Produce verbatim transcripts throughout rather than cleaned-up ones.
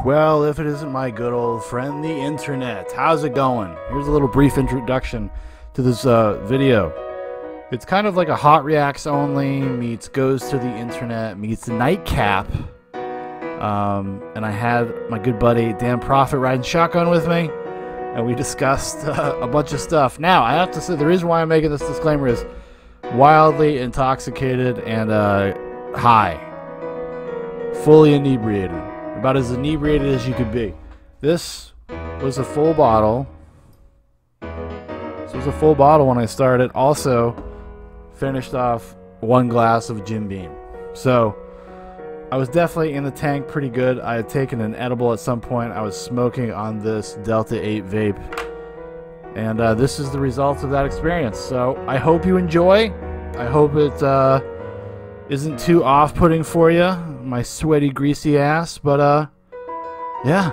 Well, if it isn't my good old friend, the internet. How's it going? Here's a little brief introduction to this uh, video. It's kind of like a Hot Reacts only meets goes to the internet meets Nightcap. Um, and I had my good buddy Dan Profitt riding shotgun with me, and we discussed uh, a bunch of stuff. Now, I have to say the reason why I'm making this disclaimer is wildly intoxicated and uh, high. Fully inebriated. About as inebriated as you could be. This was a full bottle. This was a full bottle when I started. Also, finished off one glass of Jim Beam. So, I was definitely in the tank pretty good. I had taken an edible at some point. I was smoking on this Delta eight vape. And uh, this is the result of that experience. So, I hope you enjoy. I hope it uh, isn't too off-putting for you. My sweaty, greasy ass, but uh, yeah.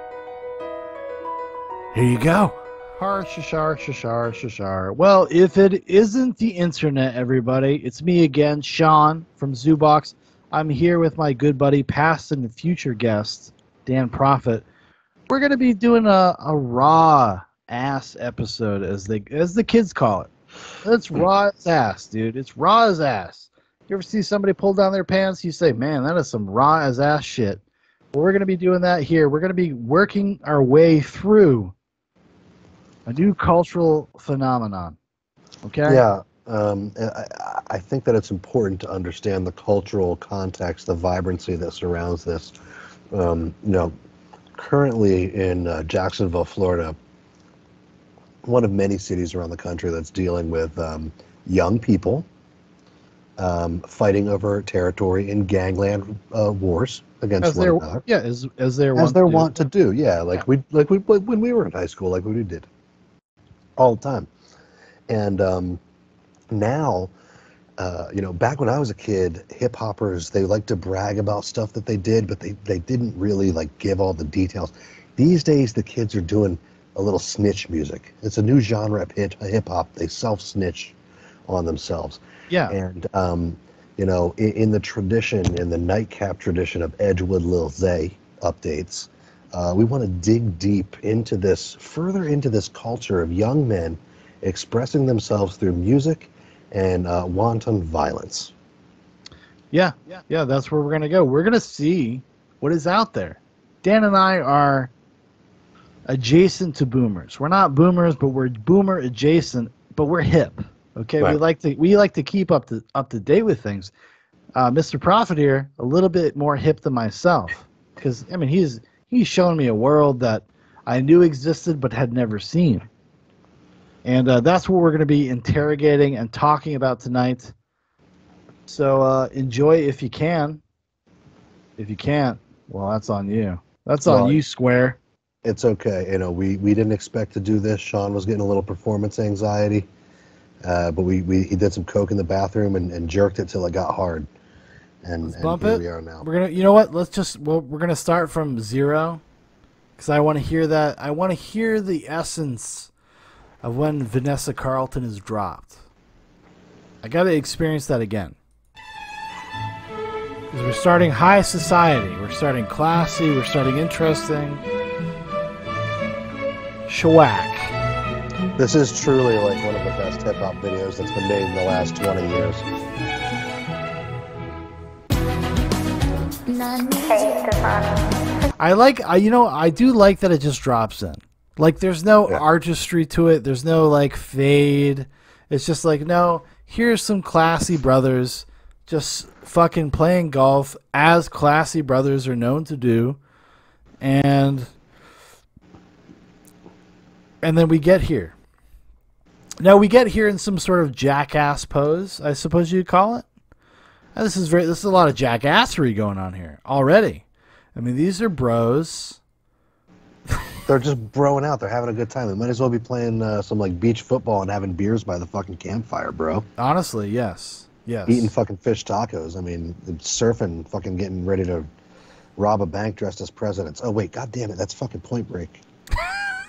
Here you go. Har shashar shashar shashar. Well, if it isn't the internet, everybody, it's me again, Shaun from Zoobox. I'm here with my good buddy, past and future guest, Dan Profitt. We're gonna be doing a, a raw ass episode, as they as the kids call it. It's raw as ass, dude. It's raw as ass. You ever see somebody pull down their pants? You say, man, that is some raw as ass shit. Well, we're going to be doing that here. We're going to be working our way through a new cultural phenomenon. Okay? Yeah. Um, I, I think that it's important to understand the cultural context, the vibrancy that surrounds this. Um, you know, currently in uh, Jacksonville, Florida, one of many cities around the country that's dealing with um, young people Um, fighting over territory in gangland uh, wars against as one another. Yeah, as as they're as they're want wont to do. Yeah, like yeah. we like we when we were in high school, like we did all the time. And um, now, uh, you know, back when I was a kid, hip hoppers, they like to brag about stuff that they did, but they they didn't really like give all the details. These days, the kids are doing a little snitch music. It's a new genre of hip hop. They self snitch on themselves. Yeah. And, um, you know, in, in the tradition, in the Nightcap tradition of Edgewood Lil Zay updates, uh, we want to dig deep into this, further into this culture of young men expressing themselves through music and uh, wanton violence. Yeah, yeah, yeah, that's where we're going to go. We're going to see what is out there. Dan and I are adjacent to boomers. We're not boomers, but we're boomer adjacent, but we're hip. Okay, right. we like to we like to keep up to up to date with things. Uh, Mister Profitt here, a little bit more hip than myself, because I mean he's he's shown me a world that I knew existed but had never seen, and uh, that's what we're going to be interrogating and talking about tonight. So uh, enjoy if you can. If you can't, well, that's on you. That's on well, you, Square. It's okay. You know, we we didn't expect to do this. Shaun was getting a little performance anxiety. Uh, but we, we he did some coke in the bathroom and, and jerked it till it got hard, and, Let's and bump here it. we are now. We're gonna, you know what? Let's just well, we're gonna start from zero, because I want to hear that. I want to hear the essence of when Vanessa Carlton is dropped. I gotta experience that again. Because we're starting high society. We're starting classy. We're starting interesting. Shellac. This is truly like one of the best hip-hop videos that's been made in the last twenty years. I like, I you know, I do like that it just drops in. Like, there's no yeah. artistry to it. There's no, like, fade. It's just like, no, here's some classy brothers just fucking playing golf as classy brothers are known to do. And, and then we get here. Now we get here in some sort of jackass pose, I suppose you'd call it. And this is very, this is a lot of jackassery going on here already. I mean, these are bros. They're just broing out. They're having a good time. They might as well be playing uh, some like beach football and having beers by the fucking campfire, bro. Honestly, yes, yes. Eating fucking fish tacos. I mean, surfing, fucking getting ready to rob a bank dressed as presidents. Oh wait, god damn it, that's fucking Point Break.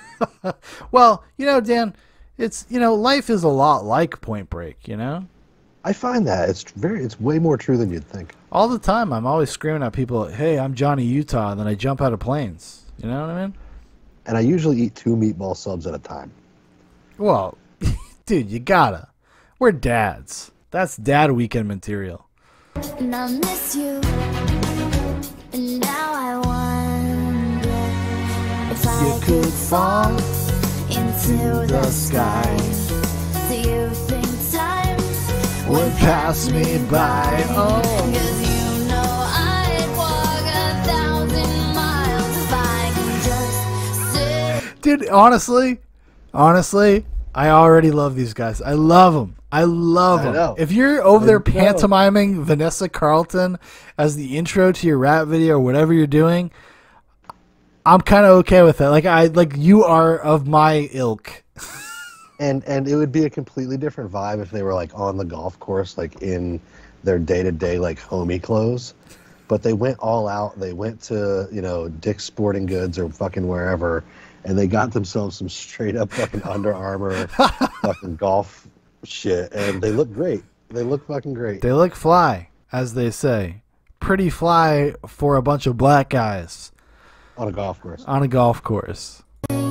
Well, you know, Dan. It's, you know, life is a lot like Point Break, you know? I find that it's very, it's way more true than you'd think. All the time, I'm always screaming at people, "Hey, I'm Johnny Utah," and then I jump out of planes. You know what I mean? And I usually eat two meatball subs at a time. Well, dude, you gotta. We're dads. That's dad weekend material. And I miss you. And now I wonder if I You could fall into the sky. Do you think time would pass me by? Oh. Cause you know I'd walk a thousand miles if I could just sit. Dude, honestly, honestly, I already love these guys. I love them. I love I them. know. If you're over there I know. pantomiming Vanessa Carlton as the intro to your rap video or whatever you're doing, I'm kind of okay with that. Like I like you are of my ilk. And and it would be a completely different vibe if they were like on the golf course, like in their day to day like homie clothes. But they went all out. They went to, you know, Dick's Sporting Goods or fucking wherever, and they got themselves some straight up fucking Under Armour fucking golf shit, and they look great. They look fucking great. They look fly, as they say. Pretty fly for a bunch of black guys On a golf course. on a golf course.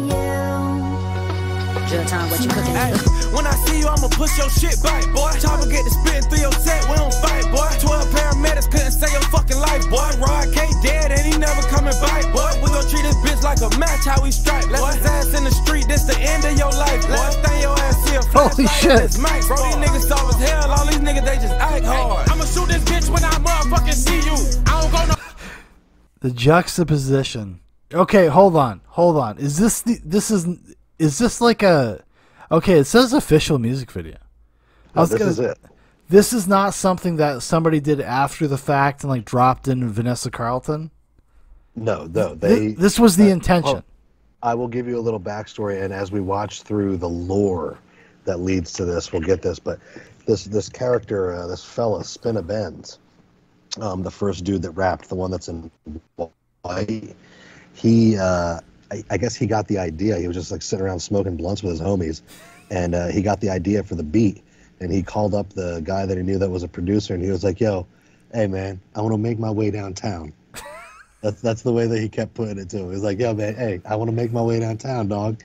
Drill time, what you cooking? Ay, when I see you, I'ma push your shit back, boy. Chopper get the spitting through your set, we don't fight, boy. Twelve paramedics couldn't save your fucking life, boy. Rod K dead and he never coming back, boy. We gon' treat this bitch like a match, how we strike. Left his ass in the street, this the end of your life, boy. Stay your ass here, Holy shit. Bro, these niggas soft as hell, all these niggas, they just act hard. I'ma shoot this bitch when I motherfucking see you. I don't go no... The juxtaposition. Okay, hold on, hold on. Is this the, this is is this like a okay? It says official music video. I No, was this gonna, is it. This is not something that somebody did after the fact and like dropped in Vanessa Carlton. No, no, they. Th- this was the uh, intention. oh, I will give you a little backstory, and as we watch through the lore that leads to this, we'll get this. But this this character, uh, this fella, Spinna Benz, um, the first dude that rapped, the one that's in white, he, uh, I, I guess he got the idea. He was just like sitting around smoking blunts with his homies, and uh, he got the idea for the beat. And he called up the guy that he knew that was a producer, and he was like, "Yo, hey man, I want to make my way downtown." That's that's the way that he kept putting it to him. He was like, "Yo man, hey, I want to make my way downtown, dog."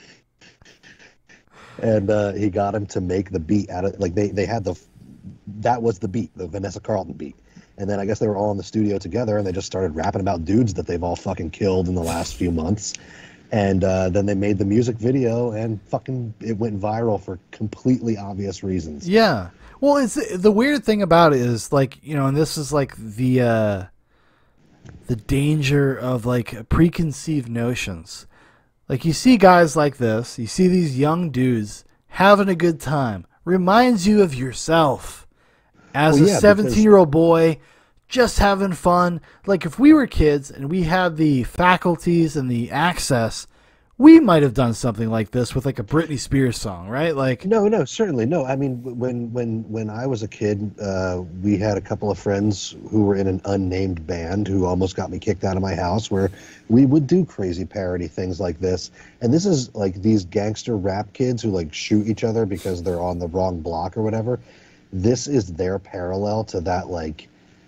And uh, he got him to make the beat out of like they they had the that was the beat, the Vanessa Carlton beat. And then I guess they were all in the studio together, and they just started rapping about dudes that they've all fucking killed in the last few months. And uh, then they made the music video, and fucking it went viral for completely obvious reasons. Yeah. Well, it's the weird thing about it is like, you know, and this is like the uh, the danger of like preconceived notions. Like you see guys like this, you see these young dudes having a good time. Reminds you of yourself as Well, a yeah, seventeen-year-old boy just having fun. Like if we were kids and we had the faculties and the access, we might have done something like this with like a Britney Spears song, right? Like No, no, certainly no. I mean, when when when I was a kid, uh, we had a couple of friends who were in an unnamed band who almost got me kicked out of my house, where we would do crazy parody things like this. And this is like these gangster rap kids who like shoot each other because they're on the wrong block or whatever. This is their parallel to that like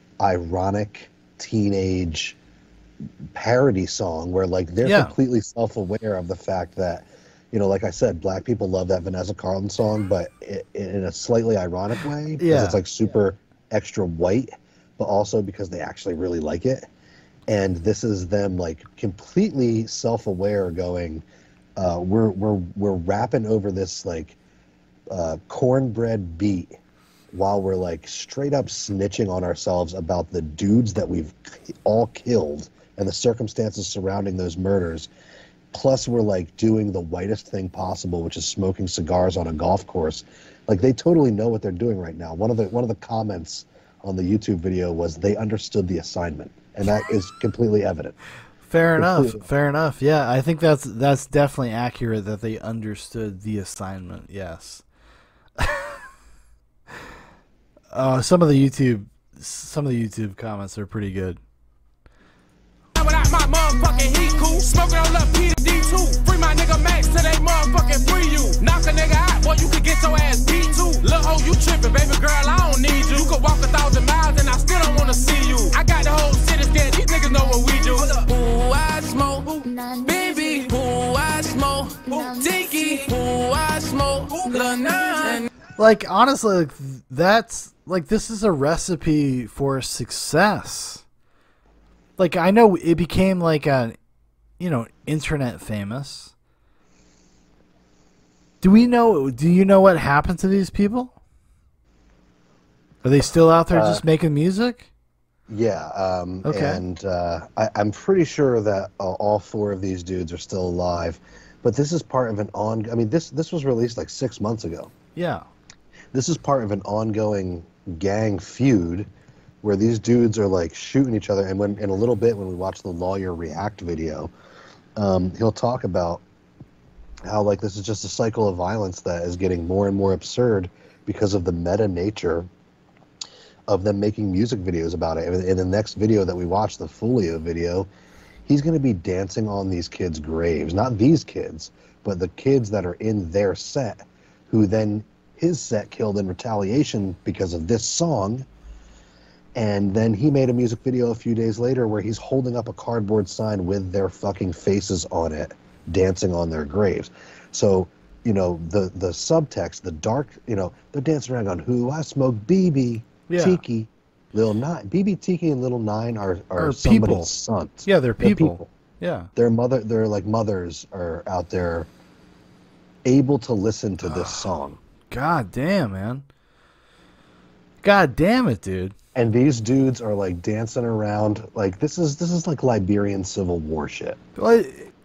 ironic teenage parody song where like they're Yeah. completely self-aware of the fact that, you know, like I said, black people love that Vanessa Carlton song, but i in a slightly ironic way because Yeah. it's like super extra white, but also because they actually really like it. And this is them like completely self-aware going, uh, we're we're we're rapping over this like uh, cornbread beat while we're like straight up snitching on ourselves about the dudes that we've all killed and the circumstances surrounding those murders. Plus we're like doing the whitest thing possible, which is smoking cigars on a golf course. Like they totally know what they're doing right now. One of the one of the comments on the YouTube video was they understood the assignment, and that is completely evident. fair enough. Completely. Fair enough. Yeah, I think that's that's definitely accurate that they understood the assignment. Yes. Uh, some of the YouTube, some of the YouTube comments are pretty good. Without my motherfucking heat cool, smoking on love P D two. Free my nigga a max till they motherfucking free you. Knock a nigga out, boy, you could get your ass beat too. Lil' hoe, you trippin', baby girl, I don't need you. You could walk a thousand miles and I still don't wanna see you. I got the whole city scared, these niggas know what we do. Ooh, I smoke, baby, ooh, I smoke, Tiki, ooh, I smoke, Lil' Nine. Like, honestly, like, that's, like, this is a recipe for success. Like, I know it became, like, a, you know, internet famous. Do we know, do you know what happened to these people? Are they still out there uh, just making music? Yeah, um, okay. and uh, I, I'm pretty sure that uh, all four of these dudes are still alive. But this is part of an on. I mean, this this was released like six months ago. Yeah. This is part of an ongoing gang feud where these dudes are like shooting each other. And when in a little bit, when we watch the Lawyer React video, um, he'll talk about how like this is just a cycle of violence that is getting more and more absurd because of the meta nature of them making music videos about it. In the next video that we watch, the Folio video, he's going to be dancing on these kids' graves. Not these kids, but the kids that are in their set, who then his set killed in retaliation because of this song. And then he made a music video a few days later where he's holding up a cardboard sign with their fucking faces on it, dancing on their graves. So, you know, the the subtext, the dark, you know, they're dancing around going, who I smoke B B, yeah. Tiki, Lil Nine. B B, Tiki, and Little Nine are, are, are somebody's people. sons. Yeah, they're people. They're people. Yeah. Their mother, their like mothers are out there able to listen to this song. God damn, man. God damn it, dude. And these dudes are like dancing around like this is this is like Liberian Civil War shit. Well,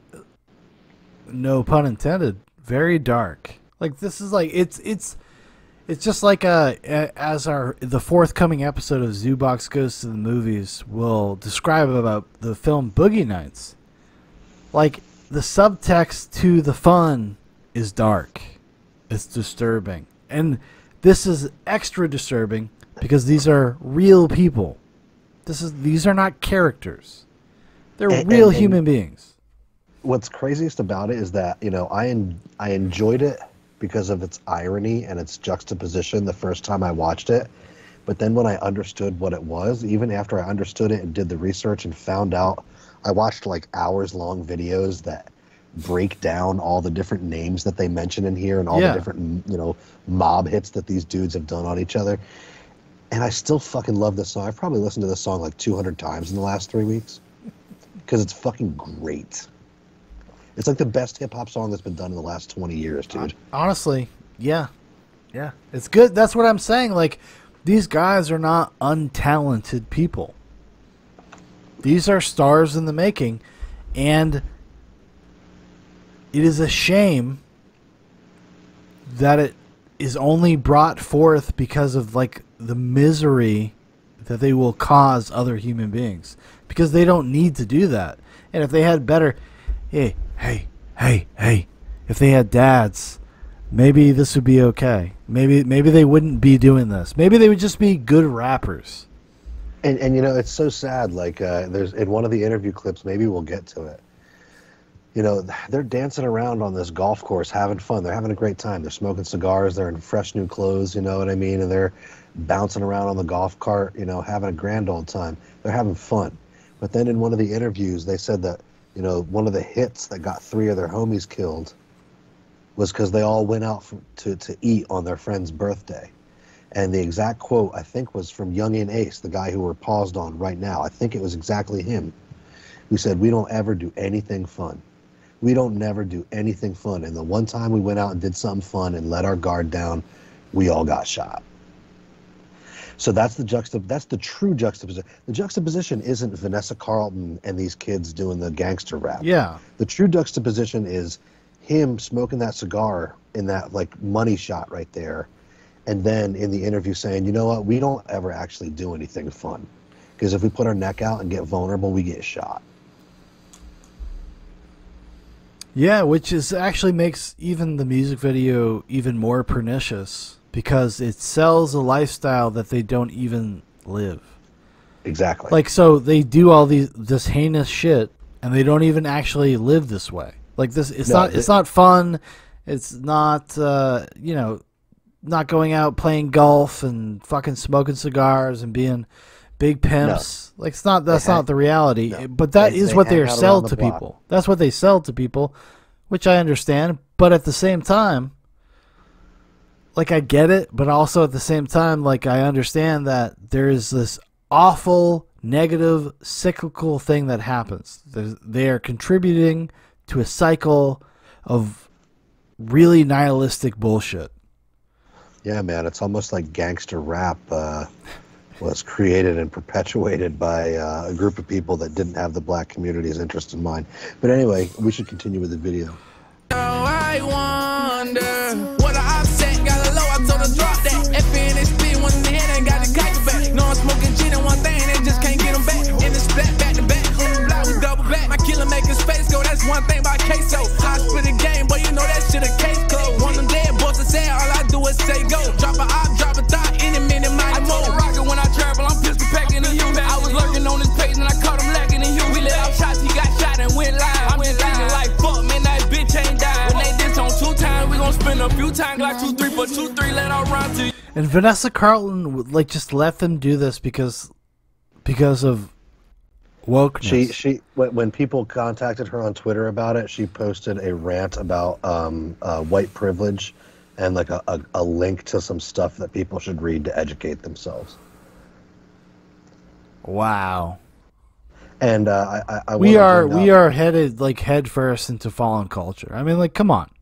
no pun intended. Very dark. Like this is like it's it's it's just like uh as our the forthcoming episode of Zoobox Goes to the Movies will describe about the film Boogie Nights. Like the subtext to the fun is dark. It's disturbing. And this is extra disturbing because these are real people. This is these are not characters. They're and, real and, human and beings. What's craziest about it is that, you know, I en- I enjoyed it because of its irony and its juxtaposition the first time I watched it. But then when I understood what it was, even after I understood it and did the research and found out, I watched like hours long videos that break down all the different names that they mention in here and all yeah. the different, you know, mob hits that these dudes have done on each other. And I still fucking love this song. I've probably listened to this song like two hundred times in the last three weeks because it's fucking great. It's like the best hip-hop song that's been done in the last twenty years, dude. Honestly, yeah. Yeah. It's good. That's what I'm saying. Like, these guys are not untalented people. These are stars in the making. And it is a shame that it is only brought forth because of, like, the misery that they will cause other human beings. Because they don't need to do that. And if they had better... Hey, hey, hey, hey. If they had dads, maybe this would be okay. Maybe maybe they wouldn't be doing this. Maybe they would just be good rappers. And, and you know, it's so sad. Like, uh, there's in one of the interview clips, maybe we'll get to it. You know, they're dancing around on this golf course, having fun. They're having a great time. They're smoking cigars. They're in fresh new clothes, you know what I mean? And they're bouncing around on the golf cart, you know, having a grand old time. They're having fun. But then in one of the interviews, they said that, you know, one of the hits that got three of their homies killed was because they all went out for, to, to eat on their friend's birthday. And the exact quote, I think, was from Youngin Ace, the guy who we're paused on right now. I think it was exactly him who said, we don't ever do anything fun. We don't never do anything fun. And the one time we went out and did something fun and let our guard down, we all got shot. So that's the juxtap- that's the true juxtaposition. The juxtaposition isn't Vanessa Carlton and these kids doing the gangster rap. Yeah. The true juxtaposition is him smoking that cigar in that like money shot right there. And then in the interview saying, you know what, we don't ever actually do anything fun. Because if we put our neck out and get vulnerable, we get shot. Yeah, which is actually makes even the music video even more pernicious because it sells a lifestyle that they don't even live. Exactly. Like, so they do all these this heinous shit and they don't even actually live this way. Like this, it's No, not. it- It's not fun. It's not. Uh, you know, not going out playing golf and fucking smoking cigars and being big pimps. Like it's not. That's They not hang- the reality. no. But that They- is they what they hang are out sell around the to block. people. That's what they sell to people, which I understand. But at the same time, like I get it. But also at the same time, like I understand that there is this awful, negative, cyclical thing that happens. There's, they are contributing to a cycle of really nihilistic bullshit. Yeah, man, it's almost like gangster rap uh, was created and perpetuated by uh, a group of people that didn't have the black community's interest in mind. But anyway, we should continue with the video. Now I wonder what I upset, got a low, I told her drop that. F N X P, one in the head, ain't got the kite back. No, I'm smoking gin and one thing, they just can't get them back. In the splat, back to back, on the block, we double back. My killer making space go, that's one thing about queso. I split a game, but you know that shit a case closed. One of them dead boys I said, all I do is say go. Drop a op, drop a thought, any minute, mighty mo. Rockin' when I travel, I'm pistol packing in you. I was lurking on his page and I caught him lacking in you. We let out shots, he got shot and went live. I'm just thinking like, fuck, man, that bitch ain't died. When they diss on two times, we gon' spin a few times like two, three, for two, three, let our round to you. And Vanessa Carlton would, like just let them do this because because of wokeness. She she when, when people contacted her on Twitter about it, she posted a rant about um, uh, white privilege and like a, a, a link to some stuff that people should read to educate themselves. Wow. And uh, I, I, I We wanna are bring we up- are headed like head first into fallen culture. I mean, like, come on.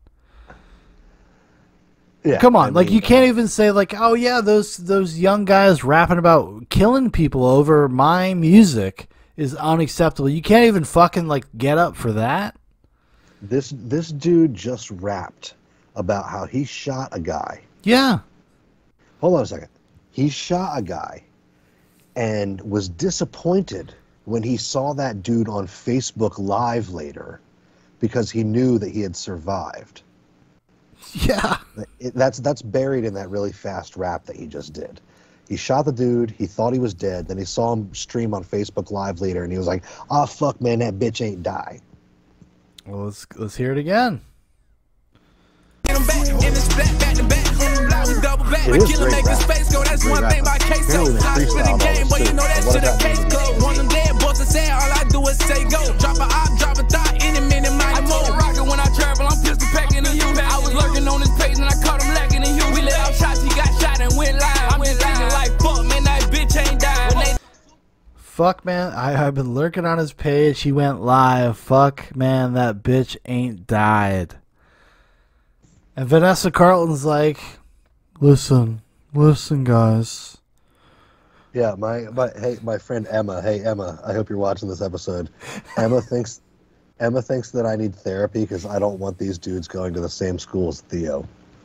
yeah, Come on, I like mean, you can't even say like, oh yeah, those those young guys rapping about killing people over my music is unacceptable. You can't even fucking like get up for that. This this dude just rapped about how he shot a guy. Yeah. Hold on a second. He shot a guy and was disappointed when he saw that dude on Facebook Live later because he knew that he had survived. Yeah. It, that's that's buried in that really fast rap that he just did. He shot the dude. He thought he was dead. Then he saw him stream on Facebook Live later, and he was like, "Oh fuck, man, that bitch ain't die." Well, let's let's hear it again. Get 'em back, in the splat, back to back, on the block, we double back. It My is killer great making rap. space go, that's Great one rap. thing about queso. Apparently they I split freestyled a all game, this but you too. know that So what shit a does that case mean? closed. One of them dead boys I said, all I do is say go. Drop a op, drop a thought, any minute, mighty mo. Rockin' when I travel, I'm pistol packing in you. I was lurking on his page and I caught him lacking in you. We let out shots, he got shot and went live. I'm just thinking like, fuck, man, that bitch ain't died. When they Fuck, man, I, I've been lurking on his page. He went live. Fuck, man, that bitch ain't died. And Vanessa Carlton's like, listen, listen, guys. Yeah, my, my hey, my friend Emma. Hey Emma, I hope you're watching this episode. Emma thinks Emma thinks that I need therapy because I don't want these dudes going to the same school as Theo.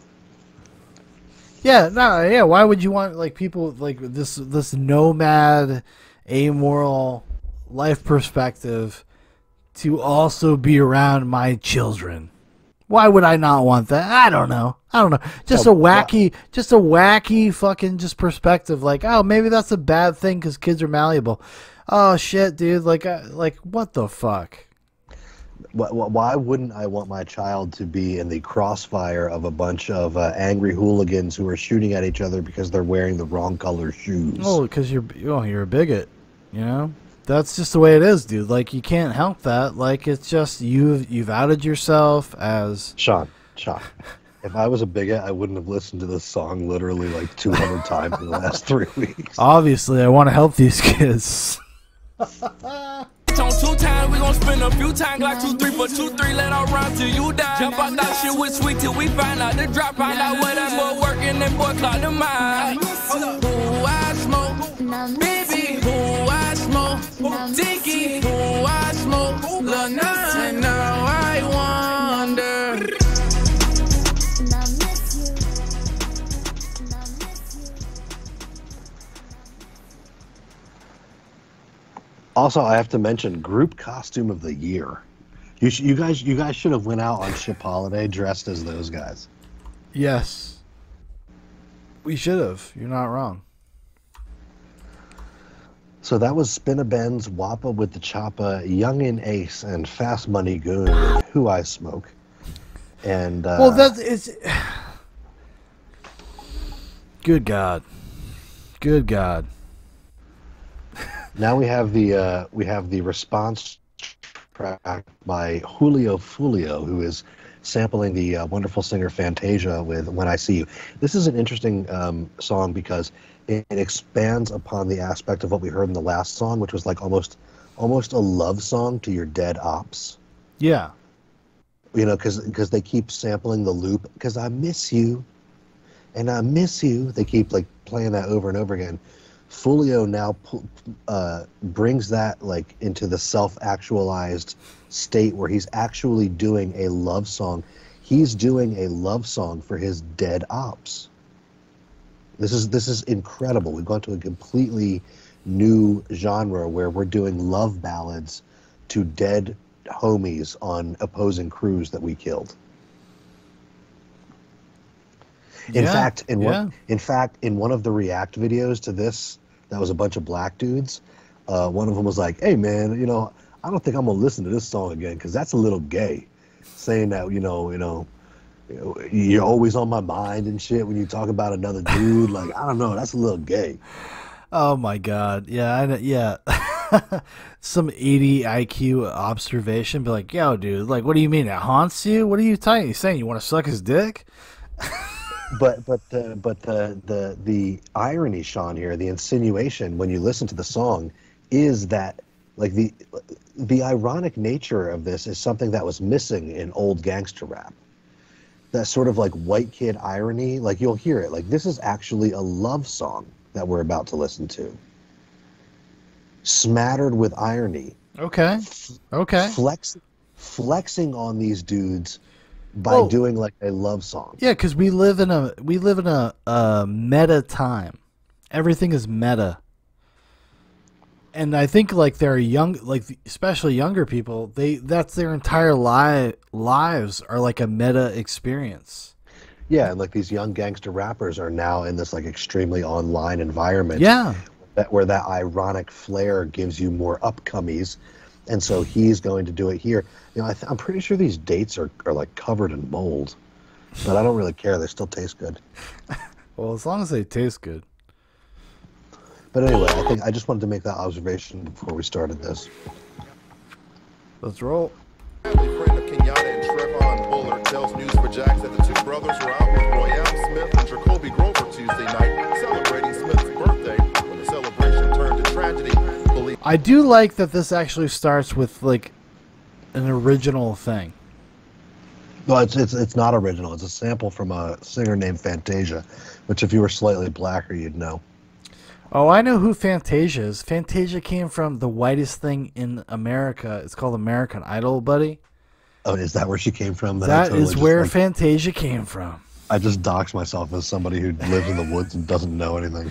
Yeah, no, yeah. Why would you want like people like this this nomad, amoral life perspective to also be around my children? Why would I not want that? I don't know. I don't know. Just No, a wacky, just a wacky fucking just perspective. Like, oh, maybe that's a bad thing because kids are malleable. Oh shit, dude. Like, uh, like what the fuck? Wh- wh- Why wouldn't I want my child to be in the crossfire of a bunch of uh, angry hooligans who are shooting at each other because they're wearing the wrong color shoes? Oh, because you're oh you're a bigot. You know, that's just the way it is, dude. Like you can't help that. Like it's just you've you've outed yourself as Sean, Sean, if I was a bigot, I wouldn't have listened to this song literally like two hundred times in the last three weeks. obviously I want to help these kids. on two times, we gon' spin a few times like two, three, for two, three, let our round till you die. Jump out that shit with sweet till we find out the drop. Find out where that boy working, that boy clock the mind. Who I smoke, baby, who I smoke, Tiki, who I smoke, Lil' Nine, now I wonder. Also, I have to mention group costume of the year. You sh- you guys you guys should have went out on Ship Holiday dressed as those guys. Yes, we should have. You're not wrong. So that was Spin a Benz, Wappa with the Choppa, Youngin Ace, and Fast Money Goon with Who I Smoke. And uh, well, that's it's. Good God, good God. Now we have the uh, we have the response track by Julio Fulio, who is sampling the uh, wonderful singer Fantasia with "When I See You." This is an interesting um, song because it, it expands upon the aspect of what we heard in the last song, which was like almost almost a love song to your dead ops. Yeah. You know, because because they keep sampling the loop. Because I miss you, and I miss you. They keep like playing that over and over again. Fulio now uh, brings that like into the self-actualized state where he's actually doing a love song. He's doing a love song for his dead ops. This is this is incredible. We've gone to a completely new genre where we're doing love ballads to dead homies on opposing crews that we killed. In Yeah, fact, in yeah. one, in fact, in one of the React videos to this, that was a bunch of black dudes. Uh, one of them was like, "Hey, man, you know, I don't think I'm gonna listen to this song again because that's a little gay." Saying that, you know, you know, you know, you're always on my mind and shit when you talk about another dude. Like, I don't know, that's a little gay. Oh my God. Yeah. I know, yeah. Some eighty I Q observation. Be like, yo, dude. Like, what do you mean? It haunts you? What are you talking? You saying you want to suck his dick? But but the but the the the irony, Shaun, here, the insinuation when you listen to the song, is that like the the ironic nature of this is something that was missing in old gangster rap. That sort of like white kid irony, like you'll hear it. Like this is actually a love song that we're about to listen to, smattered with irony. Okay. Okay. Flex, flexing on these dudes by Well, doing like a love song. Yeah, because we live in a we live in a, a meta time. Everything is meta, and I think like they're young, like especially younger people. They that's their entire li- lives are like a meta experience. Yeah, and like these young gangster rappers are now in this like extremely online environment. Yeah, that where that ironic flair gives you more upcomies, and so he's going to do it here. You know, I th- I'm pretty sure these dates are, are like covered in mold, but I don't really care. They still taste good. well, as long as they taste good. But anyway, I think I just wanted to make that observation before we started this. Let's roll. Family friend of Kenyatta and Trevon Bullard tells News for Jax that the two brothers were out with Royale Smith and Jacoby Grover Tuesday night, celebrating Smith's birthday. When the celebration turned to tragedy, police. I do like that this actually starts with like an original thing. No, it's it's it's not original. It's a sample from a singer named Fantasia, which if you were slightly blacker, you'd know. Oh, I know who Fantasia is. Fantasia came from the whitest thing in America. It's called American Idol, buddy. Oh, is that where she came from? Then I That totally is just, where like, Fantasia came from. I just doxed myself as somebody who lives in the woods and doesn't know anything.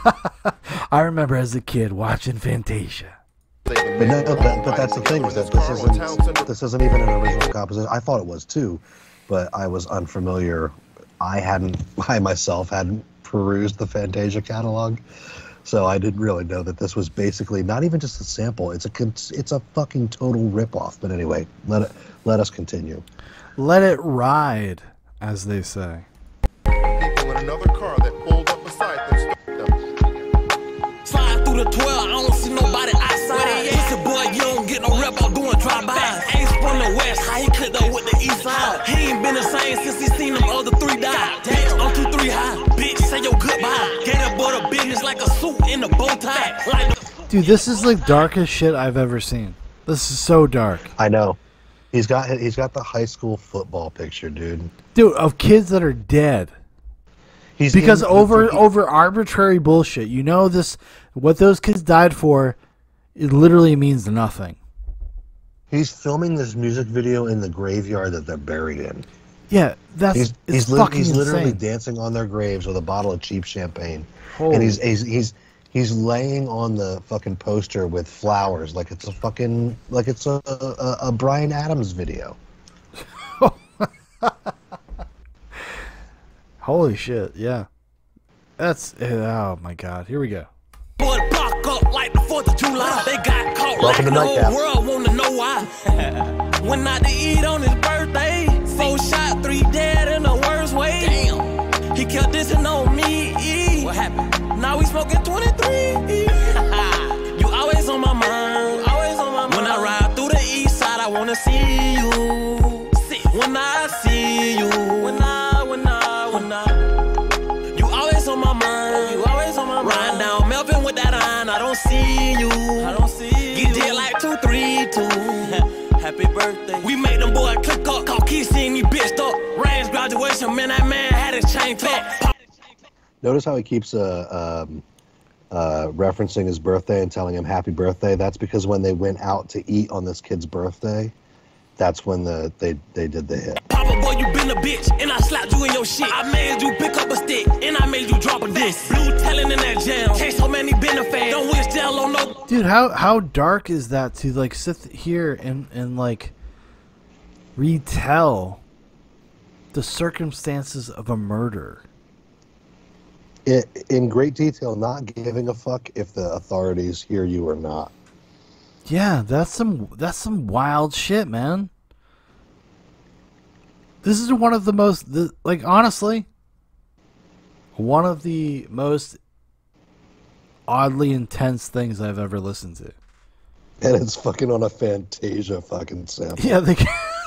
I remember as a kid watching Fantasia. But, no, but, but that's the thing, is that this isn't this isn't even an original composition. I thought it was too, but I was unfamiliar. I hadn't, I myself hadn't perused the Fantasia catalog, so I didn't really know that this was basically not even just a sample. It's a it's a fucking total ripoff. But anyway, let it let us continue. Let it ride, as they say. People in another car that pulled up beside them stopped them. Slide through the twelve, I don't see nobody outside. Pussy boy, you don't get no rep out doing drive-bys. Ace from the west, how he clicked up with the east side. He ain't been the same since he seen them other three die. Bitch, I'm two three high. Bitch, say your goodbye. Get that boy the business like a suit in a bow tie. Like the Dude, this is the darkest shit I've ever seen. This is so dark. I know. He's got he's got the high school football picture, dude. Dude, of kids that are dead. He's Because in- over he- over arbitrary bullshit. You know this what those kids died for, it literally means nothing. he's filming this music video in the graveyard that they're buried in. Yeah, that's He's it's he's, li- fucking he's literally insane. dancing on their graves with a bottle of cheap champagne, Holy- and he's, he's he's he's laying on the fucking poster with flowers like it's a fucking like it's a a, a Bryan Adams video. Holy shit, yeah. That's oh my god. Here we go. boy block up like the fourth of moolah. They got caught Welcome like to the Nightcap. whole world wanna know why. Went out to eat on his birthday. Four shot, three dead in the worst way. Damn. He kept dissing on me. What happened? Now we smoking twenty-three. You always on my mind. Always on my mind. When I ride through the east side, I wanna see you. When I see you. When I, when I, when I. You always on my mind. You always on my mind. Riding down Melvin with that iron, I don't see you. I don't see you. You did like two, three, two. Happy birthday. We made them boy click up. Call Keith seeing you bitched up. Rand's graduation, man, that man had his chain tucked. Notice how he keeps uh, um, uh, referencing his birthday and telling him happy birthday. That's because when they went out to eat on this kid's birthday, that's when the they, they did the hit. Papa boy, you been a bitch, and I slapped you in your shit. I made you pick up a stick, and I made you drop a disc. Blue telling in that jam. Can't so many been a fan. Don't wish jail on no. Dude, how how dark is that to like sit here and and like retell the circumstances of a murder? It, in great detail, not giving a fuck if the authorities hear you or not. Yeah, that's some that's some wild shit, man. This is one of the most, the, like, honestly, one of the most oddly intense things I've ever listened to. And it's fucking on a Fantasia fucking sample. Yeah, they.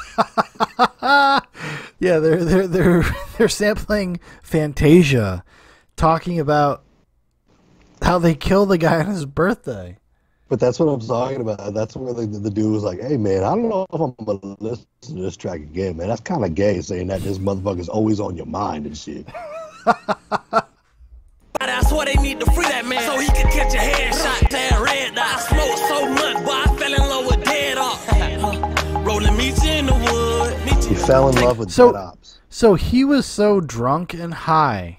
yeah, they're they're they're they're sampling Fantasia, talking about how they killed the guy on his birthday. But that's what I'm talking about. That's where the, the dude was like, hey, man, I don't know if I'm going to listen to this track again, man. That's kind of gay, saying that this motherfucker's always on your mind and shit. But I swear they need to free that man so he could catch a headshot. That red dot. I smoked so much, but I fell in love with dead off. Rolling meat in the wood. He fell in love with So- dead ops. So he was so drunk and high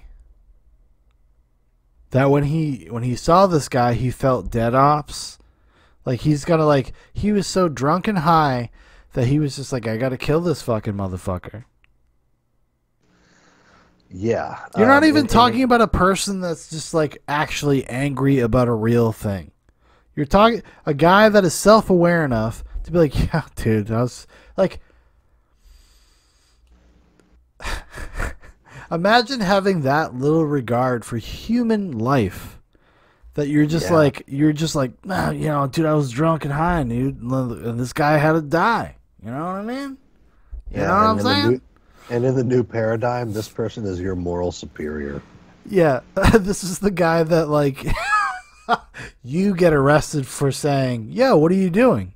that when he when he saw this guy, he felt dead ops. Like he's gonna like he was so drunk and high that he was just like, I gotta kill this fucking motherfucker. Yeah. You're not um, even and- talking and- about a person that's just like actually angry about a real thing. You're talking a guy that is self-aware enough to be like, yeah, dude, I was like, imagine having that little regard for human life that you're just Yeah. like, you're just like, nah, you know, dude, I was drunk and high, dude, and this guy had to die. You know what I mean? You know what I'm and in the saying? new- and in the new paradigm, this person is your moral superior. Yeah, this is the guy that, like, you get arrested for saying, yo, what are you doing?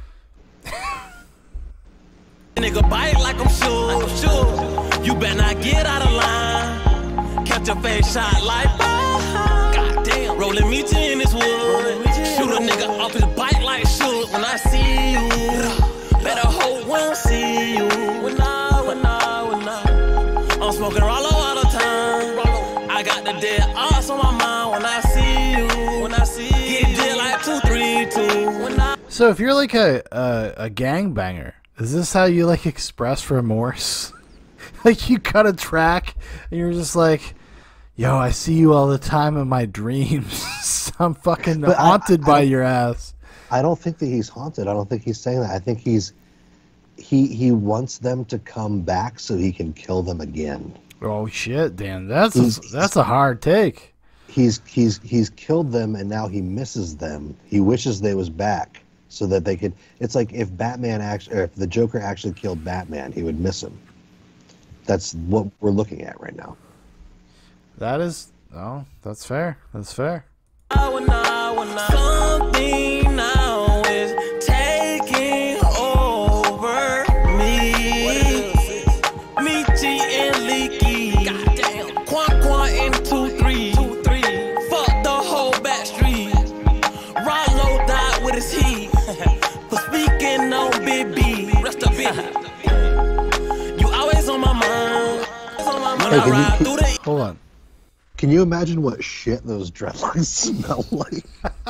Nigga bite like I'm sure, I'm sure. You better not get out of line. Catch a face shot like, ah, goddamn. Rolling meat in this wood. Shoot a nigga off his bike like shoot. When I see you, better hope when I see you. When I, when I, when I, I'm smoking Rollo all the time. I got the dead ass on my mind. When I see you, when I see you, get dead like two, three, two. When I. So if you're like a, a, a gangbanger, is this how you like express remorse? Like you cut a track and you're just like, yo, I see you all the time in my dreams. I'm fucking But I- haunted I- by I- your ass. I don't think that he's haunted. I don't think he's saying that. I think he's he he wants them to come back so he can kill them again. Oh shit, Dan, that's a, He's- that's a hard take. He's he's he's killed them and now he misses them. He wishes they was back so that they could. It's like if Batman actually, or if the Joker actually killed Batman, he would miss him. That's what we're looking at right now. That is, oh, that's fair. That's fair. When I, when I, something now is taking over me. Michi and Leaky. Goddamn. Quan Quan in two, three. Two, three. Fuck the whole back street. Rollo died with his heat. For speaking on Big B. Rest of it. You always on my mind. On my mind. When Hey, I can you ride keep- through the. Hold on. Can you imagine what shit those dreadlocks smell like?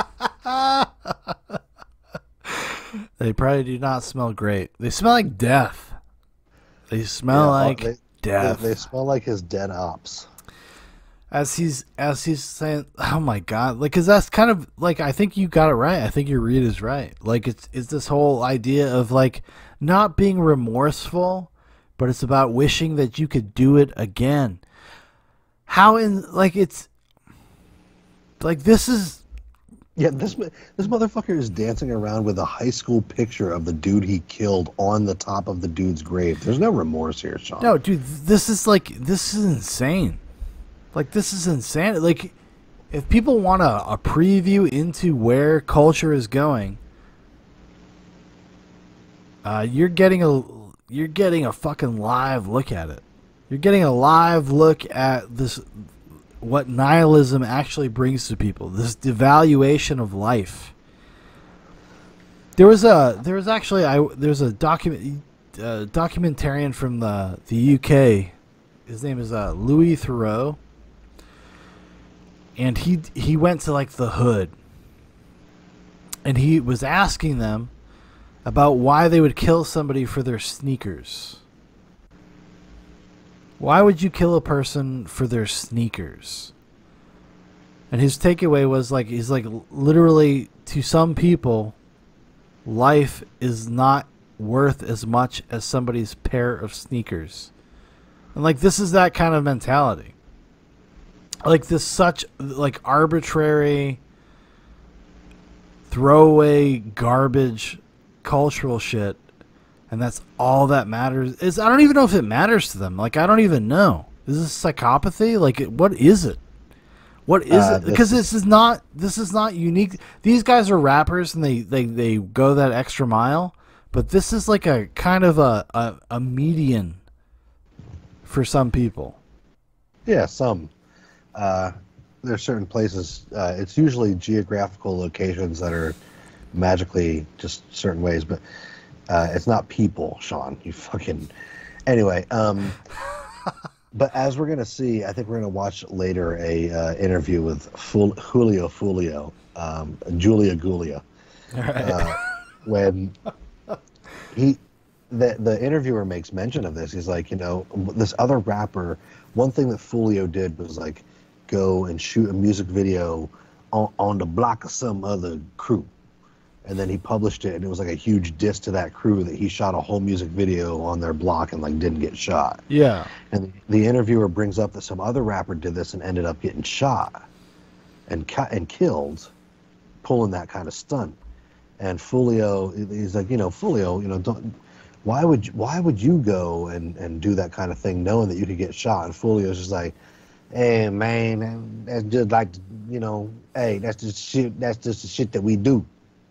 They probably do not smell great. They smell like death. They smell Yeah, like they, death. They, they smell like his dead ops. as he's as he's saying, oh my god, like, cause that's kind of like, I think you got it right. I think your read is right. Like, it's it's this whole idea of like not being remorseful, but it's about wishing that you could do it again. How in like it's like this is. Yeah, this this motherfucker is dancing around with a high school picture of the dude he killed on the top of the dude's grave. There's no remorse here, Shaun. No, dude, this is like, this is insane. Like, this is insane. Like, if people want a, a preview into where culture is going, uh, you're getting a you're getting a fucking live look at it. You're getting a live look at this. What nihilism actually brings to people, this devaluation of life. There was a, there was actually, I there's a document, uh, documentarian from the the U K. His name is uh, Louis Theroux, and he he went to like the hood, and he was asking them about why they would kill somebody for their sneakers. Why would you kill a person for their sneakers? And his takeaway was like, he's like, literally, to some people, life is not worth as much as somebody's pair of sneakers. And like, this is that kind of mentality. Like this such like arbitrary, throwaway garbage cultural shit. And that's all that matters. Is I don't even know if it matters to them. Like, I don't even know. Is this psychopathy? Like, what is it? What is uh, it? Because this is not. This is not unique. These guys are rappers, and they, they, they go that extra mile. But this is like a kind of a a, a median for some people. Yeah, some. Uh, there are certain places. Uh, it's usually geographical locations that are magically just certain ways, but. Uh, it's not people, Shaun. You fucking. Anyway, um, but as we're gonna see, I think we're gonna watch later a uh, interview with Ful- Julio Fulio, um, Julia Gulia, Right. uh, when he, the the interviewer makes mention of this. He's like, you know, this other rapper. One thing that Fulio did was like go and shoot a music video on, on the block of some other crew. And then he published it, and it was like a huge diss to that crew that he shot a whole music video on their block and like didn't get shot. Yeah. And the interviewer brings up that some other rapper did this and ended up getting shot and cut and killed, pulling that kind of stunt. And Fulio, he's like, you know, Fulio, you know, don't. Why would you, why would you go and, and do that kind of thing knowing that you could get shot? And Fulio's just like, hey man, that's just like, you know, hey, that's just shit. That's just the shit that we do.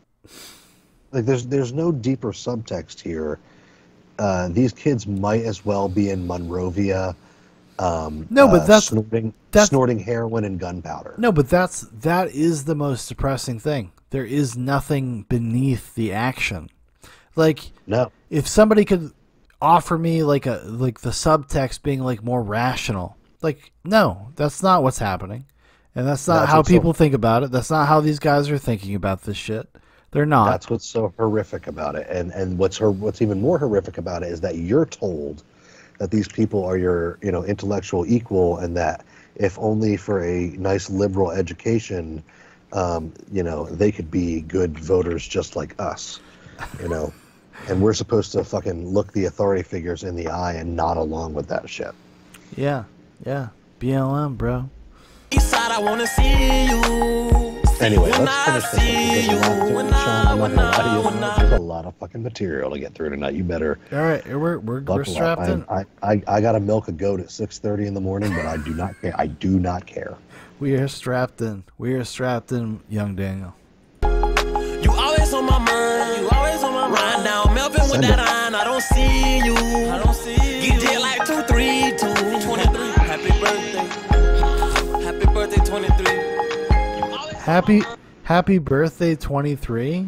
Like there's there's no deeper subtext here. Uh, these kids might as well be in Monrovia. Um, No, but uh, that's- snorting, that's- snorting heroin and gunpowder. No, but that's that is the most depressing thing. There is nothing beneath the action. Like, No. if somebody could offer me like a like the subtext being like more rational, like, no, that's not what's happening, and that's not That's how what's so- people think about it. That's not how these guys are thinking about this shit. They're not. That's what's so horrific about it, and and what's her, what's even more horrific about it is that you're told that these people are your, you know, intellectual equal, and that if only for a nice liberal education, um, you know, they could be good voters just like us, you know, and we're supposed to fucking look the authority figures in the eye and nod along with that shit. Yeah, yeah. B L M, bro. Eastside, I wanna see you. Anyway, When let's I finish this see up, because you, there's a lot to- when Shaun, I'm I- not when gonna lie to I- you, when I- there's a lot of fucking material to get through tonight. You better All right, we're we're we're buckle strapped up. in. I, I, I got to milk a goat at six thirty in the morning, but I do not care. I do not care. We are strapped in. We are strapped in, young Daniel. You always on my mind. You always on my mind. Right now, Melvin with Send that it. iron. I don't see you. I don't see you. Get did like two, three, two, twenty-three. Happy birthday. Happy birthday, twenty-three. Happy Happy birthday, twenty-three.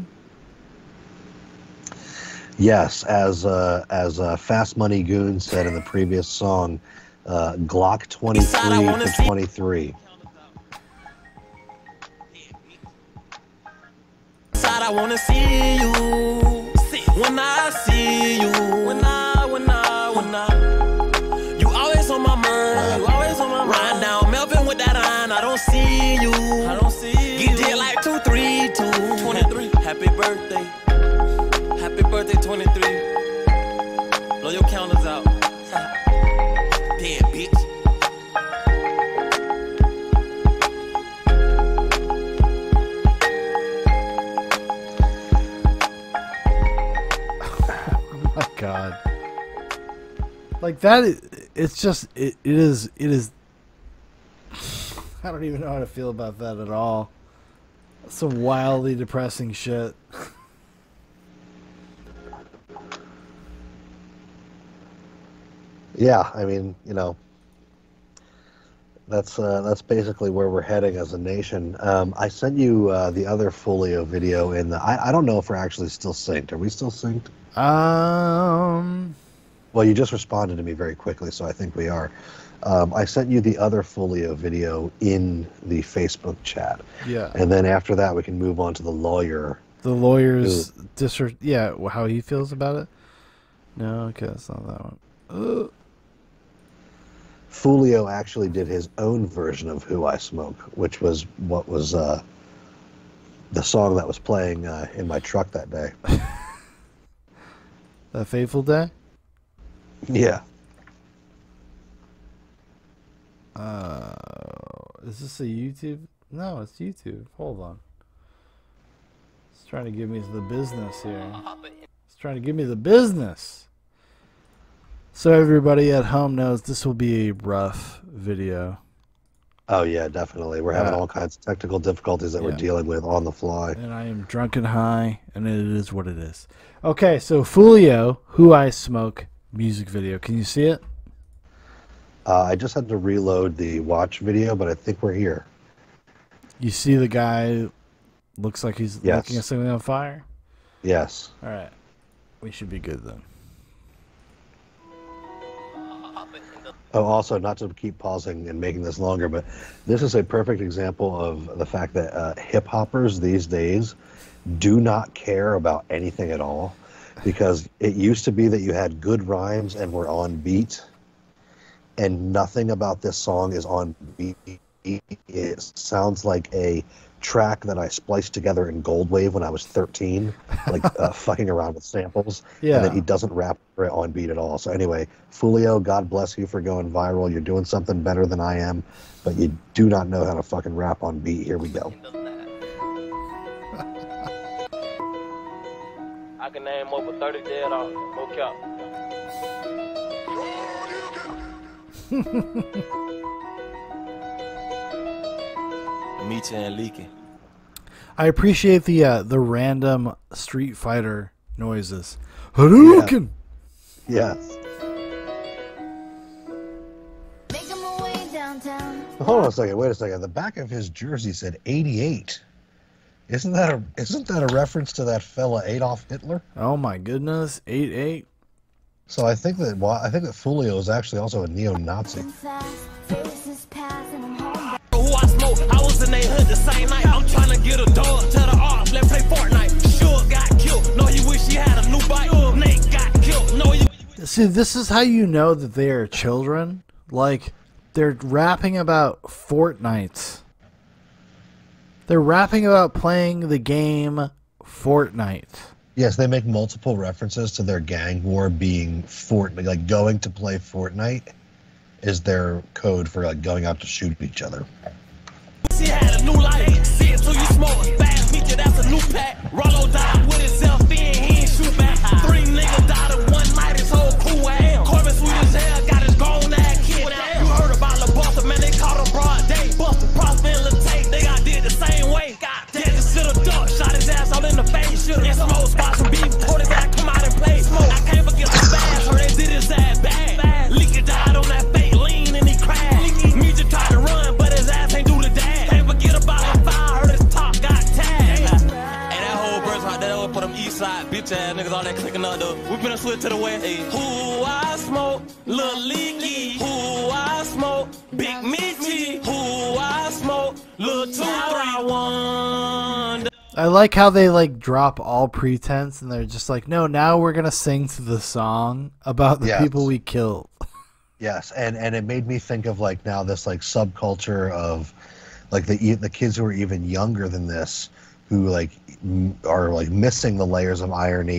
Yes, as uh, as uh, Fast Money Goon said in the previous song, uh, Glock twenty-three to twenty-three. Side, I wanna see you. When I see you. When I, when I, when I. You always on my mind. You always on my mind. Right now, Melvin with that take twenty-three. Blow your counters out. Dead bitch. Oh my god. Like that, it's just, it, it is, it is, I don't even know how to feel about that at all. Some wildly depressing shit. Yeah, I mean, you know, that's uh, that's basically where we're heading as a nation. Um, I sent you uh, the other Folio video in the. I, I don't know if we're actually still synced. Are we still synced? Um. Well, you just responded to me very quickly, so I think we are. Um, I sent you the other Folio video in the Facebook chat. Yeah. And then after that, we can move on to the lawyer. The lawyer's district. Yeah, how he feels about it. No, okay, that's not that one. Ugh. Folio actually did his own version of Who I Smoke, which was what was uh, the song that was playing uh, in my truck that day. That fateful day? Yeah. Uh, is this a YouTube? No, it's YouTube. Hold on. It's trying to give me the business here. It's trying to give me the business. So everybody at home knows this will be a rough video. Oh, yeah, definitely. We're having Uh, all kinds of technical difficulties that yeah. we're dealing with on the fly. And I am drunk and high, and it is what it is. Okay, so Folio, Who I Smoke music video. Can you see it? Uh, I just had to reload the watch video, but I think we're here. You see the guy looks like he's Yes. looking at something on fire? Yes. All right. We should be good then. Oh, also, not to keep pausing and making this longer, but this is a perfect example of the fact that uh, hip-hoppers these days do not care about anything at all, because it used to be that you had good rhymes and were on beat, and nothing about this song is on beat. It sounds like a track that I spliced together in Goldwave when I was thirteen, like uh, fucking around with samples. Yeah. And then he doesn't rap it on beat at all. So anyway, Folio, God bless you for going viral. You're doing something better than I am, but you do not know how to fucking rap on beat. Here we go. I can name over thirty dead off. No cap. Meet you and leaking. I appreciate the uh, the random Street Fighter noises. Hadouken! Yes. Making my way downtown. Hold on a second. Wait a second. The back of his jersey said eighty-eight. Isn't that a isn't that a reference to that fella Adolf Hitler? Oh my goodness, eight eight. So I think that well, I think that Folio is actually also a neo-Nazi. Fast, faces pass, and I'm home back. Who I smoke, I was in they hood the same night. I'm trying to get a dog to the off, let's play Fortnite. Sure got killed, no he wish he had a new bike. Nate got killed, no he... See, this is how you know that they are children. Like, they're rapping about Fortnite. They're rapping about playing the game Fortnite. Yes, they make multiple references to their gang war being Fortnite, like going to play Fortnite is their code for like going out to shoot each other. She had a new life, see it till you smoke. Fast meet you, that's a new pack. Rollo died with himself in, he ain't shoot back. Three niggas died in one night, his whole crew at Corbin sweet as hell, got his grown ass kid. You heard about La Buster, man, they caught him broad day. Buster, Prosper, and Latate, they got did the same way. God damn, this should've ducked, shot his ass all in the face. Should've in smoke spots and beef, quarterback come out and play smoke. I can't forget the fast, heard they did his ass bad. Leaker died on that fake lean and he crashed. Music tried to run, but his ass ain't do the dash. Can't forget about the fire, heard his top got tagged. Hey, that whole birds right there for them east side bitch ass niggas, all that clicking up though. We finna switch to the west. Hey. Who I smoke, Lil Leaky. Who I smoke, Big Mitchie. Who I smoke, Lil two three one. I like how they like drop all pretense and they're just like, no, now we're gonna sing to the song about the Yes. people we killed. Yes, and and it made me think of like now this like subculture of like the e- the kids who are even younger than this who like m- are like missing the layers of irony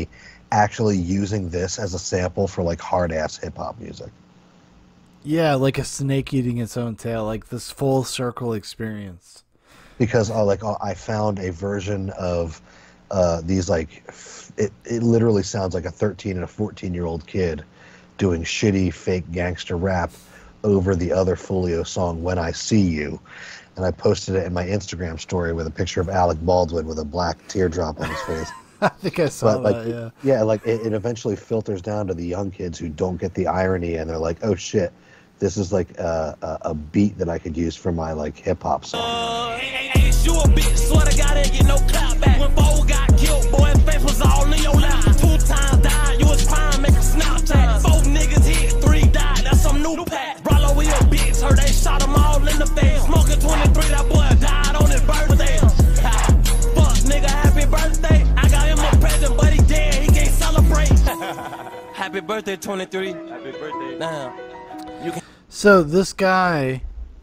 actually using this as a sample for like hard ass hip hop music. Yeah, like a snake eating its own tail, like this full circle experience. Because uh, like uh, I found a version of uh, these like f- it it literally sounds like a thirteen and a fourteen year old kid doing shitty fake gangster rap over the other Folio song "When I See You," and I posted it in my Instagram story with a picture of Alec Baldwin with a black teardrop on his face. I think I saw But like, that. Yeah. yeah, like it, it eventually filters down to the young kids who don't get the irony, and they're like, "Oh shit, this is like a, a, a beat that I could use for my like hip hop song." Uh, ain't you a bitch? Swear to God, ain't get no clap back. When Bo got killed, boy, faith was all in your life. Two times died, you was prime, make a Snapchat. Four niggas hit, three died, that's some new pack. Rollo, we a bitch, heard they shot them all in the face. Smoking twenty-three, that boy died on his birthday. Fuck, nigga, happy birthday. I got him a present, but he dead, he can't celebrate. Happy birthday, twenty-three. Happy birthday. Now, you can. So this guy,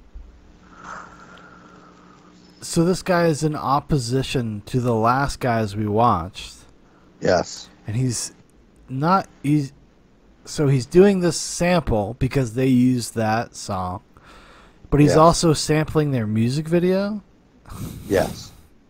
so this guy is in opposition to the last guys we watched, Yes. and he's not. He's so he's doing this sample because they used that song, but he's Yes. also sampling their music video. Yes.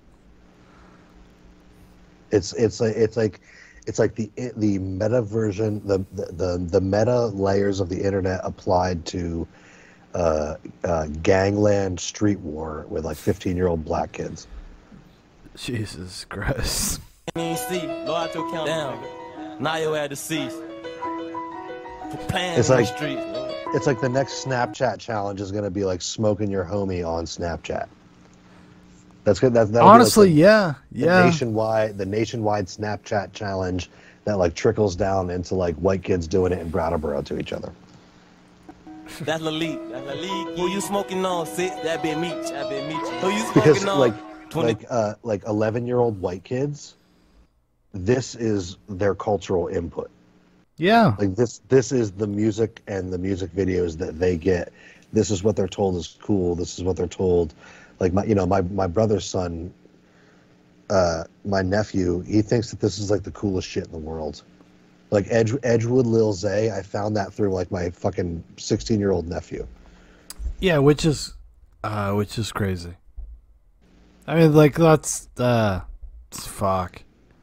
It's it's like it's like it's like the the meta version, the the the, the meta layers of the internet applied to uh, uh, gangland street war with like fifteen year old black kids. Jesus Christ! ain't see. Go out to count down. Now you had to cease. For playing It's in like- the streets. It's like the next Snapchat challenge is gonna be like smoking your homie on Snapchat. That's good. That, that'll be, like, Honestly, the- yeah, the yeah. nationwide the nationwide Snapchat challenge that like trickles down into like white kids doing it in Brattleboro to each other. That's the league. That's the league. Who you smoking on? Sit. That been me. That been me. Who you smoking Because on? like twenty. like uh like eleven year old white kids, this is their cultural input. Yeah. Like this this is the music and the music videos that they get. This is what they're told is cool. This is what they're told. Like my you know my my brother's son, uh my nephew, he thinks that this is like the coolest shit in the world. Like Edge, Edgewood Lil Zay, I found that through like my fucking sixteen year old nephew. Yeah, which is, uh, which is crazy. I mean, like that's uh, fuck.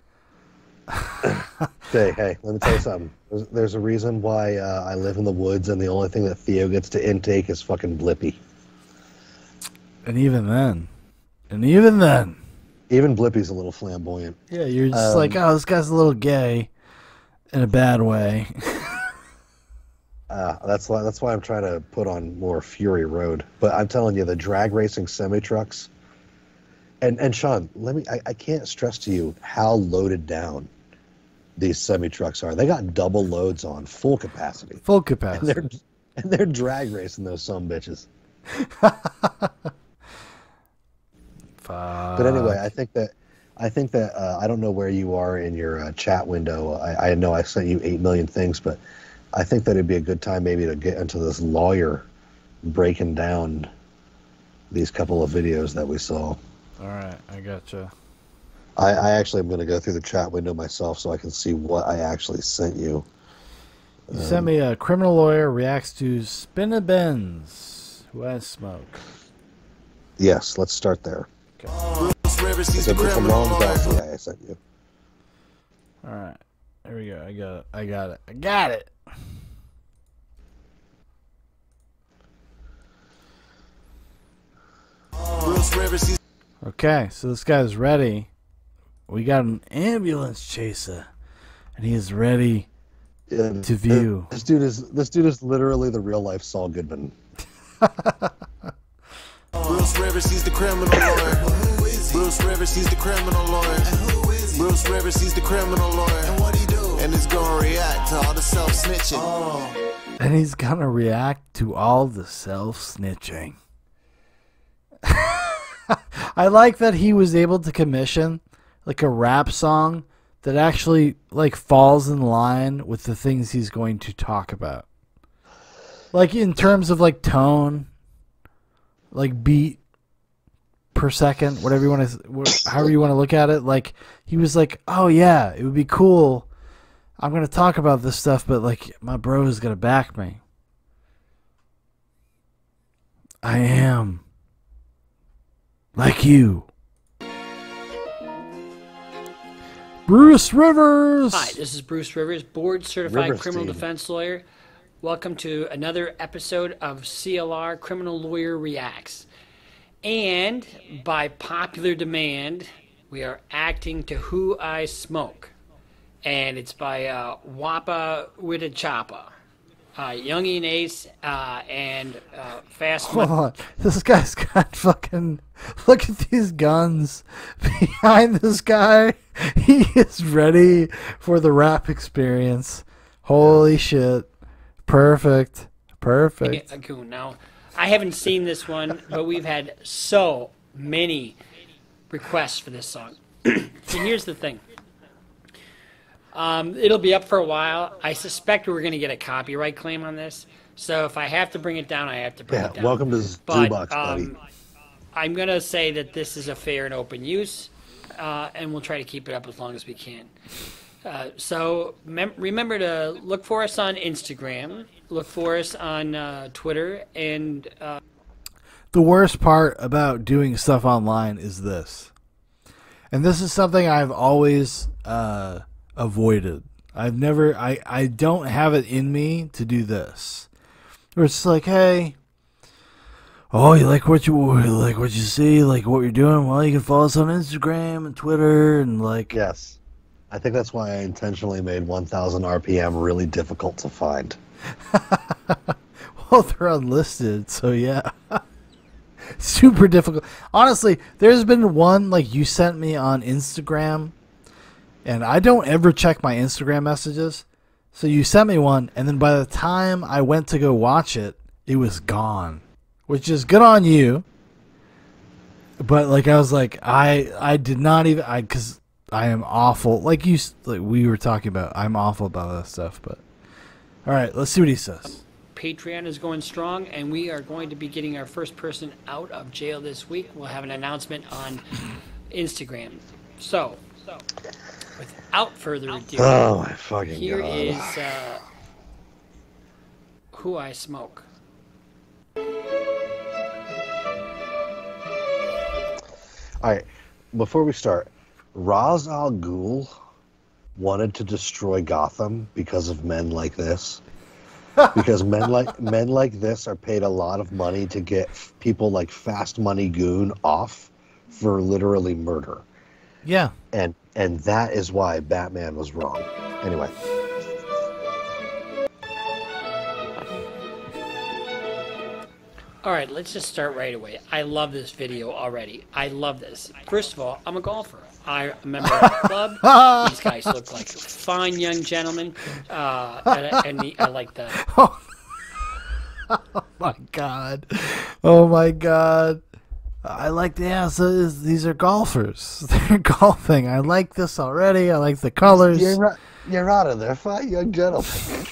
Hey, hey, let me tell you something. There's, there's a reason why uh, I live in the woods, and the only thing that Theo gets to intake is fucking Blippy. And even then, and even then, Even Blippy's a little flamboyant. yeah, you're just Um, like, oh, this guy's a little gay, in a bad way. Uh, that's why that's why I'm trying to put on more Fury Road. But I'm telling you, the drag racing semi trucks. And and Shaun, let me. I, I can't stress to you how loaded down these semi trucks are. They got double loads on, full capacity, Full and capacity. they're and they're drag racing those some bitches. Fuck. But anyway, I think that I think that uh, I don't know where you are in your uh, chat window. I, I know I sent you eight million things, but I think that it'd be a good time maybe to get into this lawyer breaking down these couple of videos that we saw. All right, I gotcha. I, I actually am going to go through the chat window myself so I can see what I actually sent you. You sent me a criminal lawyer reacts to Spin a Benz, who has smoke. Yes, let's start there. Bruce Rivers, he's It's the a, it's a criminal long lawyer. dossier I sent you. All right, there we go. I got it. I got it. I got it. Bruce Rivers, he's Okay, so this guy's ready. We got an ambulance chaser, and he is ready Yeah, to view. This dude is this dude is literally the real life Saul Goodman. Bruce Rivers, he's the criminal lawyer. Bruce Rivers, he's the criminal lawyer. Bruce Rivers, he's the criminal lawyer. And what he do? And he's gonna react to all the self-snitching. And he's gonna react to all the self-snitching. I like that he was able to commission like a rap song that actually like falls in line with the things he's going to talk about. Like in terms of like tone, like beat per second, whatever you want to, however you want to look at it. Like he was like, oh yeah, it would be cool I'm gonna talk about this stuff, but like my bro is gonna back me. I am like you. Bruce Rivers. Hi, this is Bruce Rivers, board certified Rivers criminal team. defense lawyer. Welcome to another episode of C L R Criminal Lawyer Reacts. And by popular demand, we are acting to Who I Smoke. And it's by uh, Wappa Wittachappa, uh, Youngie Ace, uh, and uh, Fast. Hold on. This guy's got fucking. Look at these guns behind this guy. He is ready for the rap experience. Holy shit. Perfect. Perfect. Yeah, cool. Now, I haven't seen this one, but we've had so many requests for this song. And here's the thing. Um, it'll be up for a while. I suspect we're going to get a copyright claim on this. So if I have to bring it down, I have to bring Yeah, it down. welcome to the But, Box, buddy. um, I'm going to say that this is a fair and open use, uh, and we'll try to keep it up as long as we can. Uh, so mem- remember to look for us on Instagram, look for us on uh, Twitter, and uh, The worst part about doing stuff online is this. And this is something I've always uh, avoided. I've never, I, I don't have it in me to do this. Where it's like, hey, oh, you like what you like what you see, like what you're doing? Well, you can follow us on Instagram and Twitter and like. Yes. I think that's why I intentionally made one thousand R P M really difficult to find. Well, they're unlisted, so yeah. Super difficult. Honestly, there's been one like you sent me on Instagram, and I don't ever check my Instagram messages. So you sent me one, and then by the time I went to go watch it, it was gone, which is good on you. But like I was like, I I did not even I because I am awful. Like you, like we were talking about, I'm awful about that stuff. But all right, let's see what he says. Patreon is going strong, and we are going to be getting our first person out of jail this week. We'll have an announcement on Instagram. So, without further ado, Oh my fucking here god. is uh, Who I Smoke. Alright, before we start, Ra's al Ghul wanted to destroy Gotham because of men like this. Because men like men like this are paid a lot of money to get f- people like Fast Money Goon off for literally murder. Yeah. And and that is why Batman was wrong. Anyway. All right, let's just start right away. I love this video already. I love this. First of all, I'm a golfer. I'm a member of the club. These guys look like fine young gentlemen, uh, and, and the, I like that. Oh my god. Oh my god. I like the yeah, so is- these are golfers. They're golfing. I like this already. I like the colors. You're right, you're out of there, fine young gentlemen.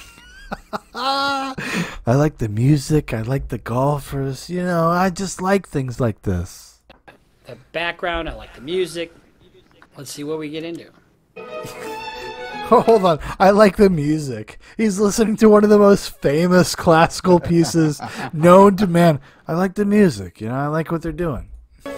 I like the music. I like the golfers. You know, I just like things like this. The background, I like the music. Let's see what we get into. Oh, hold on. I like the music. He's listening to one of the most famous classical pieces known to man. I like the music. You know, I like what they're doing.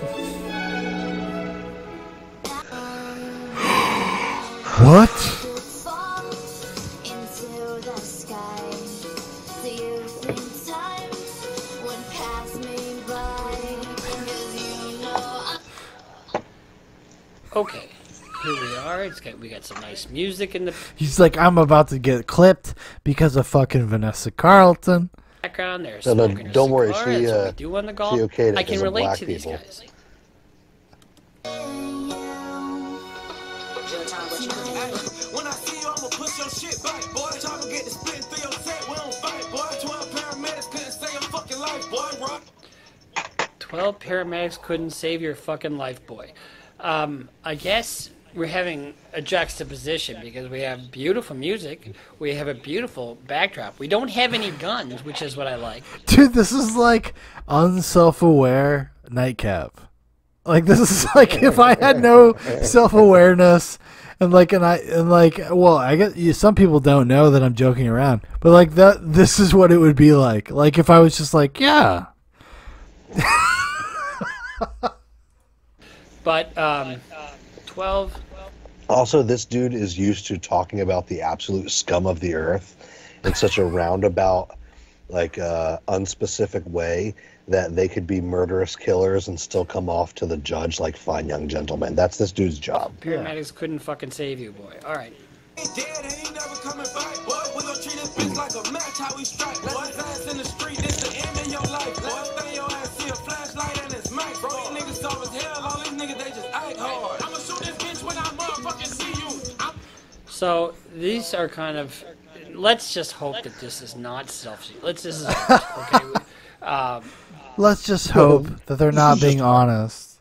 What? Fall into the sky. Do you think time would pass me by? 'Cause you know I- Okay, here we are. It's got we got some nice music in the He's like, I'm about to get clipped because of fucking Vanessa Carlton. background. There's No, no, smoking a don't worry, cigar. she, That's what uh, we do on the golf. she okayed it I can 'cause of relate black to these people. guys. When I see you, I'ma push your shit back, boy. Chopper get the split through your set, we don't fight, boy. twelve paramedics couldn't save your fucking life, boy. Rock. twelve paramedics couldn't save your fucking life, boy. Um, I guess we're having a juxtaposition because we have beautiful music, we have a beautiful backdrop. We don't have any guns, which is what I like. Dude, this is like unself-aware nightcap. Like, this is like if I had no self-awareness And like, and I, and like, well, I guess you, some people don't know that I'm joking around, but like that, this is what it would be like. Like if I was just like, yeah. But um, twelve. Also, this dude is used to talking about the absolute scum of the earth in such a roundabout, like uh, unspecific way that they could be murderous killers and still come off to the judge like fine young gentlemen. That's this dude's job. Paramedics couldn't fucking save you, boy. All right. Dead and he never coming back, boy. We gon' treat this bitch like a match, how we strike, boy. Left his ass in the street, this the end of your life, boy. Last thing your ass see a flashlight and it's Mike, bro. These niggas soft as hell, all these niggas, they just act hard. I'ma shoot this bitch when I motherfucking see you. I'm So these are kind of. Let's just hope that this is not self. Let's just okay. Um, Let's just hope that they're not being honest.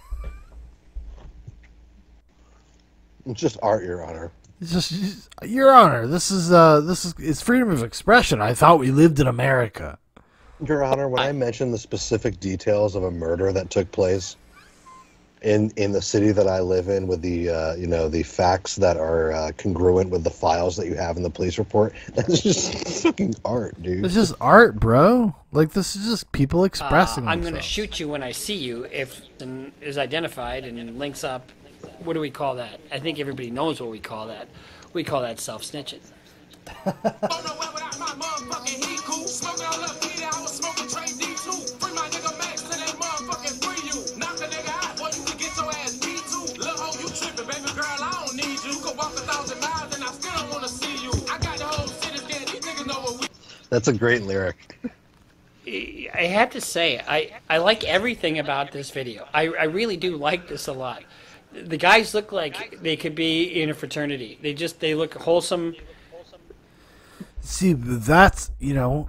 It's just art, Your Honor. It's just, Your Honor, this is uh, this is it's freedom of expression. I thought we lived in America. Your Honor, when I mentioned the specific details of a murder that took place in in the city that I live in, with the uh, you know the facts that are uh, congruent with the files that you have in the police report, that's just fucking art, dude. It's just art, bro. Like this is just people expressing uh, I'm themselves. gonna shoot you when I see you if it is identified and links up. What do we call that? I think everybody knows what we call that. We call that self-snitching. on the way without my motherfucking heat cool. Smoking all up, Peter, I was smoking Trey D two. Free my nigga Max till they motherfucking free you. Knock a nigga out, boy, you can get your ass beat too. Lil' hoe, you tripping, baby girl, I don't need you. You could walk a thousand miles and I still don't wanna see you. I got the whole city scared, these niggas know what we. That's a great lyric. I have to say, I, I like everything about this video. I, I really do like this a lot. The guys look like they could be in a fraternity. They just, they look wholesome. See, that's, you know,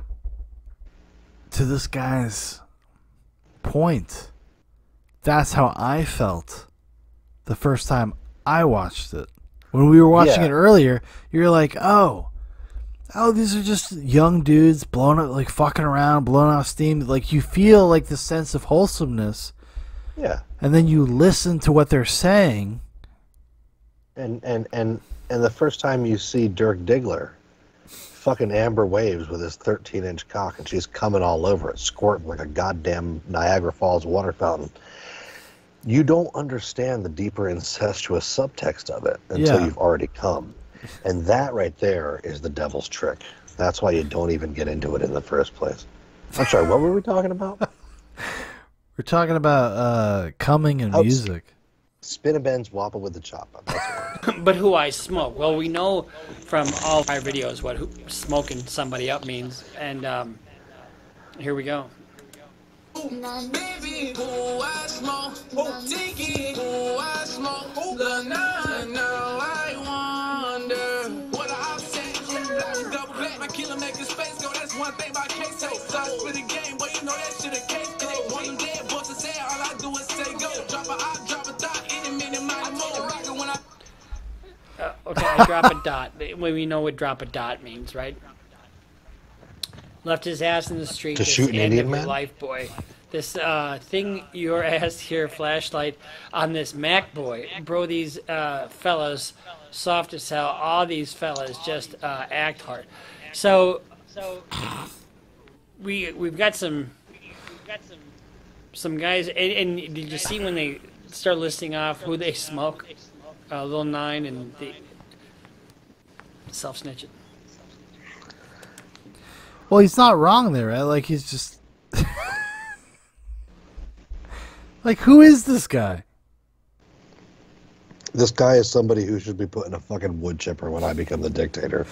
to this guy's point, that's how I felt the first time I watched it. When we were watching Yeah. it earlier, you're like, oh, oh, these are just young dudes blowing up, like fucking around, blowing off steam. Like you feel like the sense of wholesomeness, Yeah. and then you listen to what they're saying. And and and and the first time you see Dirk Diggler, fucking Amber Waves with his thirteen inch cock, and she's coming all over it, squirting like a goddamn Niagara Falls water fountain. You don't understand the deeper incestuous subtext of it until Yeah. you've already come. And that right there is the devil's trick. That's why you don't even get into it in the first place. I'm sorry, what were we talking about? We're talking about uh, coming and Oh, music. Spin a Ben's Wappa with the chop. That's what But who I smoke? Well, we know from all our videos what who, smoking somebody up means. And um, here we go. Baby, who I smoke, who Tiki, who I smoke, who the nine, now I wonder what I say. Black, double black, my killer make the space go. That's one thing my case say. Stop for the game, but you know that shit a case go. One of them dead bust his head, all I do is say go. Drop a hot, drop a thought, any minute, my more. Rockin' when I. Uh, okay, I drop a dot. Well, we know what drop a dot means, right? Left his ass in the street. To this shoot an end Indian of your man? life, boy. This uh, thing your ass here, flashlight on this Mac boy, bro. These uh, fellas, soft as hell. All these fellas just uh, act hard. So, so we we've got some some guys. And, and did you see when they start listing off who they smoke? Uh, Lil Nine and the self-snitching. Well, he's not wrong there, right? Like he's just like, who is this guy? This guy is somebody who should be put in a fucking wood chipper when I become the dictator.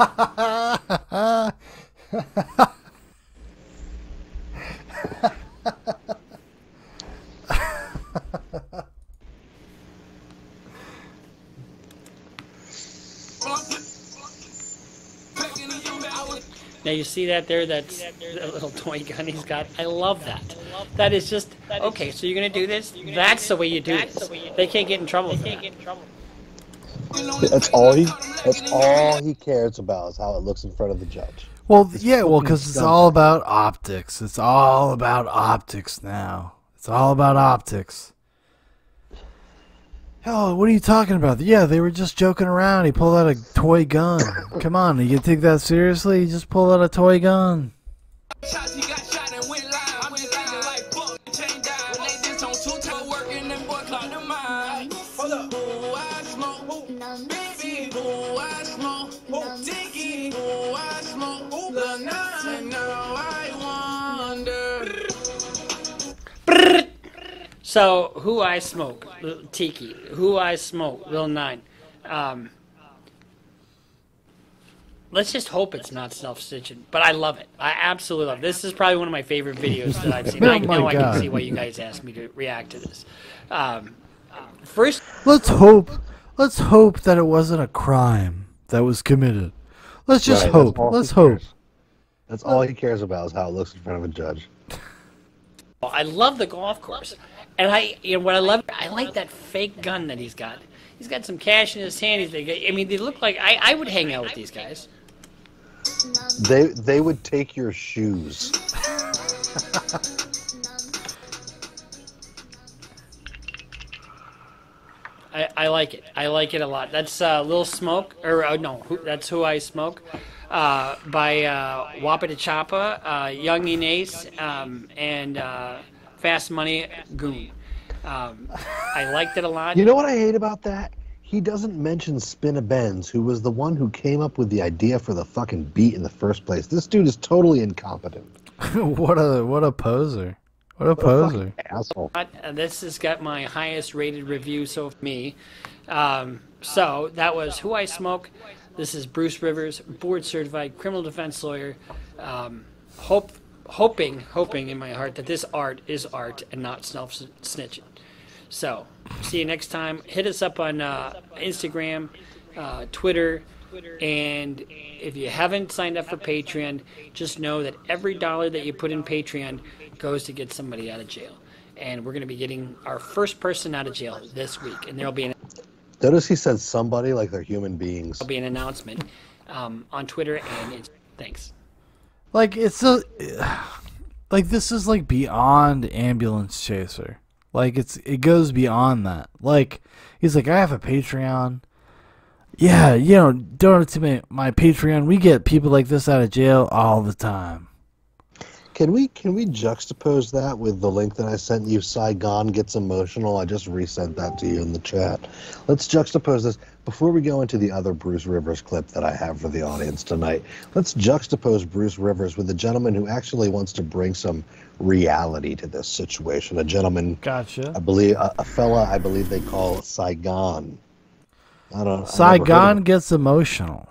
Now you see that there, that's that little toy gun he's got. I love that. That is just, okay, so you're going to do this? That's the way you do this. They can't get in trouble for that. That's all he. That's all he cares about is how it looks in front of the judge. Well, yeah, well, because it's dumb. all about optics. It's all about optics now. It's all about optics. Oh, what are you talking about? Yeah, they were just joking around. He pulled out a toy gun. Come on, you take that seriously? He just pulled out a toy gun. Shots, he got shot and went live. I've been thinking like, fuck, the chain died. When they did on two time working, them boy clocked the mind. Hold up. Ooh, I smoke. Baby, ooh, I smoke. Diggy, ooh, I smoke. The nine, now I wonder. So, who I smoke? Tiki. Who I smoke? Lil Nine. Um, let's just hope it's not self-stitching. But I love it. I absolutely love it. This is probably one of my favorite videos that I've seen. Oh I my know I God. can see why you guys asked me to react to this. Um, first, Let's hope. Let's hope that it wasn't a crime that was committed. Let's just Right, hope. that's all Let's he hope. cares. That's all he cares about is how it looks in front of a judge. I love the golf course. And I, you know, what I love, I like that fake gun that he's got. He's got some cash in his hand. He's, I mean, they look like, I, I would hang out with these guys. They they would take your shoes. I, I like it. I like it a lot. That's uh, Lil Smoke, or uh, no, who, that's Who I Smoke, uh, by uh, Wappa Choppa, uh, Young Ace, um, and uh, Fast Money Goon. Um, I liked it a lot. You know what I hate about that? He doesn't mention Spinna Benz, who was the one who came up with the idea for the fucking beat in the first place. This dude is totally incompetent. what a what a poser. What a poser. Asshole. Uh, This has got my highest rated review so for me. Um, so that was Who I Smoke. This is Bruce Rivers, board certified criminal defense lawyer. Um, hope, hoping, hoping in my heart that this art is art and not self-snitching. So, see you next time. Hit us up on uh, Instagram, uh, Twitter, and if you haven't signed up for Patreon, just know that every dollar that you put in Patreon goes to get somebody out of jail. And we're going to be getting our first person out of jail this week, and there'll be an, Notice he said somebody like they're human beings. there'll be an announcement um, on Twitter and Instagram. Thanks. Like it's a like this is like beyond ambulance chaser. Like it's it goes beyond that. Like he's like, I have a Patreon. Yeah, you know, donate to me my Patreon. We get people like this out of jail all the time. Can we can we juxtapose that with the link that I sent you? Saigon gets emotional. I just resent that to you in the chat. Let's juxtapose this before we go into the other Bruce Rivers clip that I have for the audience tonight. Let's juxtapose Bruce Rivers with a gentleman who actually wants to bring some reality to this situation. A gentleman, Gotcha. I believe, a, a fella I believe they call Saigon. I don't. Saigon gets emotional.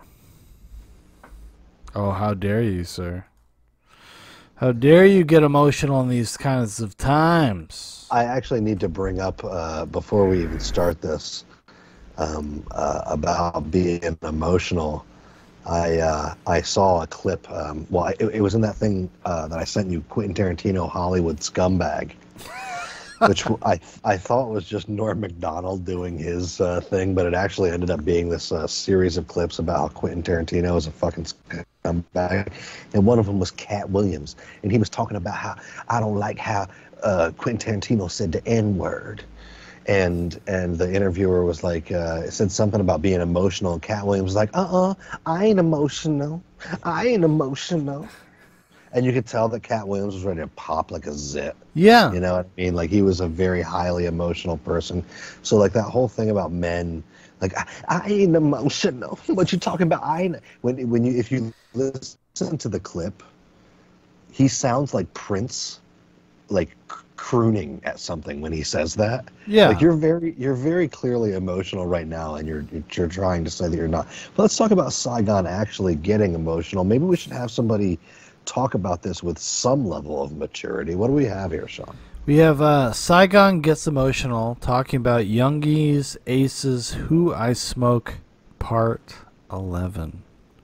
Oh, how dare you, sir? How dare you get emotional in these kinds of times? I actually need to bring up uh, before we even start this um, uh, about being emotional. I uh, I saw a clip. Um, well, it, it was in that thing uh, that I sent you, Quentin Tarantino, Hollywood Scumbag, which I I thought was just Norm Macdonald doing his uh, thing, but it actually ended up being this uh, series of clips about how Quentin Tarantino is a fucking scumbag, and one of them was Cat Williams, and he was talking about how I don't like how uh, Quentin Tarantino said the N-word. And and the interviewer was like, uh, said something about being emotional, and Cat Williams was like, uh-uh, I ain't emotional. I ain't emotional. And you could tell that Cat Williams was ready to pop like a zit. Yeah. You know what I mean? Like, he was a very highly emotional person. So, like, that whole thing about men, like, I, I ain't emotional. What you talking about? I ain't. When, when you, if you listen to the clip, he sounds like Prince, like, crooning at something when he says that. Yeah. Like, you're very you're very clearly emotional right now, and you're you're trying to say that you're not. But let's talk about Saigon actually getting emotional. Maybe we should have somebody talk about this with some level of maturity. What do we have here, Shaun? We have uh, Saigon Gets Emotional talking about Youngies, Aces, Who I Smoke, Part eleven.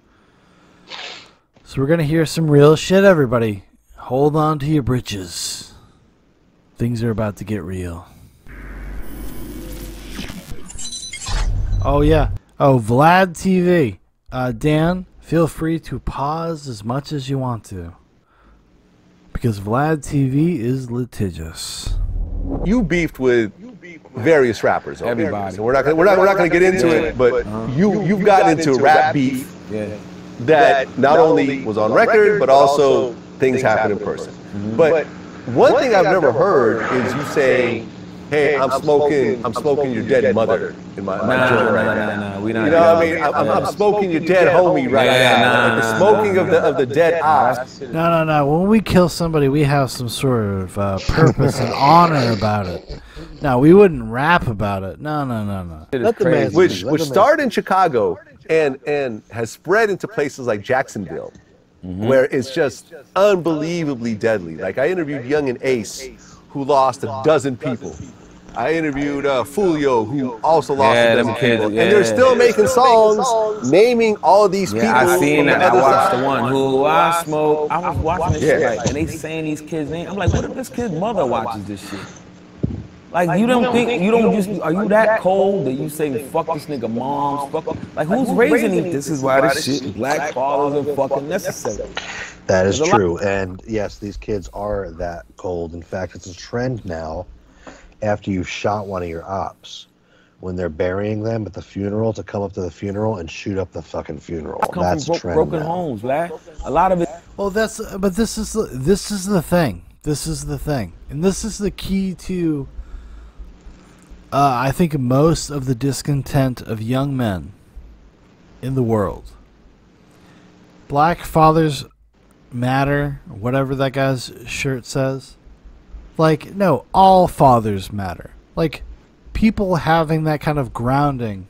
So we're going to hear some real shit, everybody. Hold on to your britches. Things are about to get real. Oh, yeah. Oh, Vlad T V. Uh, Dan, feel free to pause as much as you want to. Because Vlad T V is litigious. You beefed with various rappers. Okay? Everybody. So we're not gonna, we're not we're not going to get into Yeah. it, but Uh-huh. you you've gotten into rap beef Yeah. that not only was on record, but also things happen in person. Mm-hmm. But one thing I've never heard is you saying, "Hey, I'm smoking, I'm smoking your dead mother in my, my Nah, joint nah, right nah, now." nah, we not. You know what I mean? I'm, I'm smoking your dead homie right Yeah, now. nah, Like the nah, smoking nah. of the of the dead eyes. No, no, no. When we kill somebody, we have some sort of uh, purpose and honor about it. No, we wouldn't rap about it. No, no, no, no. Let the man Which speak. Let which the man started in Chicago and and has spread into places like Jacksonville, where it's just unbelievably deadly. Like I interviewed Young and Ace, who lost a dozen people. I interviewed uh, Fulio, who also lost Yeah, a them dozen kids, people, yeah. and they're still making songs naming all of these people. Yeah, I seen from that. the I other watched side. the one who I smoke. I was watching this Yeah. shit, like, and they saying these kids' names. I'm like, what if this kid's mother watches this shit? Like, you don't think, you don't just, are you that cold that you say, fuck this nigga moms, fuck, like, who's raising these? This is why this shit, black fathers are fucking necessary. That is There's a lot- true. And yes, these kids are that cold. In fact, it's a trend now after you've shot one of your ops, when they're burying them at the funeral, to come up to the funeral and shoot up the fucking funeral. I come That's from a bro- trend broken now. homes, black. A lot of it. Well, that's but this is the, this is the thing. This is the thing, and this is the key to. Uh, I think most of the discontent of young men in the world. Black fathers matter, whatever that guy's shirt says. Like, no, all fathers matter. Like, people having that kind of grounding,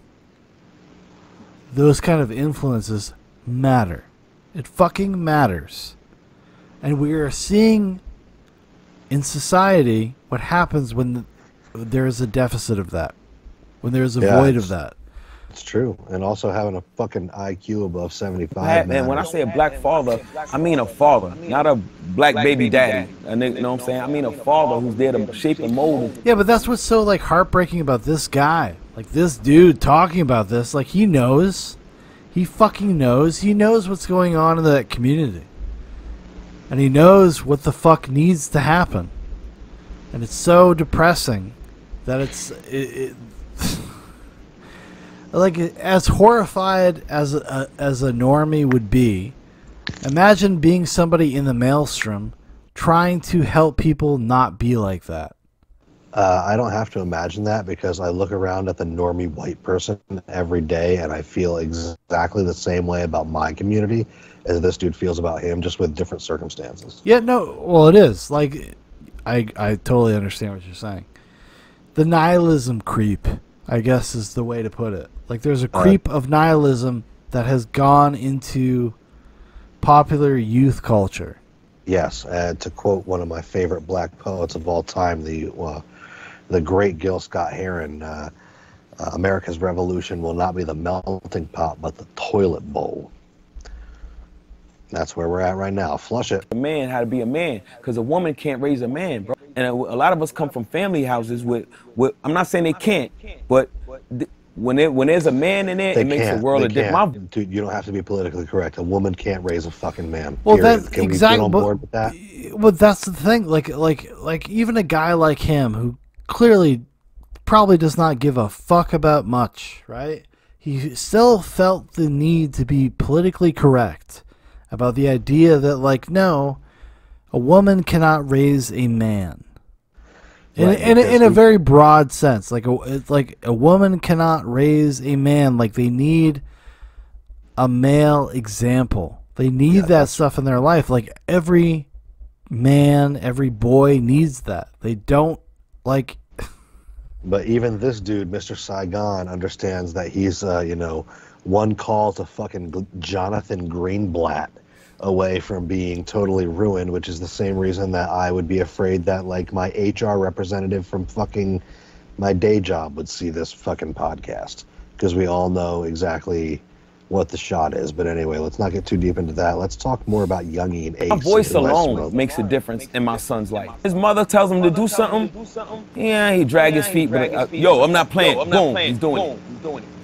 those kind of influences matter. It fucking matters. And we are seeing in society what happens when the, there is a deficit of that. When there is a Yeah, void it's- of that. It's true. And also having a fucking I Q above seventy-five, Pat, man. man, when I say a black father, I mean a father, not a black baby daddy. A nigga, you know what I'm saying? I mean a father who's there to shape and mold. Yeah, but that's what's so like heartbreaking about this guy. Like this dude talking about this, like he knows. He fucking knows. He knows what's going on in that community. And he knows what the fuck needs to happen. And it's so depressing that it's it, it like as horrified as a, as a normie would be. Imagine being somebody in the maelstrom trying to help people not be like that. Uh, I don't have to imagine that, because I look around at the normie white person every day and I feel exactly the same way about my community as this dude feels about him, just with different circumstances. Yeah, no, well, it is. Like, I, I totally understand what you're saying. The nihilism creep, I guess, is the way to put it. Like, there's a creep of nihilism that has gone into popular youth culture. Yes, and to quote one of my favorite black poets of all time, the uh, the great Gil Scott-Heron, uh, uh, America's revolution will not be the melting pot, but the toilet bowl. That's where we're at right now. Flush it. A man how to be a man, because a woman can't raise a man, bro. And a, a lot of us come from family houses with, with I'm not saying they can't, but th- when it, when there's a man in there, They it makes can't. a world They of difference. can't. Dude, you don't have to be politically correct. A woman can't raise a fucking man. Well, period. that's Can we exactly. get on but- board with that? Well, that's the thing. Like, like, like, even a guy like him, who clearly probably does not give a fuck about much, right? He still felt the need to be politically correct about the idea that, like, no, a woman cannot raise a man. In, Right, in, a- in a because- very broad sense, like a, it's like a woman cannot raise a man. Like, they need a male example. They need Yeah, that that's- stuff in their life. Like, every man, every boy needs that. They don't, like, But even this dude, Mister Saigon, understands that he's, uh, you know, one call to fucking G- Jonathan Greenblatt away from being totally ruined, which is the same reason that I would be afraid that, like, my H R representative from fucking my day job would see this fucking podcast, because we all know exactly what the shot is. But anyway, let's not get too deep into that. Let's talk more about Youngie and Ace. My voice and alone Westbrook. makes a difference in my son's life. His mother tells him to do something, yeah, he drag his feet, but uh, yo, I'm not playing. Boom, he's doing it.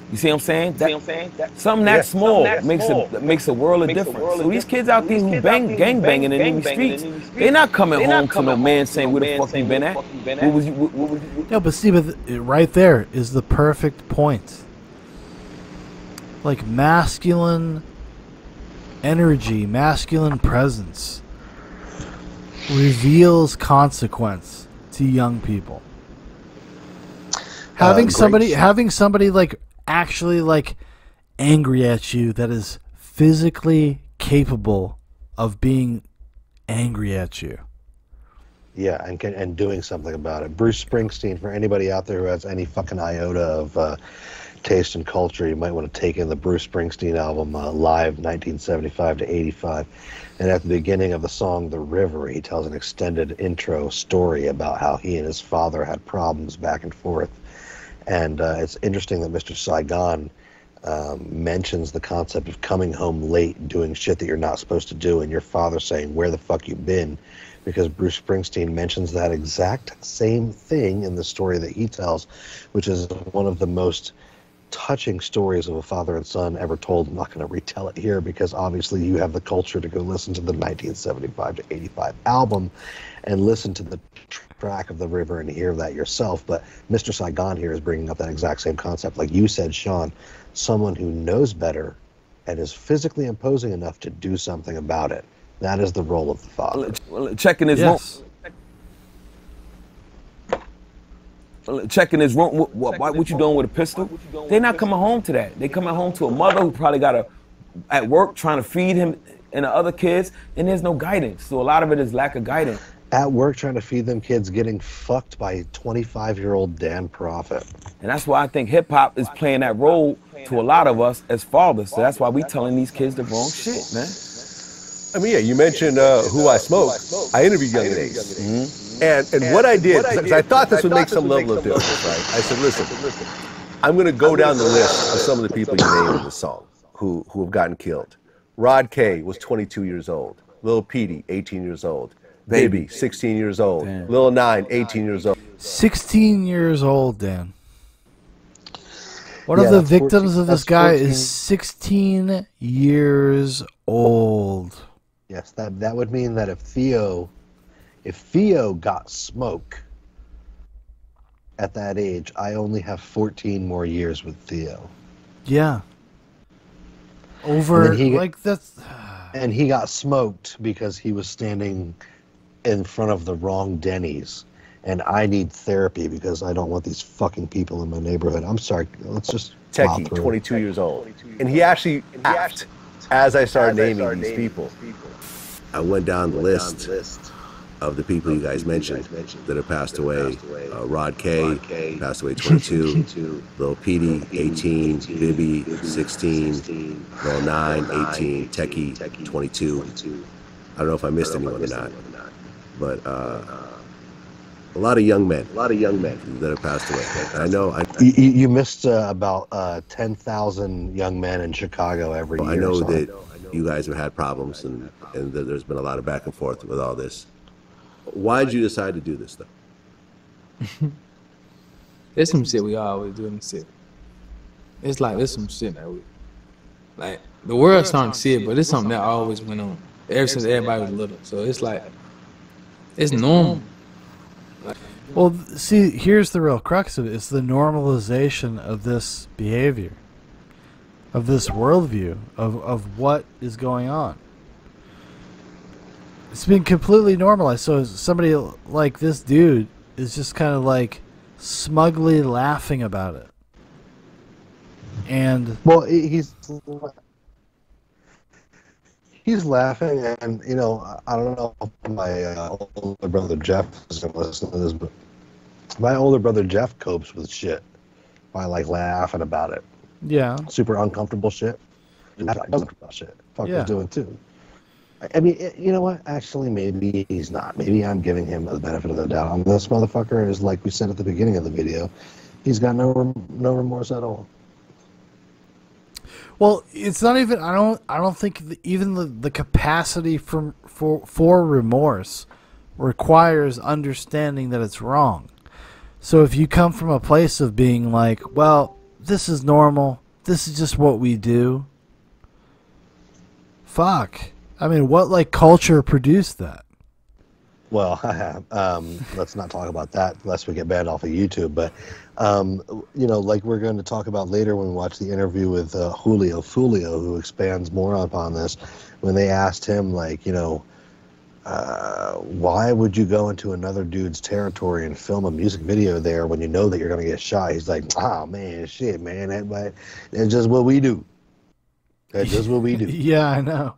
You see what I'm saying? That, something that small makes a makes a world of difference. So these kids out there who bang gang banging in these streets, they're not coming home to no man saying where the fuck you been at. What was you? What, what was you? No, but see, but th- right there is the perfect point. Like masculine energy, masculine presence reveals consequence to young people. Having Uh, somebody, great. having somebody like actually like angry at you that is physically capable of being angry at you. Yeah, and can, and doing something about it. Bruce Springsteen, for anybody out there who has any fucking iota of uh, taste and culture, you might want to take in the Bruce Springsteen album uh, Live nineteen seventy-five to eighty-five. And at the beginning of the song The River, he tells an extended intro story about how he and his father had problems back and forth. And uh, it's interesting that Mister Saigon um, mentions the concept of coming home late, doing shit that you're not supposed to do, and your father saying, "Where the fuck you been?" Because Bruce Springsteen mentions that exact same thing in the story that he tells, which is one of the most touching stories of a father and son ever told. I'm not going to retell it here because obviously you have the culture to go listen to the nineteen seventy-five to eighty-five album and listen to the track of The River and hear that yourself. But Mister Saigon here is bringing up that exact same concept. Like you said, Shaun, someone who knows better and is physically imposing enough to do something about it. That is the role of the father. Well, checking his Yes. room. Checking his room. What, what, what, what you doing with a pistol? They're not coming home to that. They coming home to a mother who probably got a at work trying to feed him and the other kids, and there's no guidance. So a lot of it is lack of guidance. At work trying to feed them kids, getting fucked by twenty-five-year-old Dan Profitt. And that's why I think hip hop is playing that role to a lot of us as fathers. So that's why we telling these kids the wrong shit, man. I mean, yeah, you mentioned uh, Who I Smoke. I interviewed Young and Ace. Mm-hmm. And, and what I did, because I thought this would make some level of difference, right? I said, listen, I'm going to go down the list of some of the people you named in the song who, who have gotten killed. Rod K was twenty-two years old. Lil Petey, eighteen years old. Baby, sixteen years old. Damn. Lil Nine, eighteen years old. sixteen years old, Dan. One Yeah, of the that's victims fourteen of this that's guy fourteen. is sixteen years old. Yes, that that would mean that if Theo, if Theo got smoke at that age, I only have fourteen more years with Theo. Yeah. Over, And then he- like, that's... And he got smoked because he was standing in front of the wrong Denny's. And I need therapy because I don't want these fucking people in my neighborhood. I'm sorry, let's just plow Techie, through. twenty-two years old. And he actually asked, as I started naming these people, I went down the list of the people you guys mentioned that have passed away. Uh, Rod K, passed away twenty-two. Lil Petey, eighteen. Bibby, sixteen. Lil Nine, eighteen. Techie, twenty-two. I don't know if I missed anyone or not. But uh, a lot of young men, a lot of young men that have passed away. And I know, I, You, you you missed uh, about uh, ten thousand young men in Chicago every year. I know so that you guys have had problems and, and that there's been a lot of back and forth with all this. Why did you decide to do this, though? There's some shit we always do in the city. It's like there's some shit that we like the world's starting to see it, but it's something that always went on ever since everybody was little. So it's like it's normal. Well, th- see, here's the real crux of it. It's the normalization of this behavior, of this worldview, of, of what is going on. It's been completely normalized. So somebody like this dude is just kind of like smugly laughing about it. And Well, he- he's he's laughing, and you know, I I don't know if my uh, older brother Jeff is gonna listen to this, but my older brother Jeff copes with shit by like laughing about it. yeah, Super uncomfortable shit. Uncomfortable shit. Fuck Yeah. he's doing too. I- I mean, it- you know what? Actually, maybe he's not. Maybe I'm giving him the benefit of the doubt. And this motherfucker is, like we said at the beginning of the video, he's got no rem- no remorse at all. well, it's not even. I don't. I don't think the, even the, the capacity for for for remorse requires understanding that it's wrong. So if you come from a place of being like, well, this is normal. This is just what we do. Fuck. I mean, what like culture produced that? Well, um, let's not talk about that lest we get banned off of YouTube. But, um, you know, like we're going to talk about later when we watch the interview with uh, Julio Fulio, who expands more upon this, when they asked him, like, you know, uh, why would you go into another dude's territory and film a music video there when you know that you're going to get shot? He's like, oh, man, shit, man, that, that's just what we do. That's just what we do. Yeah, I know.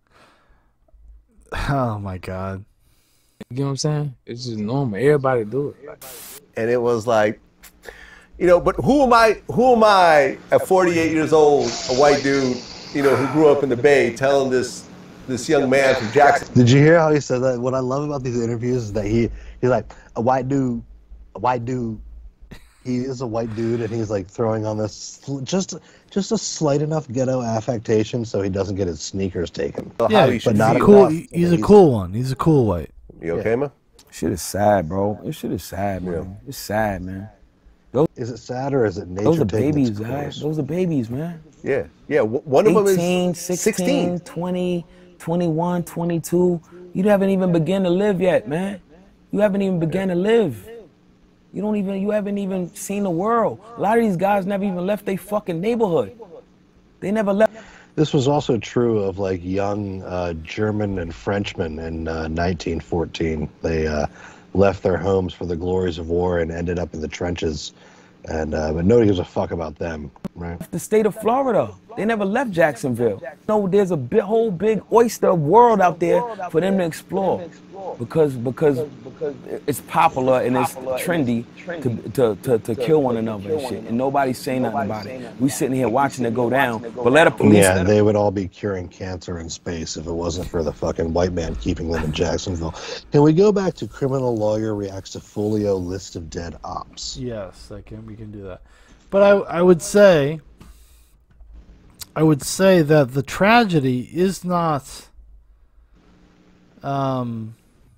Oh, my God. You know what I'm saying? It's just normal. Everybody do it. Like, And it was like, you know, but who am I, who am I at forty-eight years old, a white dude, you know, who grew up in the Bay, telling this this young man from Jackson. Did you hear how he said that? What I love about these interviews is that he he's like, a white dude, a white dude. He is a white dude, and he's like throwing on this just just a slight enough ghetto affectation so he doesn't get his sneakers taken. Yeah, he but should not feel. cool. He's a cool one. He's a cool white. You okay, man? Shit is sad, bro. This shit is sad, man. It's sad, man. Is it sad or is it nature Those are taking babies, its guys. course? Those are babies, man. Yeah, yeah. w- One of them is eighteen, sixteen, twenty, twenty-one, twenty-two. You haven't even begun to live yet, man. You haven't even begun to live. You don't even, you haven't even seen the world. A lot of these guys never even left their fucking neighborhood. They never left. This was also true of like young uh, German and Frenchmen in uh, nineteen fourteen. They uh, left their homes for the glories of war and ended up in the trenches. And uh, but nobody gives a fuck about them, right? The state of Florida. They never left Jacksonville. No, there's a big, whole big oyster world out there for them to explore, because because it's popular and it's trendy to to, to, to kill one another and shit, and nobody's saying nothing about it. We sitting here watching it go down, but let a police. Yeah, they would all be curing cancer in space if it wasn't for the fucking white man keeping them in Jacksonville. Can we go back to criminal lawyer reacts to folio list of dead ops? Yes, I can. We can do that. But I I would say. I would say that the tragedy is not um,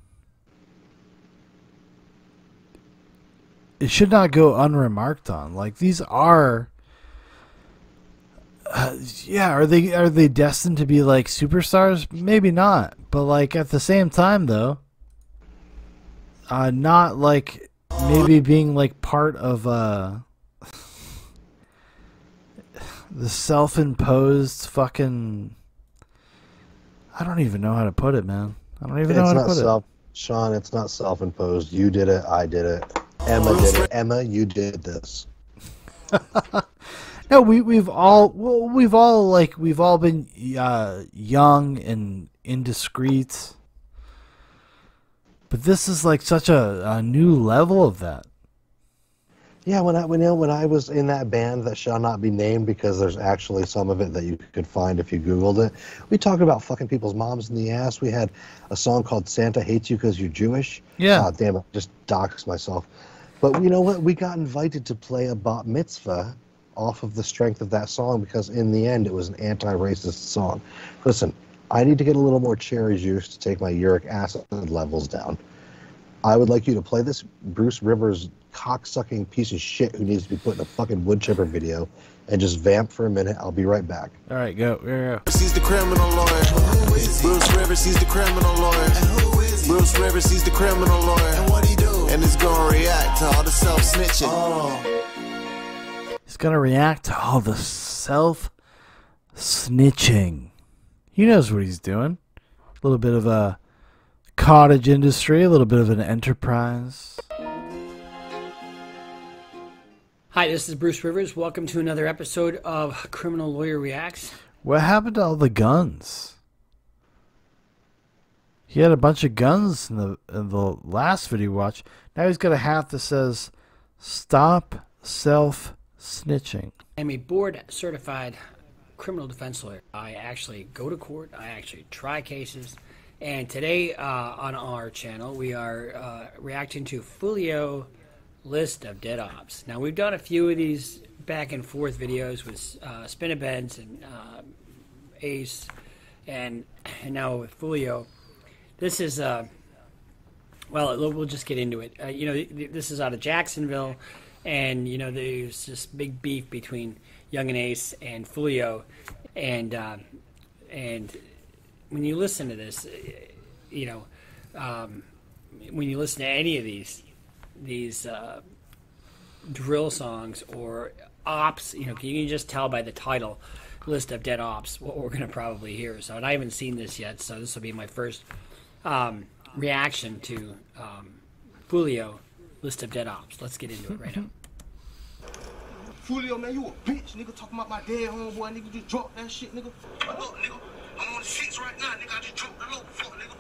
it should not go unremarked on. Like, these are uh, yeah, are they are they destined to be like superstars? Maybe not. But like at the same time though, uh not like maybe being like part of uh the self-imposed fucking... I don't even know how to put it, man. I don't even know It's how to not put self, Shaun, it's not self-imposed. You did it, I did it. Emma did it. Emma, you did this. it. No, we we've all well, we've all like we've all been uh, young and indiscreet, but this is like such a, a new level of that. Yeah, when I when, you know, when I was in that band that shall not be named because there's actually some of it that you could find if you Googled it. We talked about fucking people's moms in the ass. We had a song called Santa Hates You Because You're Jewish. Yeah. Oh, damn it, just doxed myself. But you know what? We got invited to play a bat mitzvah off of the strength of that song because in the end it was an anti-racist song. Listen, I need to get a little more cherry juice to take my uric acid levels down. I would like you to play this Bruce Rivers cock-sucking piece of shit who needs to be put in a fucking wood chipper video and just vamp for a minute. I'll be right back. All right, go. Go, go. He's the criminal lawyer. Bruce Rivers, he's the criminal lawyer. Bruce Rivers, he's the criminal lawyer. And what he do? And he's gonna react to all the self-snitching. Oh. He's gonna react to all the self-snitching. He knows what he's doing. A little bit of a cottage industry, a little bit of an enterprise. Hi, this is Bruce Rivers. Welcome to another episode of Criminal Lawyer Reacts. What happened to all the guns? He had a bunch of guns in the in the last video we watched. Now he's got a hat that says, "Stop self-snitching." I'm a board-certified criminal defense lawyer. I actually go to court. I actually try cases. And today uh, on our channel, we are uh, reacting to Fulio list of dead ops. Now, we've done a few of these back and forth videos with uh, Spinabeds and uh, Ace, and, and now with Fulio. This is, uh, well, we'll just get into it. Uh, you know, this is out of Jacksonville, and you know there's this big beef between Young and Ace and Fulio, and uh, and when you listen to this, you know, um, when you listen to any of these these uh, drill songs or ops, you know, you can just tell by the title list of dead ops what we're going to probably hear. So, and I haven't seen this yet, so this will be my first um, reaction to um, Fulio list of dead ops. Let's get into it right now. Fulio, man, you a bitch, nigga, talking about my dead homeboy, nigga, just drop that shit, nigga. Look, nigga, I'm on the six right now, nigga, I just dropped the little fuck, nigga.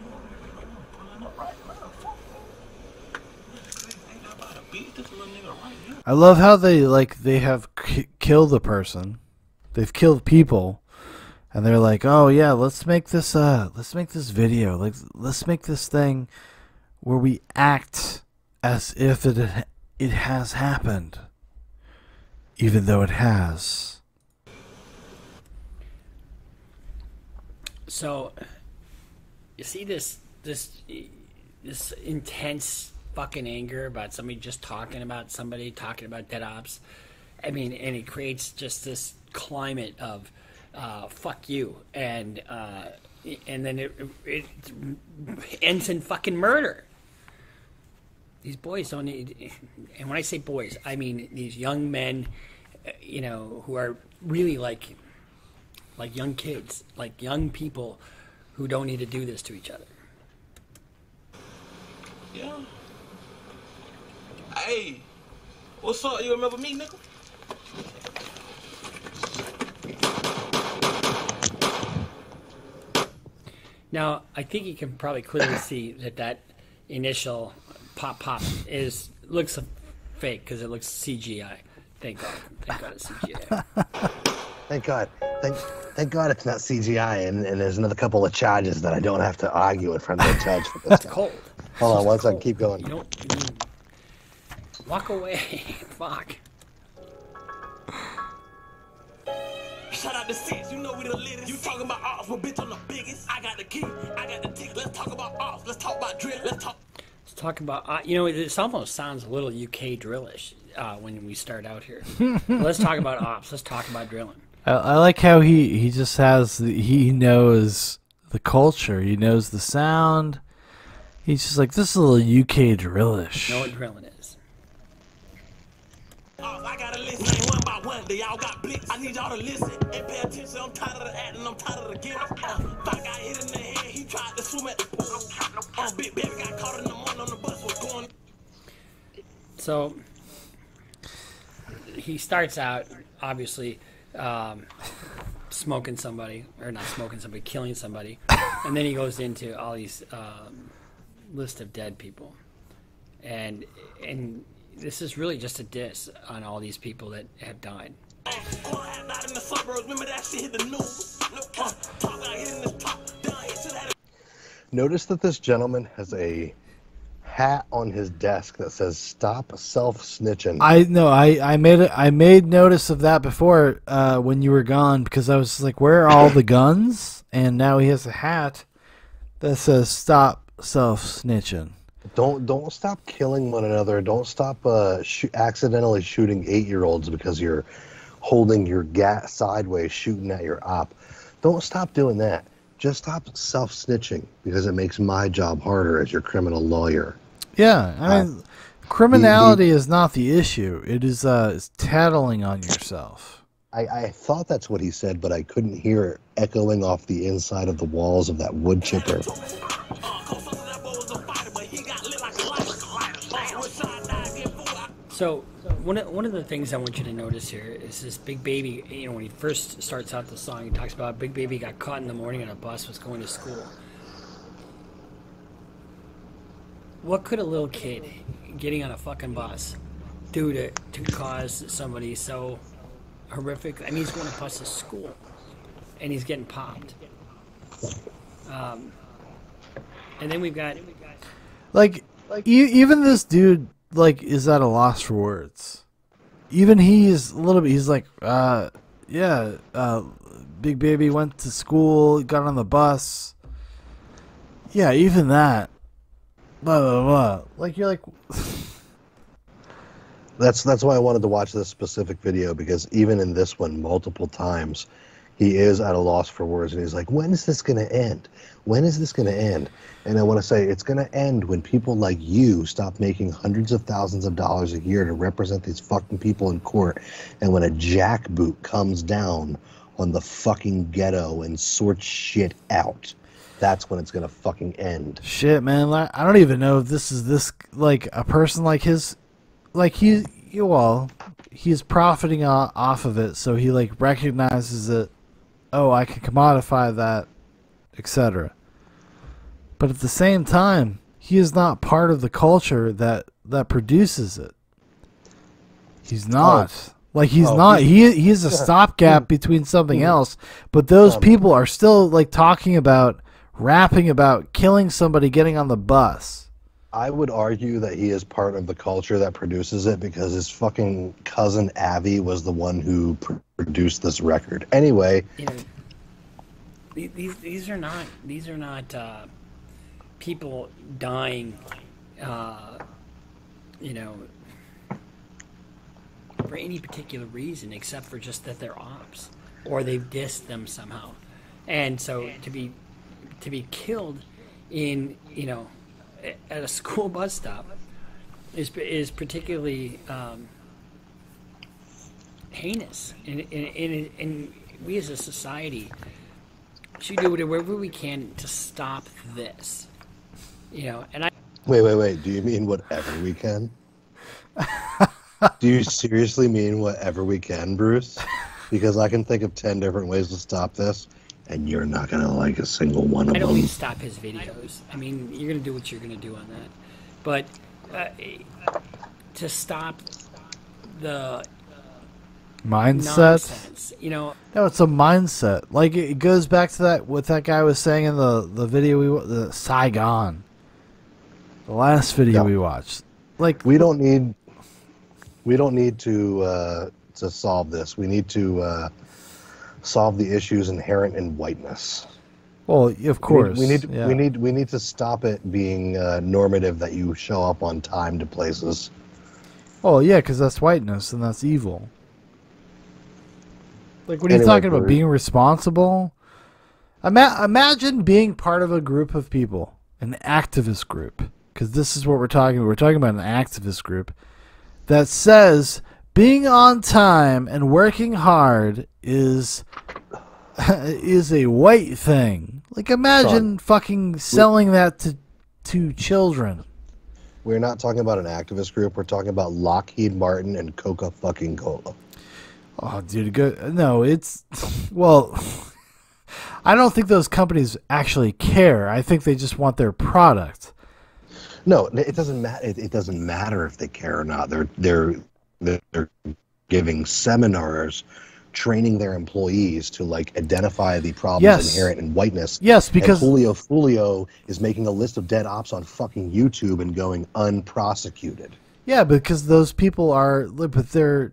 I love how they like they have k- killed the person. They've killed people, and they're like, "Oh yeah, let's make this uh let's make this video. Like let's make this thing where we act as if it it has happened, even though it has." So, you see this this this intense fucking anger about somebody just talking about somebody talking about dead ops. I mean, and it creates just this climate of uh, fuck you, and uh, and then it, it ends in fucking murder. These boys don't need, and when I say boys, I mean these young men, you know, who are really like like young kids, like young people who don't need to do this to each other. Yeah. Hey, what's up? You remember me, nigga? Now, I think you can probably clearly see that that initial pop pop is looks fake because it looks C G I. Thank God. Thank God it's C G I. Thank God. Thank, thank God it's not C G I, and, and there's another couple of charges that I don't have to argue in front of the judge for this. It's cold. Hold on one cold. second. Keep going. You don't, you walk away. Fuck. Shout out to Six, you know we the latest. You talking about ops, but bitch, I'm the biggest. I got the key, I got the tick. Let's talk about ops. Let's talk about drill. Let's talk. Let's talk about, uh, you know, this almost sounds a little U K drillish uh, when we start out here. Let's talk about ops. Let's talk about drilling. I, I like how he he just has the, he knows the culture. He knows the sound. He's just like, this is a little U K drillish. You know what drilling is. I gotta listen one by one. They all got blitz. I need y'all to listen and pay attention. I'm tired of the acting. I'm tired of the game. Uh, Five got hit in the head. He tried to swim at the pool. Uh, Big Baby got caught in the morning on the bus. Was going. So he starts out obviously um, smoking somebody, or not smoking somebody, killing somebody, and then he goes into all these um, list of dead people, and and. This is really just a diss on all these people that have died. Notice that this gentleman has a hat on his desk that says "Stop self-snitching." I no, I I made it. I made notice of that before uh, when you were gone, because I was like, "Where are all the guns?" And now he has a hat that says "Stop self-snitching." Don't don't stop killing one another. Don't stop uh, sh- accidentally shooting eight-year-olds because you're holding your gat sideways, shooting at your op. Don't stop doing that. Just stop self-snitching because it makes my job harder as your criminal lawyer. Yeah, I mean, uh, criminality the, the, is not the issue. It is uh, it's tattling on yourself. I, I thought that's what he said, but I couldn't hear it echoing off the inside of the walls of that wood chipper. So one of, one of the things I want you to notice here is this Big Baby, you know, when he first starts out the song, he talks about Big Baby got caught in the morning on a bus, was going to school. What could a little kid getting on a fucking bus do to, to cause somebody so horrific? I mean, he's going to bus to school, and he's getting popped. Um, and then we've got... Like, like e- even this dude... like is at a loss for words. Even he's a little bit he's like uh yeah uh Big Baby went to school, got on the bus, yeah, even that, blah blah blah. Like, you're like That's that's why I wanted to watch this specific video, because even in this one, multiple times, he is at a loss for words, and he's like, "When is this going to end? When is this going to end?" And I want to say it's going to end when people like you stop making hundreds of thousands of dollars a year to represent these fucking people in court, and when a jackboot comes down on the fucking ghetto and sorts shit out. That's when it's going to fucking end. Shit, man. Like, I don't even know if this is this, like, a person like his, like, he, well, he's profiting o- off of it, so he, like, recognizes that, oh, I can commodify that, et cetera. But at the same time, he is not part of the culture that, that produces it. He's not. Oh. Like, he's oh, not. He he's a stopgap between something else. But those people are still, like, talking about, rapping about killing somebody, getting on the bus. I would argue that he is part of the culture that produces it, because his fucking cousin Avi was the one who pr- produced this record. Anyway, you know, these these are not these are not uh, people dying, uh, you know, for any particular reason, except for just that they're ops or they've dissed them somehow, and so to be to be killed in, you know, at a school bus stop is is particularly um, heinous, and, and, and, and we as a society should do whatever we can to stop this, you know. And I wait, wait, wait. Do you mean whatever we can? Do you seriously mean whatever we can, Bruce? Because I can think of ten different ways to stop this, and you're not gonna like a single one of I don't them. mean to stop his videos. I mean, you're gonna do what you're gonna do on that, but uh, to stop the mindset, nonsense, you know. No, it's a mindset. Like, it goes back to that what that guy was saying in the the video we the Saigon, the last video yeah. we watched. Like, we don't need we don't need to uh, to solve this. We need to uh, solve the issues inherent in whiteness. Well, of course, we need we need, yeah. we need we need to stop it being uh, normative that you show up on time to places. Oh yeah, because that's whiteness and that's evil. Like, what are you Anyway, talking about? Bruce. Being responsible? Ima- imagine being part of a group of people, an activist group, because this is what we're talking about. We're talking about an activist group that says being on time and working hard is is a white thing. Like, imagine Shaun, fucking selling that to to children. We're not talking about an activist group. We're talking about Lockheed Martin and Coca fucking Cola. Oh, dude, good. No, it's well. I don't think those companies actually care. I think they just want their product. No, it doesn't matter. It, it doesn't matter if they care or not. They're they're they're giving seminars, training their employees to like identify the problems Yes. inherent in whiteness. Yes, because and Julio Fulio is making a list of dead ops on fucking YouTube and going unprosecuted. yeah, because those people are, but they're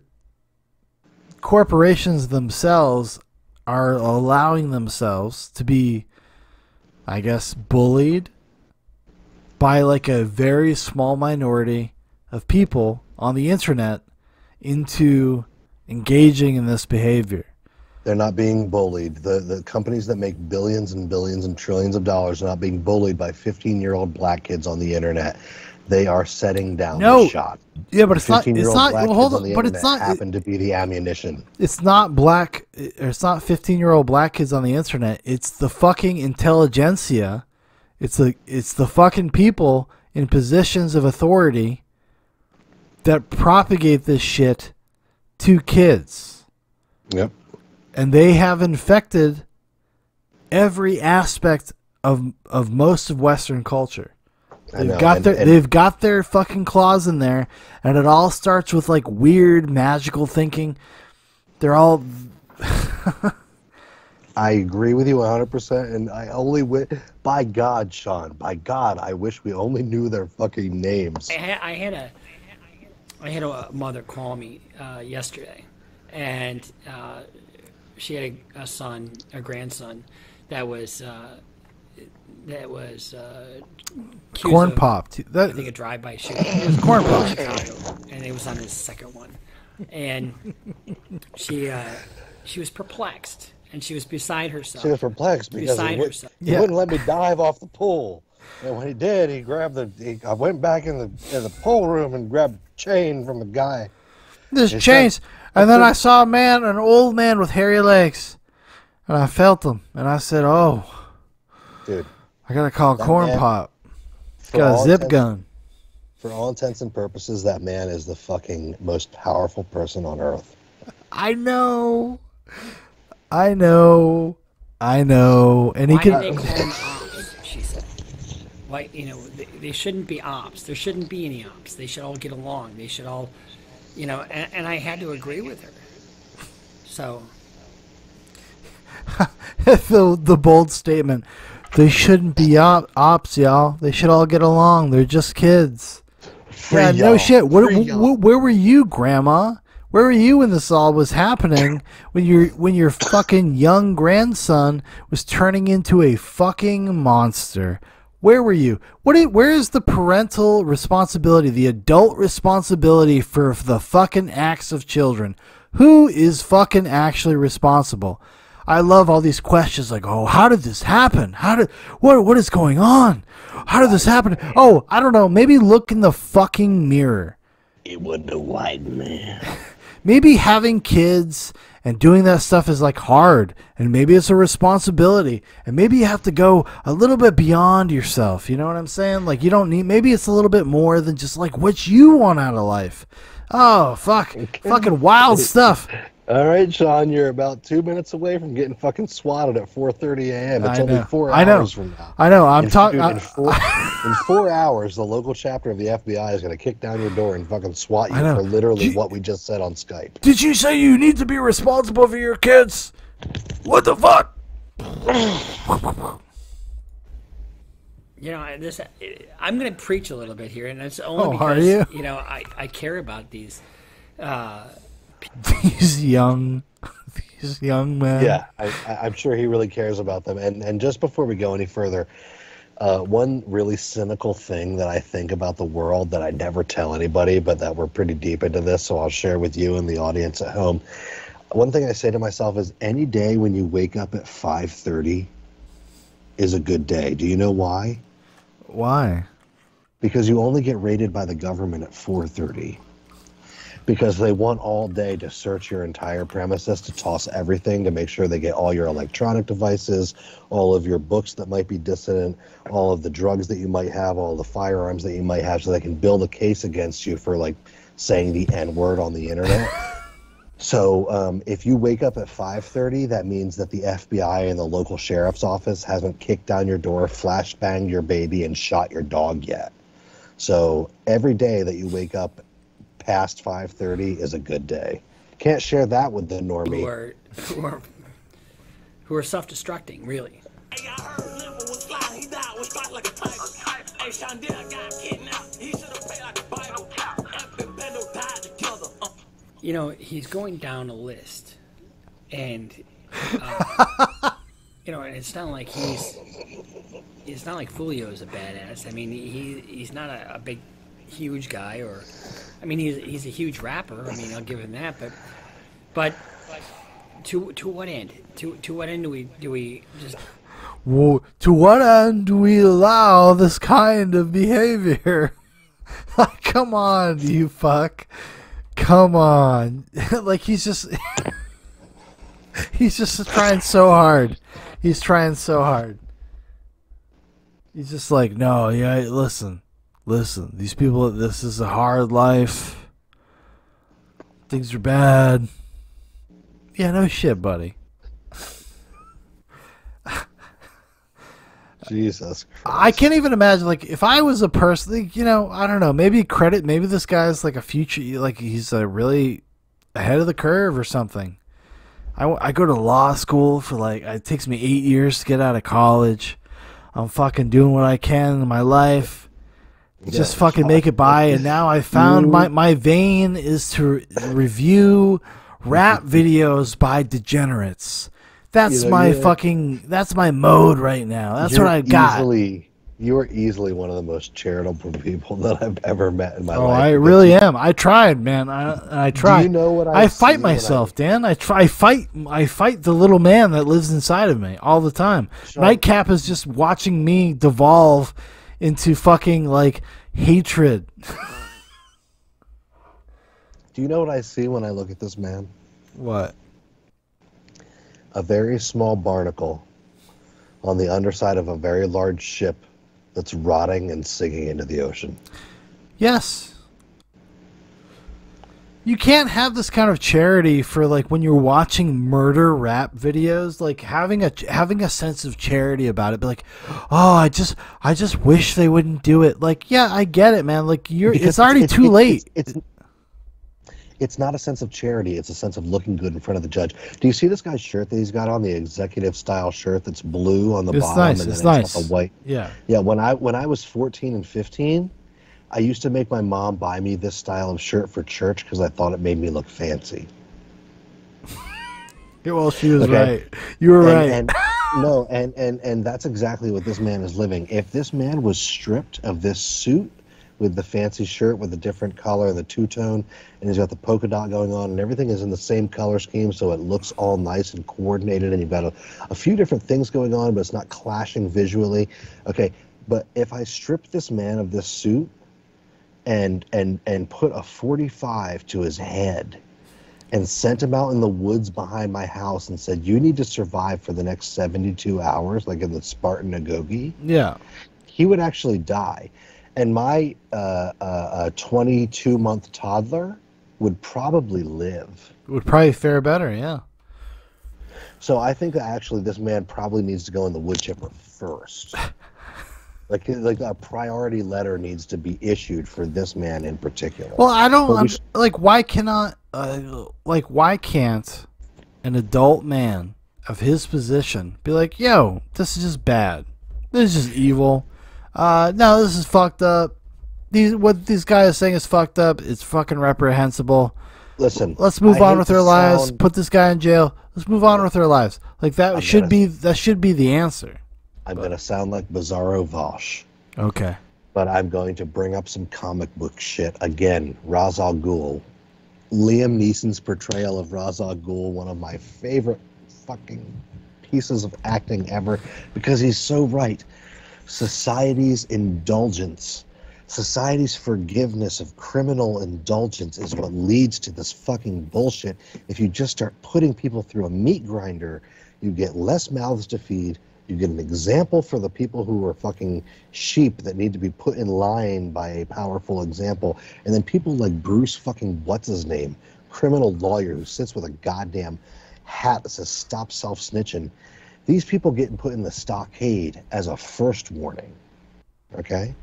corporations themselves are allowing themselves to be, I guess, bullied by like a very small minority of people on the internet into engaging in this behavior. They're not being bullied. The the companies that make billions and billions and trillions of dollars are not being bullied by fifteen-year-old black kids on the internet. They are setting down No. the shot. Yeah, but it's not. It's fifteen-year-old not. black Well, hold kids on on. the But internet it's not. happen to be the ammunition. It's not black. It's not fifteen-year-old black kids on the internet. It's the fucking intelligentsia. It's the. It's the fucking people in positions of authority that propagate this shit to kids. Yep. And they have infected every aspect of of most of Western culture. I They've know, got and- their and- they've got their fucking claws in there, and it all starts with like weird magical thinking. They're all I agree with you one hundred percent, and I only wi- by God, Shaun, by God, I wish we only knew their fucking names. I had, I had a I had a mother call me uh, yesterday, and uh, she had a, a son, a grandson, that was uh, that was uh, accused Corn of, Pop. T- That, I think a drive-by shooting. It was Corn Pop. Chicago, and it was on his second one. And she uh, she was perplexed, and she was beside herself. She was perplexed because beside he, would, herself. he Yeah. wouldn't let me dive off the pool. And when he did, he grabbed the. He, I went back in the in the pool room and grabbed a chain from the guy. There's It's chains. not- And then I saw a man, an old man with hairy legs. And I felt them. And I said, oh, Dude, I got to call That Corn man- Pop. for Got a all zip intents- gun. For all intents and purposes, that man is the fucking most powerful person on earth. I know. I know. I know. And he Why do can. they call them ops? She said. Why, you know, they, they shouldn't be ops. There shouldn't be any ops. They should all get along. They should all, you know, and, and I had to agree with her. So, the, the bold statement. They shouldn't be op- ops, y'all. They should all get along. They're just kids. Yeah, no y'all. shit. What, Free wh- y'all. wh- where were you, Grandma? Where were you when this all was happening? When your when your fucking young grandson was turning into a fucking monster? Where were you? What? i- Where is the parental responsibility, the adult responsibility for the fucking acts of children? Who is fucking actually responsible? I love all these questions like, oh, how did this happen? How did what what is going on? How did this happen? Oh, I don't know. Maybe look in the fucking mirror. It was the white man. Maybe having kids and doing that stuff is like hard, and maybe it's a responsibility, and maybe you have to go a little bit beyond yourself. You know what I'm saying? Like you don't need. Maybe it's a little bit more than just like what you want out of life. Oh fuck, fucking wild stuff. All right, Shaun, you're about two minutes away from getting fucking swatted at four thirty a.m. It's I only know. four I know. hours from now. I know. I'm In- talking. dude, In, four, in four hours, the local chapter of the F B I is going to kick down your door and fucking swat you I know. for literally You- what we just said on Skype. Did you say you need to be responsible for your kids? What the fuck? you know, I- this I'm going to preach a little bit here, and it's only Oh, because are you? know I, I care about these. Uh, These young, these young men. Yeah, I, I, I'm sure he really cares about them. And and just before we go any further, uh, one really cynical thing that I think about the world that I never tell anybody, but that we're pretty deep into this, so I'll share with you and the audience at home. One thing I say to myself is any day when you wake up at five thirty is a good day. Do you know why? Why? Because you only get raided by the government at four thirty. Because they want all day to search your entire premises, to toss everything, to make sure they get all your electronic devices, all of your books that might be dissident, all of the drugs that you might have, all the firearms that you might have, so they can build a case against you for like saying the N-word on the internet. So um, if you wake up at five thirty, that means that the F B I and the local sheriff's office hasn't kicked down your door, flash banged your baby, and shot your dog yet. So every day that you wake up past five thirty is a good day. Can't share that with the who normie. are who are who are self-destructing, really. You know, he's going down a list, and uh, you know, and it's not like he's it's not like Fulio is a badass. I mean, he he's not a, a big, huge guy, or I mean, he's he's a huge rapper. I mean, I'll give him that, but but to to what end? To to what end do we do we just? Well, to what end do we allow this kind of behavior? Like, come on, you fuck. Come on. Like, he's just... he's just trying so hard. He's trying so hard. He's just like, no, yeah, listen. Listen. These people, this is a hard life. Things are bad. Yeah, no shit, buddy. Jesus Christ. I can't even imagine, like, if I was a person, like, you know, I don't know, maybe credit, maybe this guy's like a future, like, he's uh, really ahead of the curve or something. I, I go to law school for, like, it takes me eight years to get out of college. I'm fucking doing what I can in my life. Just Yeah, fucking make it by, and now I found my, my vein is to re- review rap videos by degenerates. That's You know, my you're- fucking. That's my mode right now. That's You're what I got. Easily, you are easily one of the most charitable people that I've ever met in my Oh, life. I because really you- am. I tried, man. I I tried. you know what I I fight see when I- myself, Dan. I try. I fight. I fight the little man that lives inside of me all the time. Shaun- Nightcap is just watching me devolve into fucking like hatred. Do you know what I see when I look at this man? What? A very small barnacle on the underside of a very large ship that's rotting and sinking into the ocean. Yes. You can't have this kind of charity for like when you're watching murder rap videos, like having a having a sense of charity about it. Be like, oh, I just I just wish they wouldn't do it. Like, yeah, I get it, man. Like you're Because it's already it's- too it's- late. It's, it's it's not a sense of charity. It's a sense of looking good in front of the judge. Do you see this guy's shirt that he's got on, the executive style shirt that's blue on the It's bottom nice, and then it's it's got nice. the white? Yeah. Yeah, when I when I was fourteen and fifteen, I used to make my mom buy me this style of shirt for church because I thought it made me look fancy. Yeah, well, she was Okay. right. You were And- right. And, no, and, and, and that's exactly what this man is living. If this man was stripped of this suit with the fancy shirt with the different color, the two-tone, and he's got the polka dot going on, and everything is in the same color scheme, so it looks all nice and coordinated, and you've got a, a few different things going on, but it's not clashing visually. Okay, but if I strip this man of this suit and and and put a forty-five to his head and sent him out in the woods behind my house and said, you need to survive for the next seventy-two hours, like in the Spartan Agogi, Yeah. he would actually die. And my uh, uh, twenty-two-month toddler would probably live. Would probably fare better, yeah. So I think that actually this man probably needs to go in the wood chipper first. Like, like a priority letter needs to be issued for this man in particular. Well, I don't But we I'm, sh- like. Why cannot? Uh, like, why can't an adult man of his position be like, "Yo, this is just bad. This is just evil. Uh, no, this is fucked up. These what these guys are saying is fucked up. It's fucking reprehensible. Listen, Let's move I on hate with to our lives. sound- Put this guy in jail. Let's move on with our lives. Like that I'm should gonna- be that should be the answer." I'm going to sound like Bizarro Vosh, Okay. but I'm going to bring up some comic book shit. Again, Ra's al Ghul. Liam Neeson's portrayal of Ra's al Ghul, one of my favorite fucking pieces of acting ever, because he's so right. Society's indulgence, society's forgiveness of criminal indulgence is what leads to this fucking bullshit. If you just start putting people through a meat grinder, you get less mouths to feed. You get an example for the people who are fucking sheep that need to be put in line by a powerful example. And then people like Bruce fucking what's his name, criminal lawyer who sits with a goddamn hat that says stop self-snitching. These people getting put in the stockade as a first warning. Okay?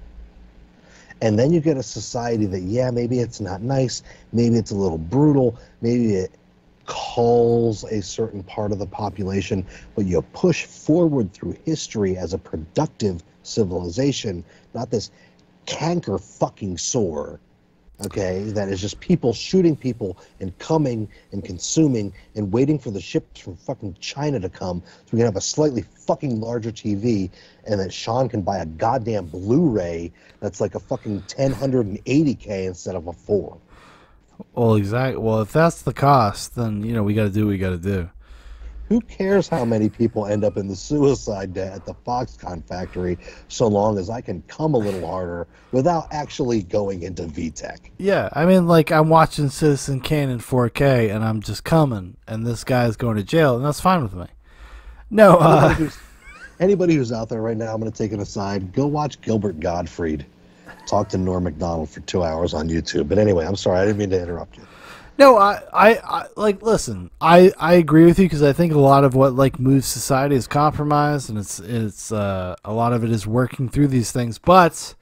And then you get a society that, yeah, maybe it's not nice, maybe it's a little brutal, maybe it calls a certain part of the population, but you push forward through history as a productive civilization, not this canker fucking sore, okay, that is just people shooting people and coming and consuming and waiting for the ships from fucking China to come so we can have a slightly fucking larger T V and that Shaun can buy a goddamn Blu-ray that's like a fucking ten eighty K instead of a four. Well, exactly. Well, if that's the cost, then you know we got to do what we got to do. Who cares how many people end up in the suicide net at the Foxconn factory so long as I can come a little harder without actually going into V TEC? Yeah, I mean, like I'm watching Citizen Kane in four K, and I'm just coming, and this guy's going to jail, and that's fine with me. No, uh, Anybody who's, anybody who's out there right now, I'm going to take it aside. Go watch Gilbert Gottfried talk to Norm Macdonald for two hours on YouTube. But anyway, I'm sorry, I didn't mean to interrupt you. no, I, I, I like listen. I, I agree with you because I think a lot of what like moves society is compromise, and it's it's uh, a lot of it is working through these things. But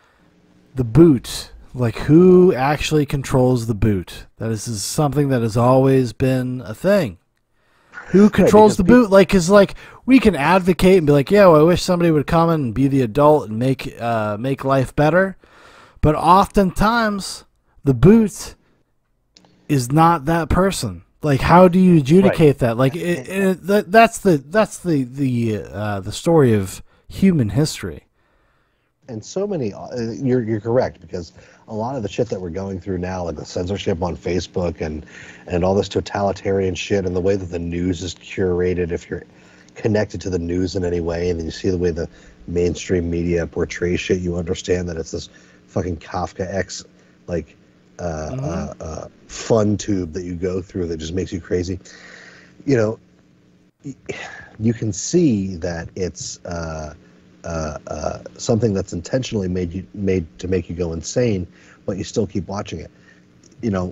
the boot, like who actually controls the boot? That is, is something that has always been a thing. Who controls because the people- boot? Like, cause like we can advocate and be like, yeah, well, I wish somebody would come in and be the adult and make uh, make life better. But oftentimes, the boot is not that person. Like, how do you adjudicate right. that? Like, it, it, that, that's the that's the the uh, the story of human history. And so many, uh, you're you're correct, because a lot of the shit that we're going through now, like the censorship on Facebook and and all this totalitarian shit, and the way that the news is curated, if you're connected to the news in any way, and then you see the way the mainstream media portrays shit, you understand that it's this fucking Kafka-esque, like, uh, mm-hmm. uh, uh, fun tube that you go through that just makes you crazy. You know, you can see that it's uh, uh, uh, something that's intentionally made you made to make you go insane, but you still keep watching it. You know,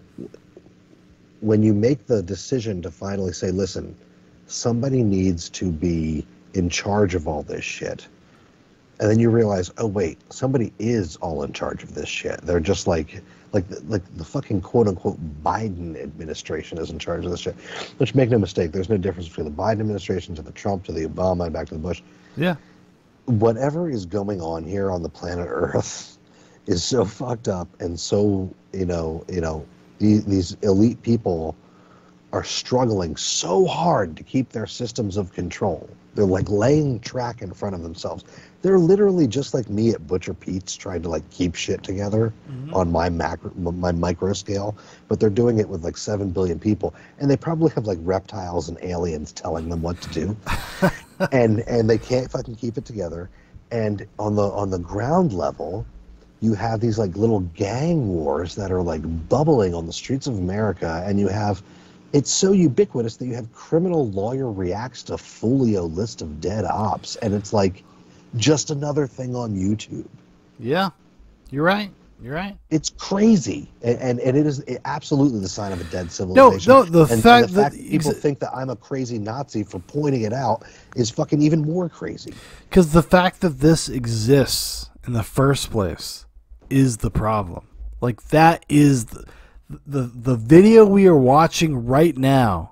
when you make the decision to finally say, listen, somebody needs to be in charge of all this shit, and then you realize, oh wait, somebody is all in charge of this shit. They're just like, like, like the fucking quote unquote Biden administration is in charge of this shit. Which, make no mistake, there's no difference between the Biden administration to the Trump to the Obama and back to the Bush. Yeah. Whatever is going on here on the planet Earth is so fucked up, and so you know, you know, these, these elite people are struggling so hard to keep their systems of control. They're like laying track in front of themselves. They're literally just like me at Butcher Pete's, trying to like keep shit together mm-hmm. on my macro, my micro scale, but they're doing it with like seven billion people, and they probably have like reptiles and aliens telling them what to do, and and they can't fucking keep it together. And on the on the ground level, you have these like little gang wars that are like bubbling on the streets of America, and you have. It's so ubiquitous that you have criminal lawyer reacts to folio list of dead ops, and it's like just another thing on YouTube. Yeah, you're right. You're right. It's crazy, and and, and it is absolutely the sign of a dead civilization. No, no, the and, fact, and the fact that that people exa- think that I'm a crazy Nazi for pointing it out is fucking even more crazy. Because the fact that this exists in the first place is the problem. Like, that is the... The the video we are watching right now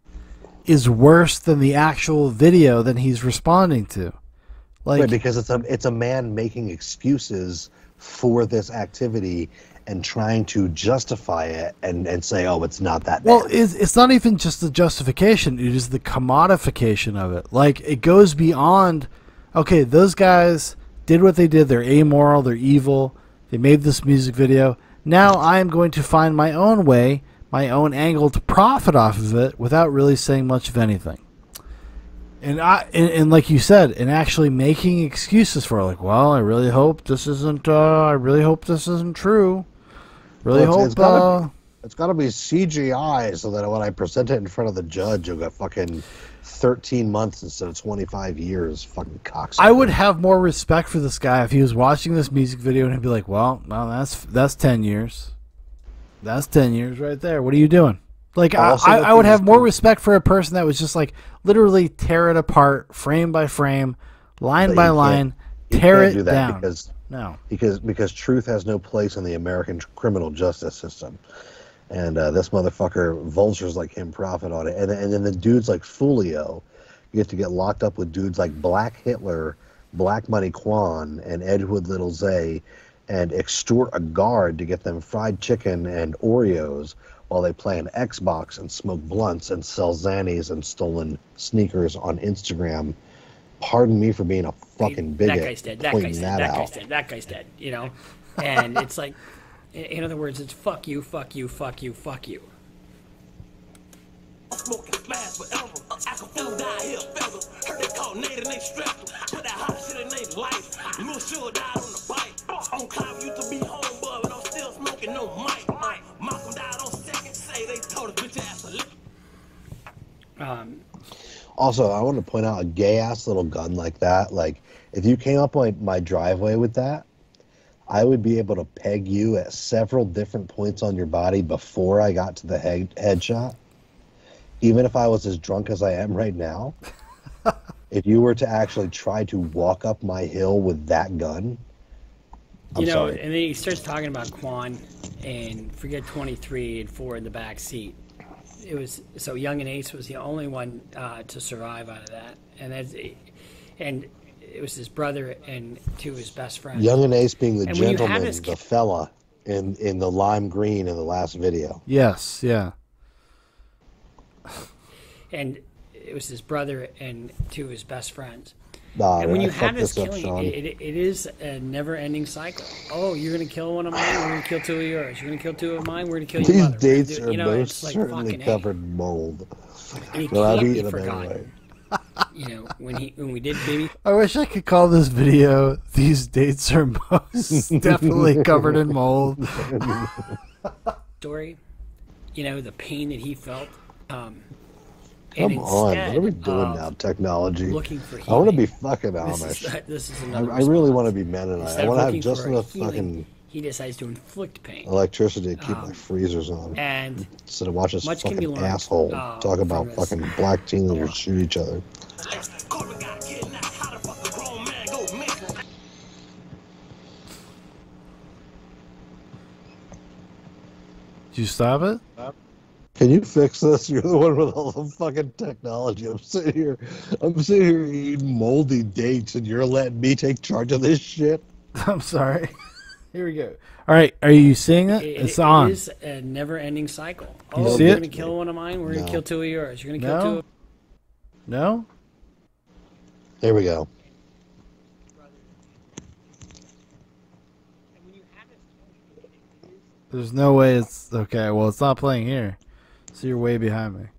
is worse than the actual video that he's responding to. Like, right, because it's a it's a man making excuses for this activity and trying to justify it and, and say, oh, it's not that bad. Well, it's, it's not even just the justification. It is the commodification of it. Like, it goes beyond, okay, those guys did what they did. They're amoral. They're evil. They made this music video. Now I am going to find my own way, my own angle to profit off of it without really saying much of anything. And I and, and like you said, and actually making excuses for it, like, well, I really hope this isn't. Uh, I really hope this isn't true. Really well, it's, hope. It's gotta, uh, it's got to be C G I so that when I present it in front of the judge, you'll get fucking thirteen months instead of twenty-five years. Fucking cocksucker. I would have more respect for this guy if he was watching this music video and he'd be like, well, no, that's that's ten years. That's ten years right there. What are you doing? Like, I, I, I would have more respect for a person that was just like literally tear it apart, frame by frame, line by line, tear it down. Because, no, because because truth has no place in the American criminal justice system. And uh, this motherfucker, vultures like him, profit on it. And, and then the dudes like Folio, you get to get locked up with dudes like Black Hitler, Black Money Quan, and Edgewood Little Zay, and extort a guard to get them fried chicken and Oreos while they play an Xbox and smoke blunts and sell Xannies and stolen sneakers on Instagram. Pardon me for being a fucking bigot. That guy's dead. That guy's dead. That, that guy's dead. That guy's dead. You know? And it's like, in other words, it's fuck you, fuck you, fuck you, fuck you. Smoking fast forever. I can feel down here feather. Heard they call Nate and they strapped them. Put that hot shit in their life. Little sure died on the bike. On Clive used to be home, but I'm still smoking no mic. Malcolm died on second. Say they told his bitch ass a lick. Um. Also, I want to point out a gay ass little gun like that. Like, if you came up my, my driveway with that, I would be able to peg you at several different points on your body before I got to the head headshot. Even if I was as drunk as I am right now, if you were to actually try to walk up my hill with that gun, I'm you know, sorry. And then he starts talking about Quan and forget twenty-three and four in the back seat. It was so Young and Ace was the only one uh, to survive out of that, and that's and it was his brother and two of his best friends. Young and Ace being the and gentleman, the fella in in the lime green in the last video. Yes, yeah. and it was his brother and two of his best friends. Nah, And when I you fucked have this this up, killing, Shaun. it, it, it is a never-ending cycle. Oh, you're gonna kill one of mine. We're gonna kill two of yours. You're gonna kill two of mine. We're gonna kill your These mother. We're gonna dates do- are you know, most it's like certainly fucking A. covered in mold. And it But I'm can't be eating them forgotten. anyway. You know, when he when we did baby I wish I could call this video "These dates are most definitely covered in mold." story, you know, the pain that he felt. Um, Come and on, what instead are we doing of now? Technology. looking for I want to healing, be fucking this Amish. is, this is I, another I really response. want to be Mennonite. Instead I of want to have looking just for enough healing, fucking he decides to inflict pain. electricity to keep my Um, freezers on. And Instead of watch this much can be fucking learned, asshole uh, talk about from this. fucking black teenagers shoot each other. Did you stop it? Can you fix this? You're the one with all the fucking technology. I'm sitting here, I'm sitting here eating moldy dates, and you're letting me take charge of this shit. I'm sorry. Here we go. All right, are you seeing it? It, It's it on. is a never-ending cycle. You Oh, see you're it? gonna kill one of mine. We're No. gonna kill two of yours. You're gonna kill No. two. Of... No? Here we go. There's no way it's okay. Well, it's not playing here, so you're way behind me.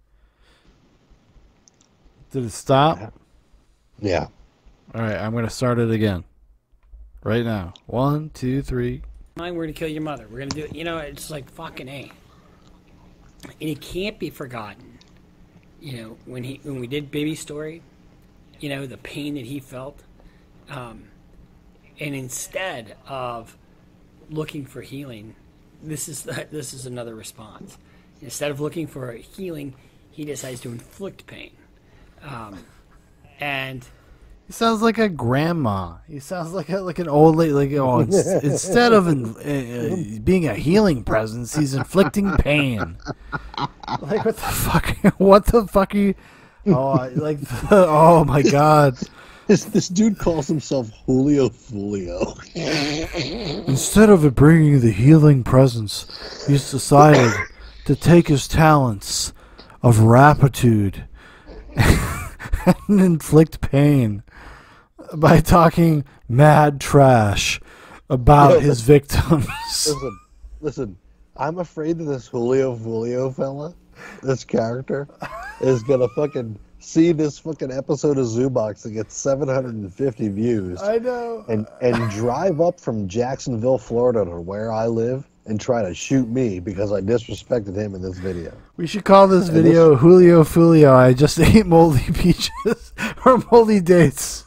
Did it stop? Yeah. All right, I'm gonna start it again. Right now. One, two, three. Mine. We're gonna kill your mother. We're gonna do it. You know, it's like fucking A. And it can't be forgotten. You know, when he when we did Baby Story, you know, the pain that he felt. Um, and instead of looking for healing, this is the, this is another response. Instead of looking for healing, he decides to inflict pain. Um, and He sounds like a grandma. He sounds like a, like an old lady. Like oh, ins- instead of in, uh, being a healing presence, he's inflicting pain. Like what the fuck? What the fuck are you? Oh, I- like the, oh my god! This this dude calls himself Julio Fulio. Instead of it bringing the healing presence, he's decided to take his talents of rapitude and inflict pain by talking mad trash about Yo, his victims. Listen, listen. I'm afraid that this Julio Fulio fella, this character, is gonna fucking see this fucking episode of Zoobox that gets seven hundred fifty views. I know. And and drive up from Jacksonville, Florida, to where I live, and try to shoot me because I disrespected him in this video. We should call this And video this- Julio Fulio. I just ate moldy peaches or moldy dates.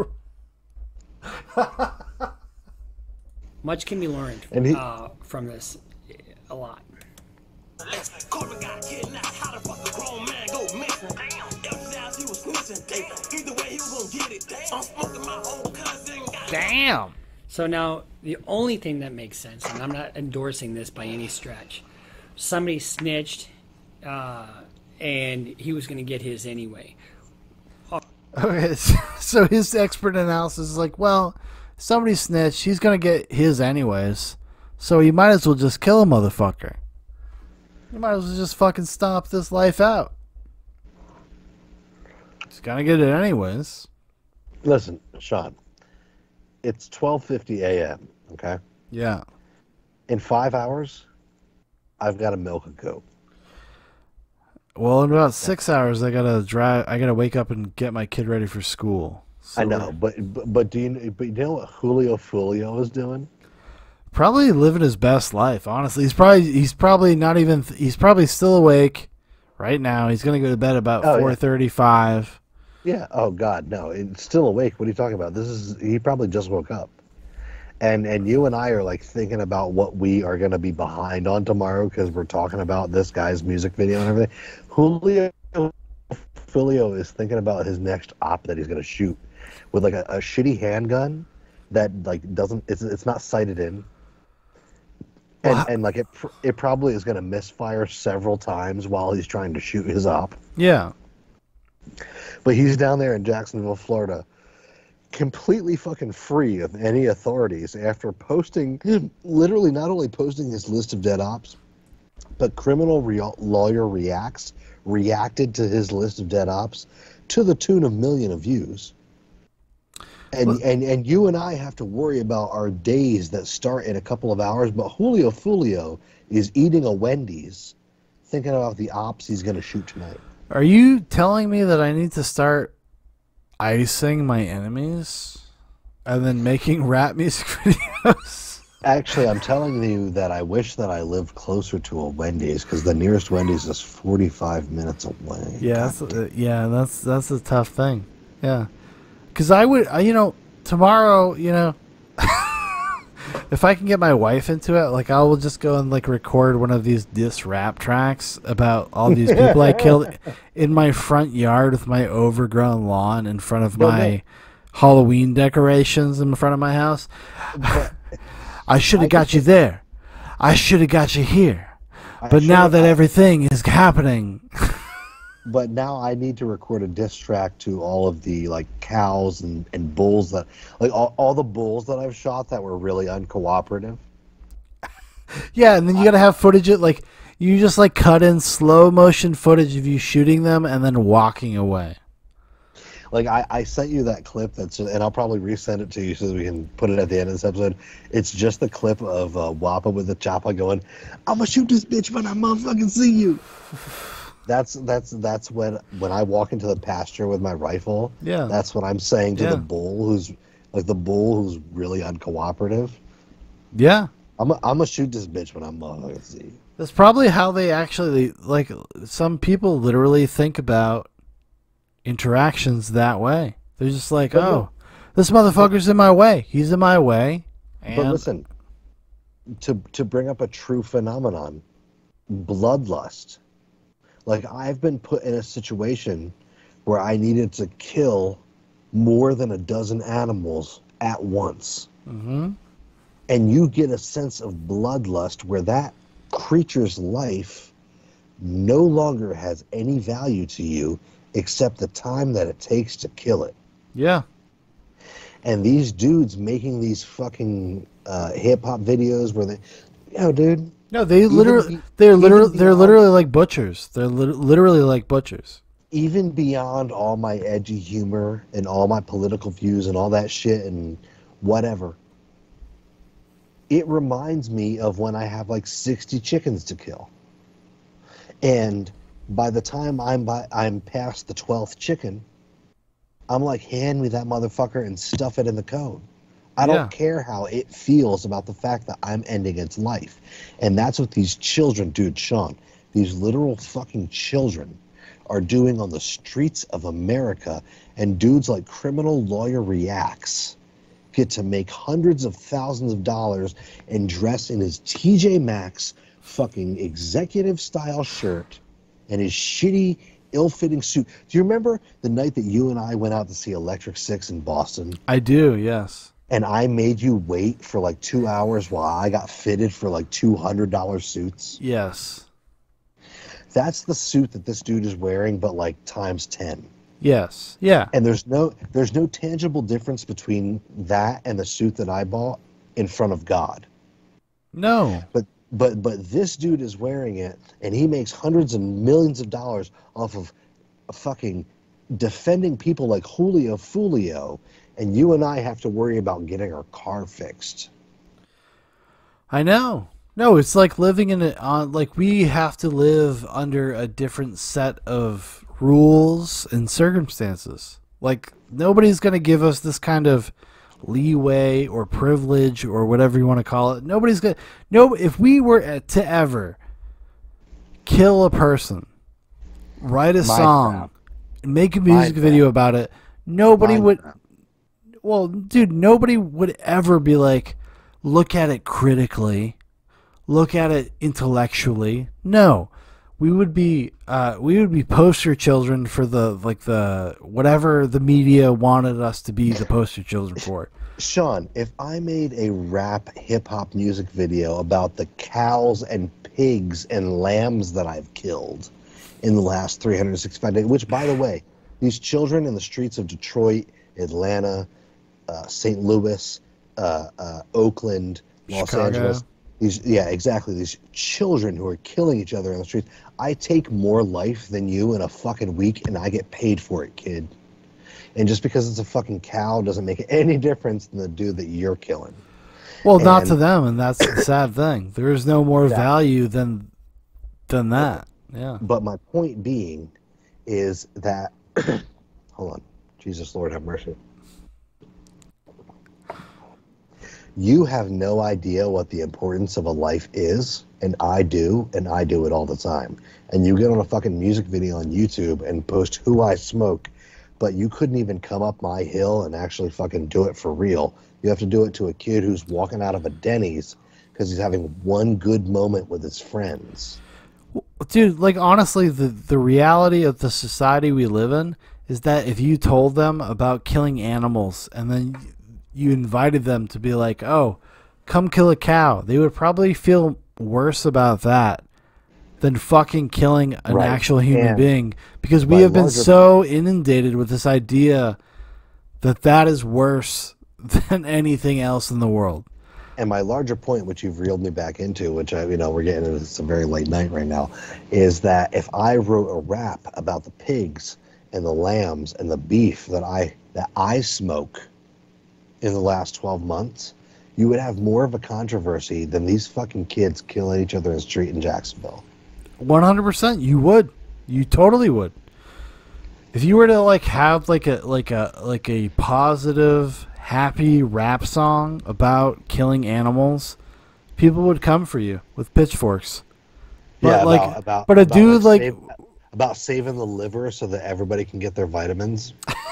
much can be learned And he- uh, from this. A lot. Damn. So now, the only thing that makes sense, and I'm not endorsing this by any stretch, somebody snitched, uh, and he was going to get his anyway. Okay, so his expert analysis is like, well, somebody snitched. He's gonna get his anyways, so you might as well just kill a motherfucker. You might as well just fucking stomp this life out. He's gonna get it anyways. Listen, Shaun. It's twelve fifty a.m., okay? Yeah. In five hours, I've got to milk a goat. Well, in about six hours, I gotta drive. I gotta wake up and get my kid ready for school. So I know, but, but but do you but you know what Julio Fulio is doing? Probably living his best life. Honestly, he's probably he's probably not even. He's probably still awake right now. He's gonna go to bed about Oh, yeah. four thirty-five. Yeah. Oh God, no! It's still awake. What are you talking about? This is he probably just woke up, and and you and I are like thinking about what we are gonna be behind on tomorrow because we're talking about this guy's music video and everything. Julio Fulio is thinking about his next op that he's gonna shoot with like a, a shitty handgun that like doesn't it's it's not sighted in. And, Wow. and like it, pr- it probably is going to misfire several times while he's trying to shoot his op. Yeah. But he's down there in Jacksonville, Florida, completely fucking free of any authorities after posting, literally not only posting his list of dead ops, but Criminal Re- Lawyer Reacts reacted to his list of dead ops to the tune of million of views. And, well, and and you and I have to worry about our days that start in a couple of hours, but Julio Fulio is eating a Wendy's, thinking about the ops he's going to shoot tonight. Are you telling me that I need to start icing my enemies and then making rap music videos? Actually, I'm telling you that I wish that I lived closer to a Wendy's, because the nearest Wendy's is forty-five minutes away. Yeah, that's, uh, yeah, that's that's a tough thing. Yeah. Because I would, uh, you know, tomorrow, you know, if I can get my wife into it, like, I will just go and, like, record one of these diss rap tracks about all these people I killed in my front yard with my overgrown lawn in front of my no, no. Halloween decorations in front of my house. I should have got you there. I should have got you here. But now that everything is happening... But now I need to record a diss track to all of the, like, cows and, and bulls that, like, all, all the bulls that I've shot that were really uncooperative. Yeah, and then you got to have footage of, like, you just, like, cut in slow motion footage of you shooting them and then walking away. Like, I, I sent you that clip, that's, and I'll probably resend it to you so that we can put it at the end of this episode. It's just the clip of uh, Wappa with the chopper going, I'm gonna shoot this bitch when I motherfucking see you. That's that's that's when when I walk into the pasture with my rifle. Yeah. That's what I'm saying to yeah. the bull who's like the bull who's really uncooperative. Yeah. I'm a, I'm gonna shoot this bitch when I'm motherfucking see you. That's probably how they actually, like, some people literally think about interactions that way. They're just like, but oh, no. this motherfucker's in my way. He's in my way. And but listen, to to bring up a true phenomenon, bloodlust. Like, I've been put in a situation where I needed to kill more than a dozen animals at once. Mm-hmm. And you get a sense of bloodlust where that creature's life no longer has any value to you except the time that it takes to kill it. Yeah. And these dudes making these fucking uh, hip-hop videos where they, you know, dude... No, they literally, they're literally, they're literally like butchers. They're li literally like butchers. Even beyond all my edgy humor and all my political views and all that shit and whatever, it reminds me of when I have like sixty chickens to kill. And by the time I'm by, I'm past the twelfth chicken, I'm like, hand me that motherfucker and stuff it in the code. I don't yeah. care how it feels about the fact that I'm ending its life. And that's what these children, dude, Shaun, these literal fucking children are doing on the streets of America. And dudes like Criminal Lawyer Reacts get to make hundreds of thousands of dollars and dress in his T J Maxx fucking executive style shirt and his shitty, ill-fitting suit. Do you remember the night that you and I went out to see Electric Six in Boston? I do, yes. And I made you wait for like two hours while I got fitted for like two hundred dollar suits? Yes. That's the suit that this dude is wearing, but like times ten. Yes. Yeah. And there's no there's no tangible difference between that and the suit that I bought in front of God. No. But but but this dude is wearing it, and he makes hundreds and millions of dollars off of fucking defending people like Julio Fulio. And you and I have to worry about getting our car fixed. I know. No, it's like living in it on like we have to live under a different set of rules and circumstances. Like nobody's going to give us this kind of leeway or privilege or whatever you want to call it. Nobody's going to no if we were to ever kill a person, write a My song, crap. make a music My video crap. about it, nobody My would crap. Well, dude, nobody would ever be like, look at it critically, look at it intellectually. No, we would be, uh, we would be poster children for the like the whatever the media wanted us to be the poster children for. Shaun, if I made a rap hip hop music video about the cows and pigs and lambs that I've killed in the last three hundred sixty-five days, which, by the way, these children in the streets of Detroit, Atlanta, Uh, Saint Louis, uh, uh, Oakland, Los Chicago. Angeles, These, yeah, exactly. These children who are killing each other on the streets. I take more life than you in a fucking week, and I get paid for it, kid. And just because it's a fucking cow doesn't make any difference than the dude that you're killing. Well, and, not to them, and that's the sad thing. There is no more exactly. value than than that. Yeah. But my point being is that, hold on, Jesus Lord have mercy. You have no idea what the importance of a life is, and I do, and I do it all the time. And you get on a fucking music video on YouTube and post who I smoke, but you couldn't even come up my hill and actually fucking do it for real. You have to do it to a kid who's walking out of a Denny's because he's having one good moment with his friends. Dude, like, honestly, the, the reality of the society we live in is that if you told them about killing animals and then you invited them to be like, oh, come kill a cow, they would probably feel worse about that than fucking killing an Right. actual human And being, because we by have been larger- so inundated with this idea that that is worse than anything else in the world. And my larger point, which you've reeled me back into, which I, you know, we're getting into, it's a very late night right now, is that if I wrote a rap about the pigs and the lambs and the beef that I that I smoke in the last twelve months, you would have more of a controversy than these fucking kids killing each other in the street in Jacksonville. one hundred percent, you would. You totally would. If you were to like have like a like a like a positive, happy rap song about killing animals, people would come for you with pitchforks. But yeah, like, about, about, but a about, dude like, save, about saving the liver so that everybody can get their vitamins.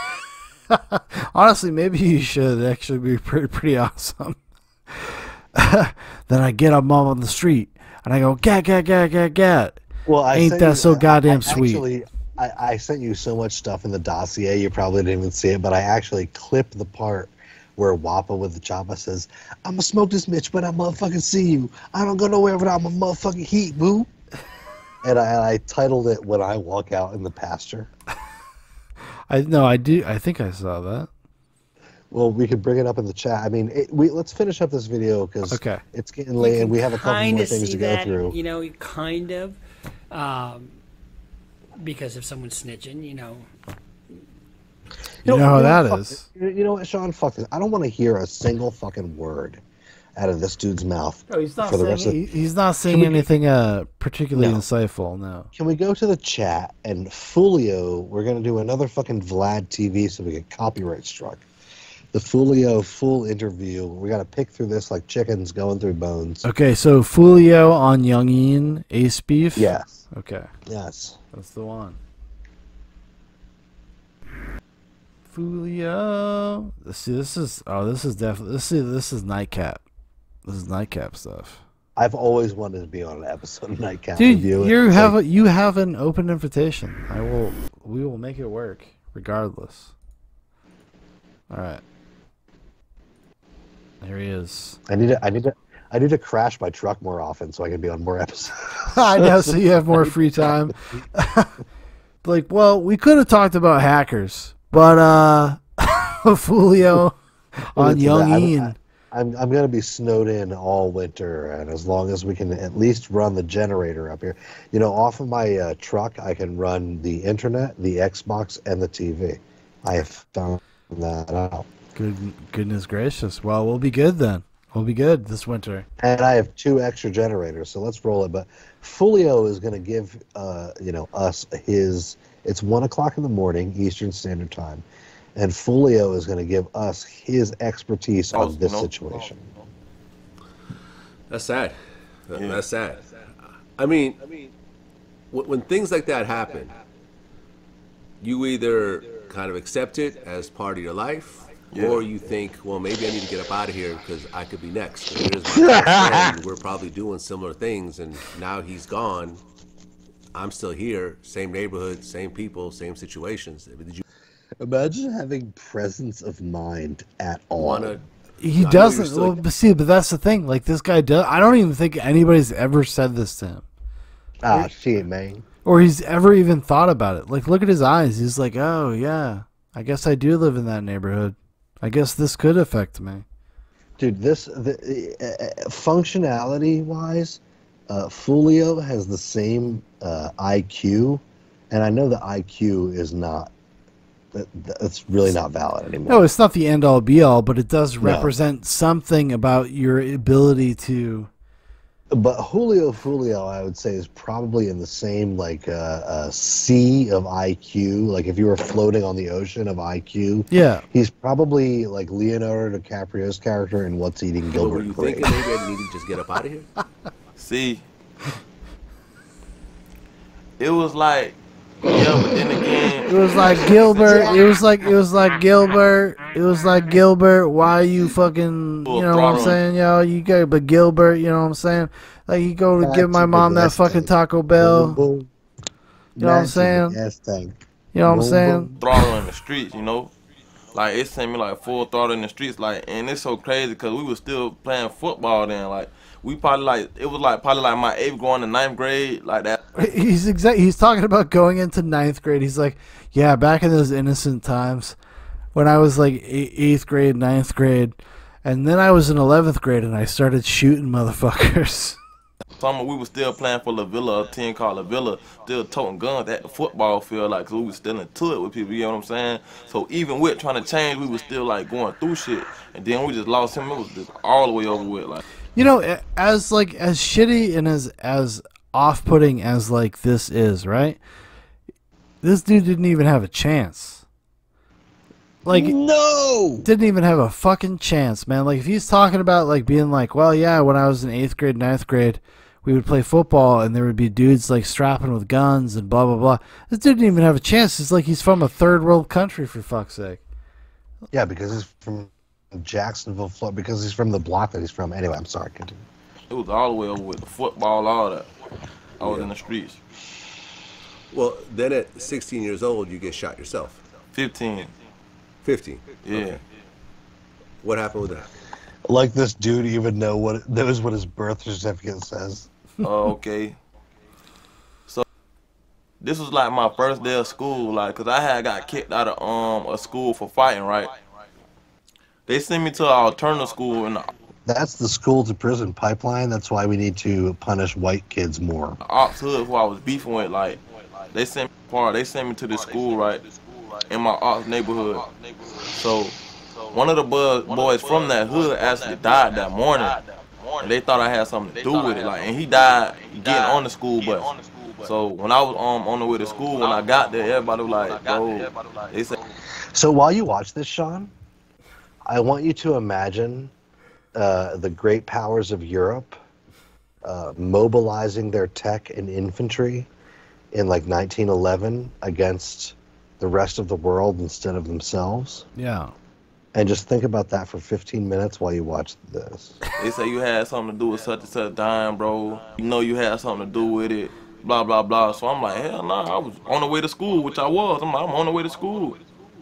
honestly, maybe you should actually be pretty pretty awesome. Then I get a mom on the street and I go, gat gat gat gat gat. Well, I Ain't sent that you- so goddamn I, sweet? Actually, I, I sent you so much stuff in the dossier, you probably didn't even see it, but I actually clipped the part where Wappa with the chopper says, I'm gonna smoke this bitch, but I motherfucking see you. I don't go nowhere without my motherfucking heat, boo. And I, and I titled it When I Walk Out in the Pasture. I no, I do. I think I saw that. Well, we could bring it up in the chat. I mean, it, we let's finish up this video because Okay. it's getting late and we have a couple Kinda more things see to go that, through. You know, kind of, um, because if someone's snitching, you know. You know how that fuck is. it. You know what, Shaun? Fuck this. I don't want to hear a single fucking word out of this dude's mouth. No, he's not for the saying. rest of he- he's not saying we- anything uh particularly No. insightful. No. Can we go to the chat and Fulio? We're gonna do another fucking Vlad T V so we get copyright struck. The Fulio full interview. We got to pick through this like chickens going through bones. Okay, so Fulio on Youngin Ace Beef. Yes. Okay, Yes. that's the one. Fulio. See, this is oh, this is definitely this is this is nightcap. This is nightcap stuff. I've always wanted to be on an episode of Nightcap Dude, Review. you It's have like- a, you have an open invitation. I will we will make it work regardless. All right. There he is. I need to. I need to. I need to crash my truck more often so I can be on more episodes. I know, so you have more free time. Like, well, we could have talked about hackers, but uh, Fulio on Listen, Young I'm- Ian. I'm I'm gonna be snowed in all winter, and as long as we can at least run the generator up here, you know, off of my uh, truck, I can run the internet, the Xbox, and the T V. I have found that out, Good, goodness gracious. Well, we'll be good then. We'll be good this winter. and I have two extra generators. So let's roll it. But Fulio is gonna give uh, you know us his. It's one o'clock in the morning Eastern Standard Time. And Fulio is going to give us his expertise Oh, on this no. situation. That's sad. That- That's sad. I mean, when, when things like that happen, you either kind of accept it as part of your life, or you think, well, maybe I need to get up out of here because I could be next. And here's my best friend. We're probably doing similar things, and now he's gone. I'm still here, same neighborhood, same people, same situations. Did you Imagine having presence of mind at all. want to? He I know doesn't. you're still- Well, but see, but that's the thing. Like, this guy does. I don't even think anybody's ever said this to him, Ah, shit, man. or he's ever even thought about it. Like, look at his eyes. He's like, oh yeah, I guess I do live in that neighborhood. I guess this could affect me. Dude, this the uh, functionality wise, uh, Folio has the same uh, I Q, and I know the I Q is not. That, that's really not valid anymore. No, it's not the end all be all, but it does No. represent something about your ability to. But Julio Folio, I would say, is probably in the same like uh, uh, sea of I Q. Like if you were floating on the ocean of I Q, Yeah. he's probably like Leonardo DiCaprio's character in What's Eating But were Gilbert you Grape. thinking maybe I need to just get up out of here? See, it was like, yeah, but then again, It was like Gilbert. It was like it was like Gilbert. It was like Gilbert. Why you fucking? You know what I'm saying, yo? You go, but Gilbert. You know what I'm saying? Like you go to give my mom that fucking Taco Bell. You know what I'm saying? Yes, thank. You know what I'm saying? throttle in the streets, you know. Like it sent me like full throttle in the streets, like, and it's so crazy because we was still playing football then. Like we probably like it was like probably like my eighth going to ninth grade, like that. He's exact. He's talking about going into ninth grade. He's like, yeah, back in those innocent times when I was like eighth grade, ninth grade, and then I was in eleventh grade and I started shooting motherfuckers. Summer we was still playing for La Villa, a team called La Villa, still toting guns at the football field, like, so we was still into it with people, you know what I'm saying? So even with trying to change, we was still like going through shit, and then we just lost him. It was just all the way over with, like. You know, as like as shitty and as as off-putting as like this is, right? This dude didn't even have a chance. Like, no, didn't even have a fucking chance, man. Like if he's talking about like being like, well, yeah, when I was in eighth grade, ninth grade, we would play football and there would be dudes like strapping with guns and blah blah blah. This dude didn't even have a chance. It's like he's from a third world country, for fuck's sake. Yeah, because he's from Jacksonville, Florida. Because he's from the block that he's from. Anyway, I'm sorry. Continue. It was all the way over with the football, all that. I was Yeah. in the streets. Well, then at sixteen years old, you get shot yourself. fifteen. fifteen. Yeah. Okay. What happened with that? Like this dude even know what knows what his birth certificate says. Oh, okay. So this was like my first day of school, like, cause I had got kicked out of um a school for fighting, right? They sent me to an alternative school in the That's the school to prison pipeline. That's why we need to punish white kids more. Ops hood who I was beefing with. Like, they sent me part. They sent me to this school, right, in my ops neighborhood. So one of the buzz boys from that hood actually died that morning. And they thought I had something to do with it. Like, and he died getting on the school bus. So when I was um, on the way to school, when I got there, everybody was like, bro, they said. So while you watch this, Shaun, I want you to imagine uh, the great powers of Europe uh, mobilizing their tech and infantry in like nineteen eleven against the rest of the world instead of themselves. Yeah. And just think about that for fifteen minutes while you watch this. They say you had something to do with such and such dying, bro. You know you had something to do with it, blah, blah, blah. So I'm like, hell nah, I was on the way to school, which I was. I'm like, I'm on the way to school.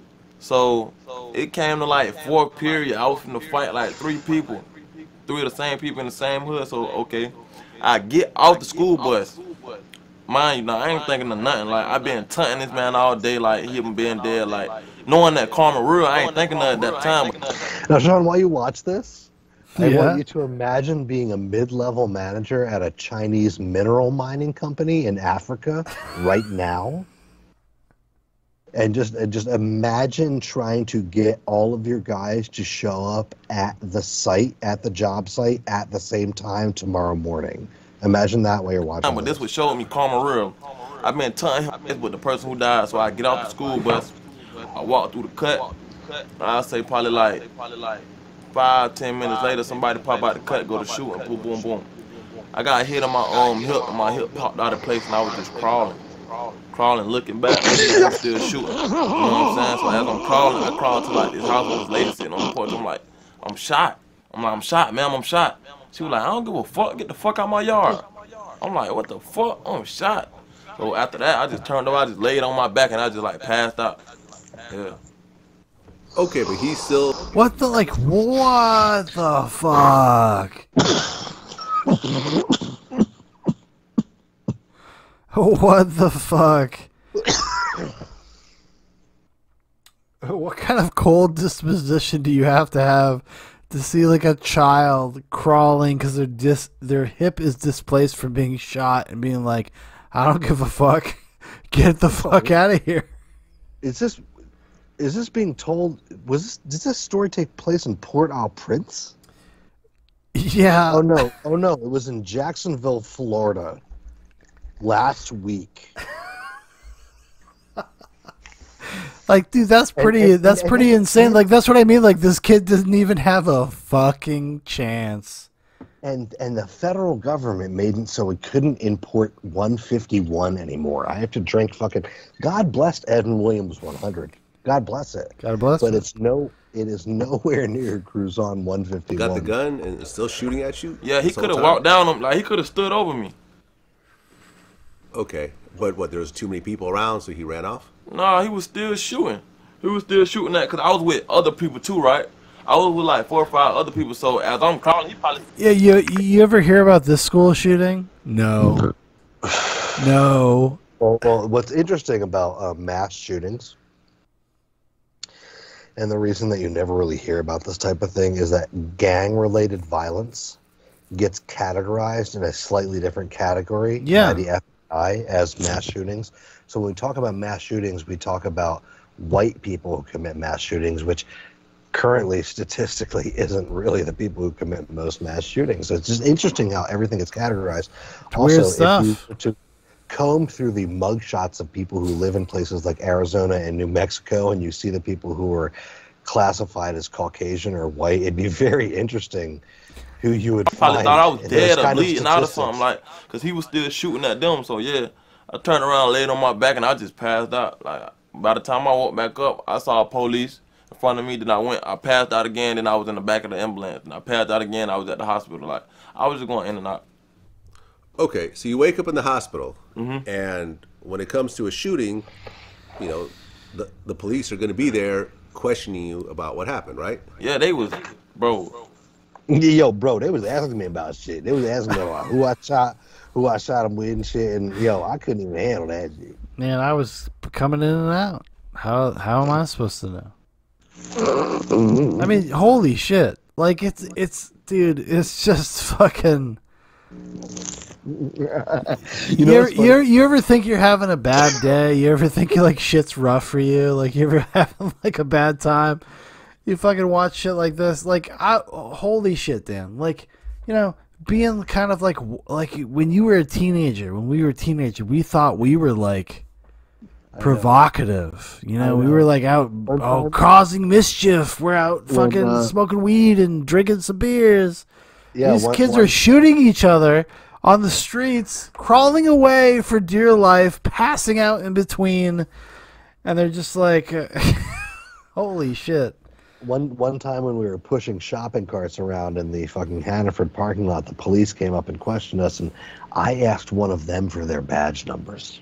So it came to like fourth period. I was finna fight like three people. Three of the same people in the same hood. So, okay. I get off the school bus. Mind you, now, I ain't thinking of nothing. Like, I been taunting this man all day, like, he been dead. Like, knowing that karma real, I ain't thinking of it at that time. Now, Shaun, while you watch this, I Yeah. want you to imagine being a mid-level manager at a Chinese mineral mining company in Africa right now. And just and just imagine trying to get all of your guys to show up at the site, at the job site, at the same time tomorrow morning. Imagine that while you're watching. But this would show me karma real. I've been taunting him with the person who died, so I get off the school bus, I walk through the cut, I'll say probably like five, ten minutes later, somebody pop out the cut, go to shoot, and boom, boom, boom. I got hit on my um hip, and my hip popped out of place, and I was just crawling. Crawling, looking back, and I'm still shooting. You know what I'm saying? So as I'm crawling, I crawled to like this house with this lady sitting on the porch. I'm like, I'm shot. I'm like, I'm shot, ma'am, I'm shot. She was like, I don't give a fuck, get the fuck out my yard. I'm like, what the fuck? I'm shot. So after that, I just turned over, I just laid on my back, and I just like passed out. Yeah. Okay, but he's still. What the like? What the fuck? What the fuck? What kind of cold disposition do you have to have to see like a child crawling because their dis their hip is displaced from being shot and being like, I don't give a fuck, get the fuck out of here. Is this is this being told? Was this, did this story take place in Port-au-Prince? Yeah. Oh no! Oh no! It was in Jacksonville, Florida, last week. Like, dude, that's pretty. And- and- that's and- pretty and- insane. Like, that's what I mean. Like, this kid doesn't even have a fucking chance. And and the federal government made it so we couldn't import one fifty-one anymore. I have to drink fucking. God bless Evan Williams one hundred. God bless it. God bless But it. it's no. It is nowhere near Cruzon one fifty-one. Got the gun and is still shooting at you? Yeah, he this whole could have time? walked down him. Like, he could have stood over me. Okay, but what? There was too many people around, so he ran off. Nah, he was still shooting. He was still shooting that because I was with other people too, right? I was with like four or five other people. So as I'm calling, he probably. Yeah, you you ever hear about this school shooting? No. No. Well, well, what's interesting about uh, mass shootings, and the reason that you never really hear about this type of thing, is that gang-related violence gets categorized in a slightly different category Yeah. by the F B I as mass shootings. So when we talk about mass shootings, we talk about white people who commit mass shootings, which currently statistically isn't really the people who commit most mass shootings. So it's just interesting how everything gets categorized. Weird Also, stuff. if you were to comb through the mugshots of people who live in places like Arizona and New Mexico, and you see the people who are classified as Caucasian or white, it'd be very interesting who you would I probably find thought I was in those dead or kind of bleeding out or statistics. something, like, because he was still shooting at them. So yeah, I turned around, laid on my back, and I just passed out. Like, by the time I woke back up, I saw police in front of me. Then I went, I passed out again. Then I was in the back of the ambulance. And I passed out again. I was at the hospital. Like, I was just going in and out. Okay, so you wake up in the hospital, Mhm. and when it comes to a shooting, you know, the the police are going to be there questioning you about what happened, right? Yeah, they was, bro. Yo, bro, they was asking me about shit. They was asking me about who I shot, who I shot him with and shit. And yo, I couldn't even handle that shit. Man, I was coming in and out. How how am I supposed to know? I mean, holy shit! Like it's it's dude, it's just fucking. You You, know, ever, what's funny? you, ever, you ever think you're having a bad day? You ever think like shit's rough for you? Like you ever having like a bad time? You fucking watch shit like this. Like I, holy shit, Dan. Like, you know, being kind of like like when you were a teenager, when we were a teenager, we thought we were like provocative. You know, we were like out oh, causing mischief. We're out When, fucking uh, smoking weed and drinking some beers. Yeah, These one- kids one- are shooting each other on the streets, crawling away for dear life, passing out in between, and they're just like, holy shit. One one time when we were pushing shopping carts around in the fucking Hannaford parking lot, the police came up and questioned us, and I asked one of them for their badge numbers.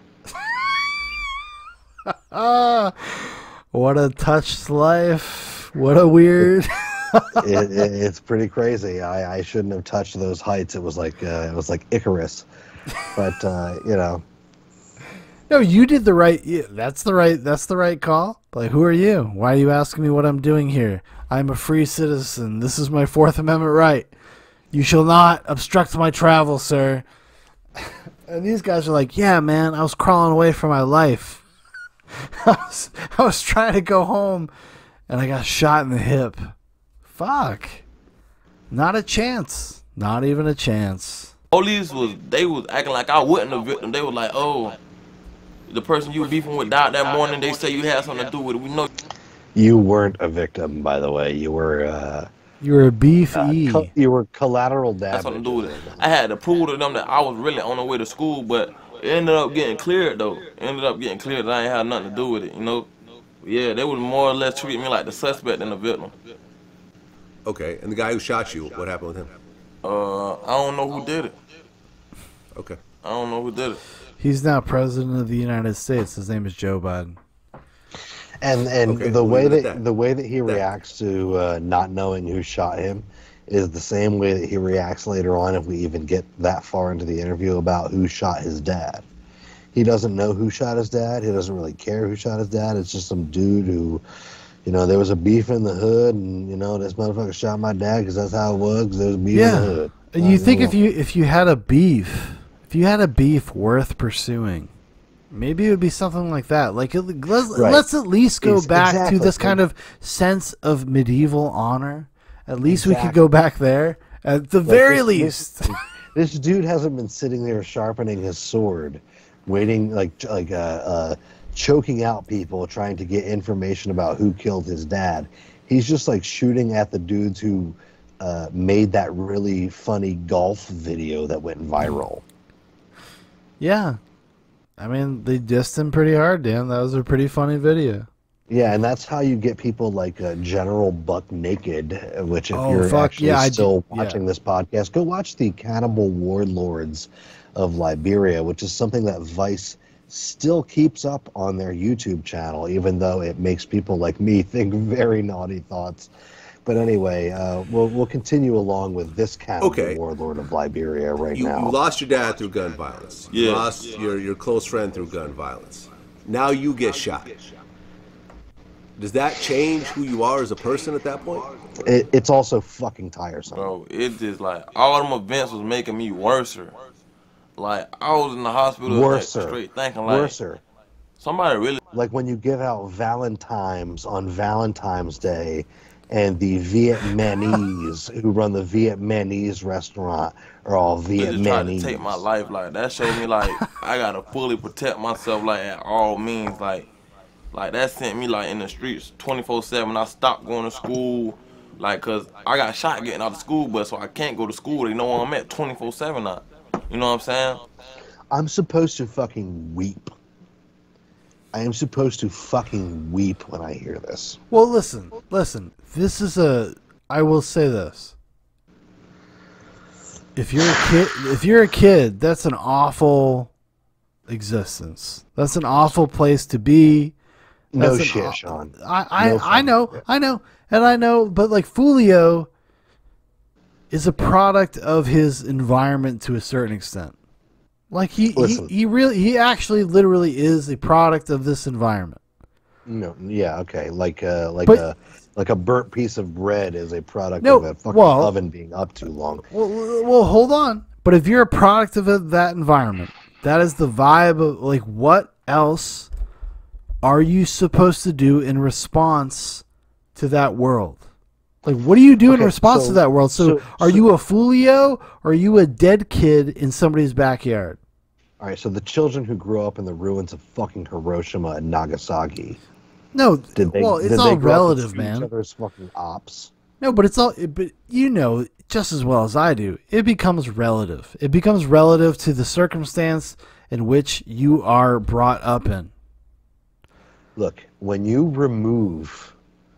Ah, what a touched life. What a weird. it, it, it's pretty crazy. I, I shouldn't have touched those heights. It was like uh, it was like Icarus, but uh, you know. No, you did the right. yeah, That's the right. That's the right call. Like, who are you? Why are you asking me what I'm doing here? I'm a free citizen. This is my Fourth Amendment right. You shall not obstruct my travel, sir. And these guys are like, yeah, man, I was crawling away for my life. I was, I was trying to go home, and I got shot in the hip. Fuck. Not a chance. Not even a chance. Police was, they was acting like I wasn't a victim. They were like, oh, the person you were beefing with died that morning. They say you had something to do with it. We know. You weren't a victim, by the way. You were. Uh, You were a beef uh, E. co- you were collateral damage. That's something to do with it. I had to prove to them that I was really on the way to school, but it ended up getting cleared though. It ended up getting cleared that I ain't had nothing to do with it, you know. Yeah, they would more or less treat me like the suspect than the victim. Okay, and the guy who shot you, what happened with him? Uh, I don't know who did it. Okay. I don't know who did it. He's now president of the United States. His name is Joe Biden. And and Okay, the we'll way leave it that, at that. the way that he That. reacts to uh, not knowing who shot him is the same way that he reacts later on if we even get that far into the interview about who shot his dad. He doesn't know who shot his dad. He doesn't really care who shot his dad. It's just some dude who you know, there was a beef in the hood, and you know, this motherfucker shot my dad because that's how it was. Because there was beef Yeah. in the hood. And you think if you if you had a beef, if you had a beef worth pursuing, maybe it would be something like that. Like it, let's Right. let's at least go Ex- back exactly. to this kind of sense of medieval honor. At least we could Exactly. go back there. At the Like, very this- least. this, this dude hasn't been sitting there sharpening his sword, waiting like like uh, uh, choking out people, trying to get information about who killed his dad. He's just like shooting at the dudes who uh, made that really funny golf video that went viral. Yeah. I mean, they dissed him pretty hard, Dan. That was a pretty funny video. Yeah, and that's how you get people like uh, General Buck Naked, uh, which if Oh, you're fuck, actually yeah, I still do- yeah. watching this podcast, go watch the Cannibal Warlords of Liberia, which is something that Vice still keeps up on their YouTube channel, even though it makes people like me think very naughty thoughts. But anyway, uh, we'll we'll continue along with this Cannibal Okay. Warlord of Liberia right You, now. you lost your dad through gun violence. You Yeah. lost your, your close friend through gun violence. Now you get shot. Does that change who you are as a person at that point? It, it's also fucking tiresome. Bro, it just like all them events was making me worser. Like I was in the hospital like, Worser. straight thinking like Worser. somebody really Like when you give out Valentine's on Valentine's Day, and the Vietnamese who run the Vietnamese restaurant are all just tried to Vietnamese. take my life. Like that showed me like I gotta fully protect myself like at all means. Like like that sent me like in the streets twenty-four seven. I stopped going to school. Like cause I got shot getting out of school bus, so I can't go to school. They know where I'm at twenty-four seven now. You know what I'm saying? I'm supposed to fucking weep. I am supposed to fucking weep when I hear this. Well, listen, listen. This is a. I will say this. If you're a kid, if you're a kid, that's an awful existence. That's an awful place to be. No That's an shit, aw- Shaun. I I, No I fucking know, shit. I know, and I know, but like Fulio is a product of his environment to a certain extent. Like he, he, Listen. he really, he actually literally is a product of this environment. No, yeah, okay. Like uh, like But- a like a burnt piece of bread is a product No, of a fucking well- oven being up too long. Well, well, hold on. But if you're a product of it- that environment, that is the vibe of like what else are you supposed to do in response to that world? Like, what do you do in Okay, response so- to that world? So, so- are so- you a Fulio or are you a dead kid in somebody's backyard? All right, so the children who grew up in the ruins of fucking Hiroshima and Nagasaki, No, did they? well, it's did all they grow up and relative, shoot man. Each other's fucking ops. No, but it's all. But you know just as well as I do, it becomes relative. It becomes relative to the circumstance in which you are brought up in. Look, when you remove,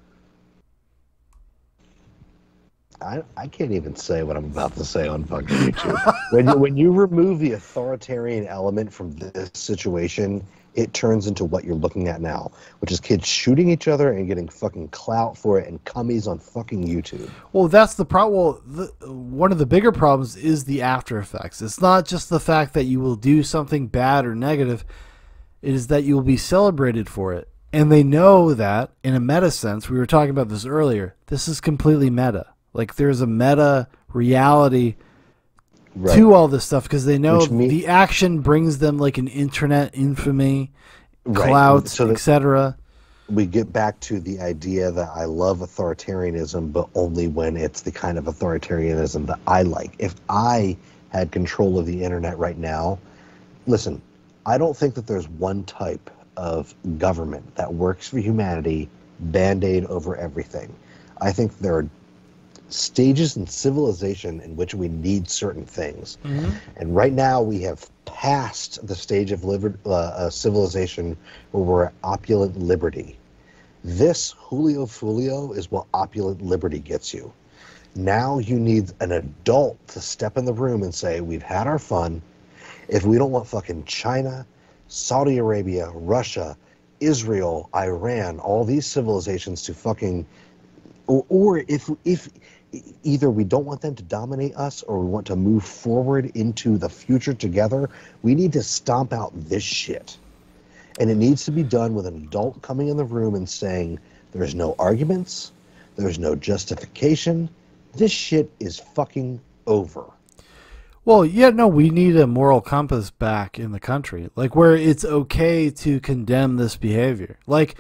I I can't even say what I'm about to say on fucking YouTube. when you when you remove the authoritarian element from this situation, it turns into what you're looking at now, which is kids shooting each other and getting fucking clout for it and cummies on fucking YouTube. Well, that's the problem. Well, the, one of the bigger problems is the after effects. It's not just the fact that you will do something bad or negative. It is that you will be celebrated for it. And they know that, in a meta sense, we were talking about this earlier, this is completely meta. Like, there's a meta reality Right. to all this stuff because they know Which mean- the action brings them like an internet infamy, Right. clout, So that- et cetera. we get back to the idea that I love authoritarianism, but only when it's the kind of authoritarianism that I like. If I had control of the internet right now, listen, I don't think that there's one type of government that works for humanity, band-aid over everything. I think there are stages in civilization in which we need certain things. And right now we have passed the stage of liber- uh, uh, civilization where we're at opulent liberty. This Julio Fulio is what opulent liberty gets you. Now you need an adult to step in the room and say, we've had our fun. If we don't want fucking China, Saudi Arabia, Russia, Israel, Iran, all these civilizations to fucking, or, or if if either we don't want them to dominate us or we want to move forward into the future together, we need to stomp out this shit. And it needs to be done with an adult coming in the room and saying, There's no arguments. There's no justification. This shit is fucking over. Well, yeah, no, we need a moral compass back in the country, like where it's okay to condemn this behavior. Like,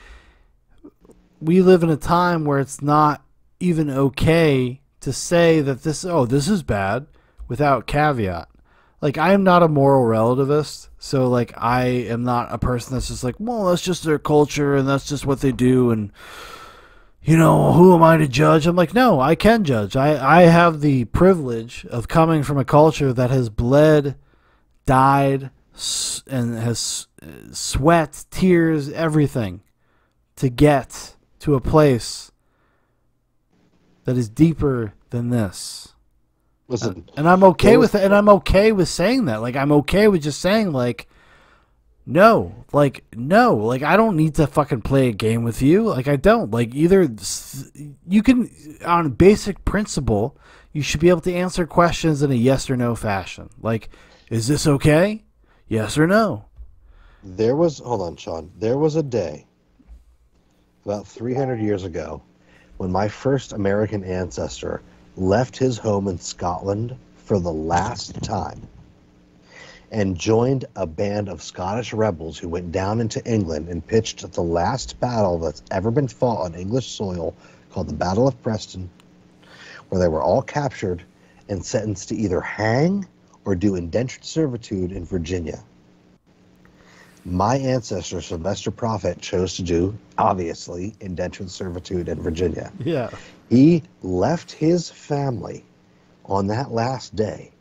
we live in a time where it's not even okay to say that this, oh, this is bad without caveat. Like, I am not a moral relativist, so, like, I am not a person that's just like, well, that's just their culture and that's just what they do, and, you know, who am I to judge? I'm like, no, I can judge. I, I have the privilege of coming from a culture that has bled, died, and has sweat, tears, everything to get to a place that is deeper than this. Listen, and, and I'm okay with it, and I'm okay with saying that. Like, I'm okay with just saying, like, no, like, no, like, I don't need to fucking play a game with you. Like, I don't. Like, either you can, on basic principle, you should be able to answer questions in a yes or no fashion. Like, is this okay? Yes or no? There was, hold on, Shaun. There was a day about three hundred years ago when my first American ancestor left his home in Scotland for the last time and joined a band of Scottish rebels who went down into England and pitched the last battle that's ever been fought on English soil, called the Battle of Preston, where they were all captured and sentenced to either hang or do indentured servitude in Virginia. My ancestor, Sylvester Profitt, chose to do, obviously, indentured servitude in Virginia. Yeah. He left his family on that last day,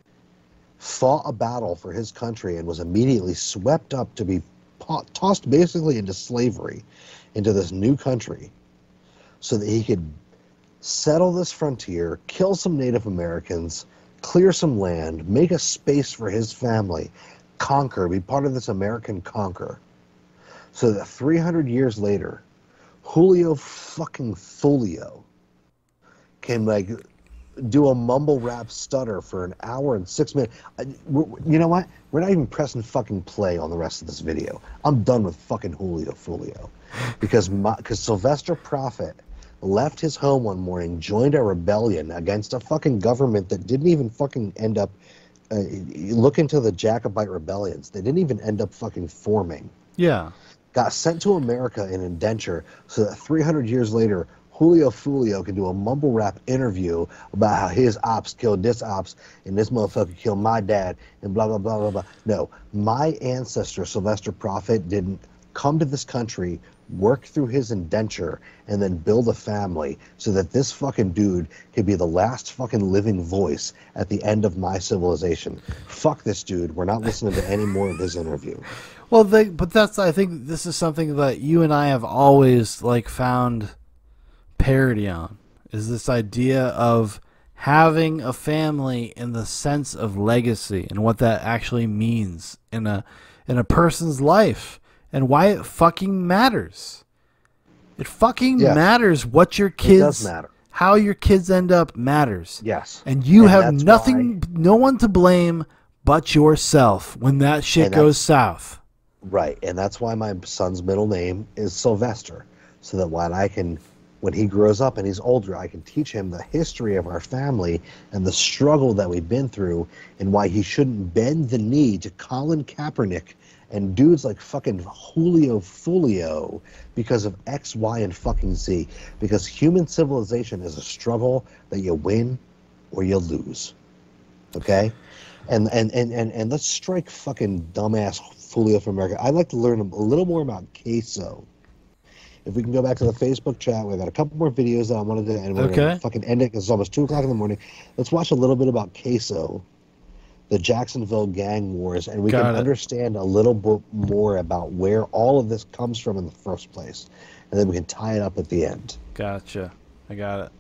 fought a battle for his country, and was immediately swept up to be tossed basically into slavery, into this new country, so that he could settle this frontier, kill some Native Americans, clear some land, make a space for his family, conquer, be part of this American conquer, so that three hundred years later, Julio fucking Folio can, like, do a mumble rap stutter for an hour and six minutes. You know what? We're not even pressing fucking play on the rest of this video. I'm done with fucking Julio Folio, because my, because Sylvester Profitt left his home one morning, joined a rebellion against a fucking government that didn't even fucking end up. Uh, look into the Jacobite rebellions. They didn't even end up fucking forming. Yeah. Got sent to America in indenture so that three hundred years later, Julio Folio can do a mumble rap interview about how his ops killed this ops and this motherfucker killed my dad and blah, blah, blah, blah, blah. No, my ancestor, Sylvester Profitt, didn't come to this country, work through his indenture, and then build a family so that this fucking dude could be the last fucking living voice at the end of my civilization. Fuck this dude. We're not listening to any more of his interview. Well, they, but that's, I think this is something that you and I have always, like, found parody on, is this idea of having a family in the sense of legacy and what that actually means in a in a person's life and why it fucking matters. It fucking Yes. matters what your It kids, does matter. how your kids end up matters. Yes. And you And have that's nothing, why- no one to blame but yourself when that shit And goes that's- south. Right, and that's why my son's middle name is Sylvester, so that when I can, when he grows up and he's older, I can teach him the history of our family and the struggle that we've been through, and why he shouldn't bend the knee to Colin Kaepernick and dudes like fucking Julio Folio because of X, Y, and fucking Z. Because human civilization is a struggle that you win or you lose. Okay? And and, and, and, and let's strike fucking dumbass Julio from America. I'd like to learn a little more about queso. If we can go back to the Facebook chat, we've got a couple more videos that I wanted to, and we're Okay. gonna fucking end it because it's almost two o'clock in the morning. Let's watch a little bit about queso, the Jacksonville gang wars, and we Got can it. understand a little bit more about where all of this comes from in the first place, and then we can tie it up at the end. Gotcha. I got it.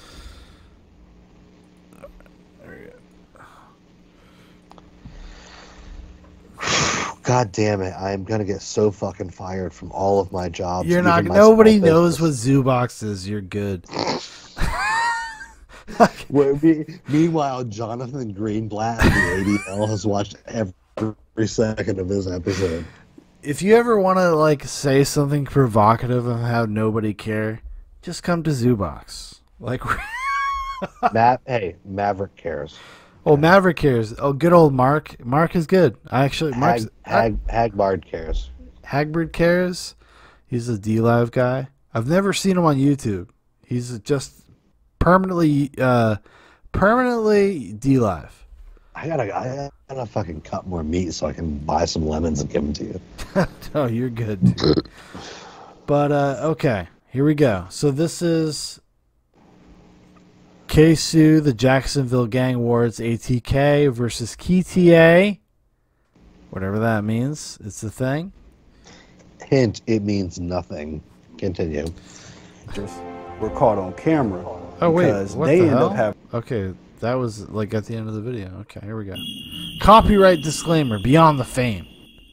God damn it! I am gonna get so fucking fired from all of my jobs. You're not. even my Nobody small knows what business. Zoobox is. You're good. Well, me- meanwhile, Jonathan Greenblatt of the A D L has watched every second of this episode. if you ever want to like say something provocative and have nobody care, just come to Zoobox. Like, Matt, hey, Maverick cares. Oh, Maverick cares. Oh, good old Mark. Mark is good. I actually, Mark's, Hag, Hag, Hagbard cares. Hagbard cares. He's a D Live guy. I've never seen him on YouTube. He's just permanently, uh, permanently D Live. I gotta, I gotta fucking cut more meat so I can buy some lemons and give them to you. Oh, you're good, dude. But uh, okay, here we go. So this is K-Sue, the Jacksonville Gang Wars A T K versus K T A. Whatever that means. It's a thing. Hint, it means nothing. Continue. Just were caught on camera. Oh, wait. Because What they the end hell? up having. Okay, that was like at the end of the video. Okay, here we go. Copyright disclaimer, beyond the fame.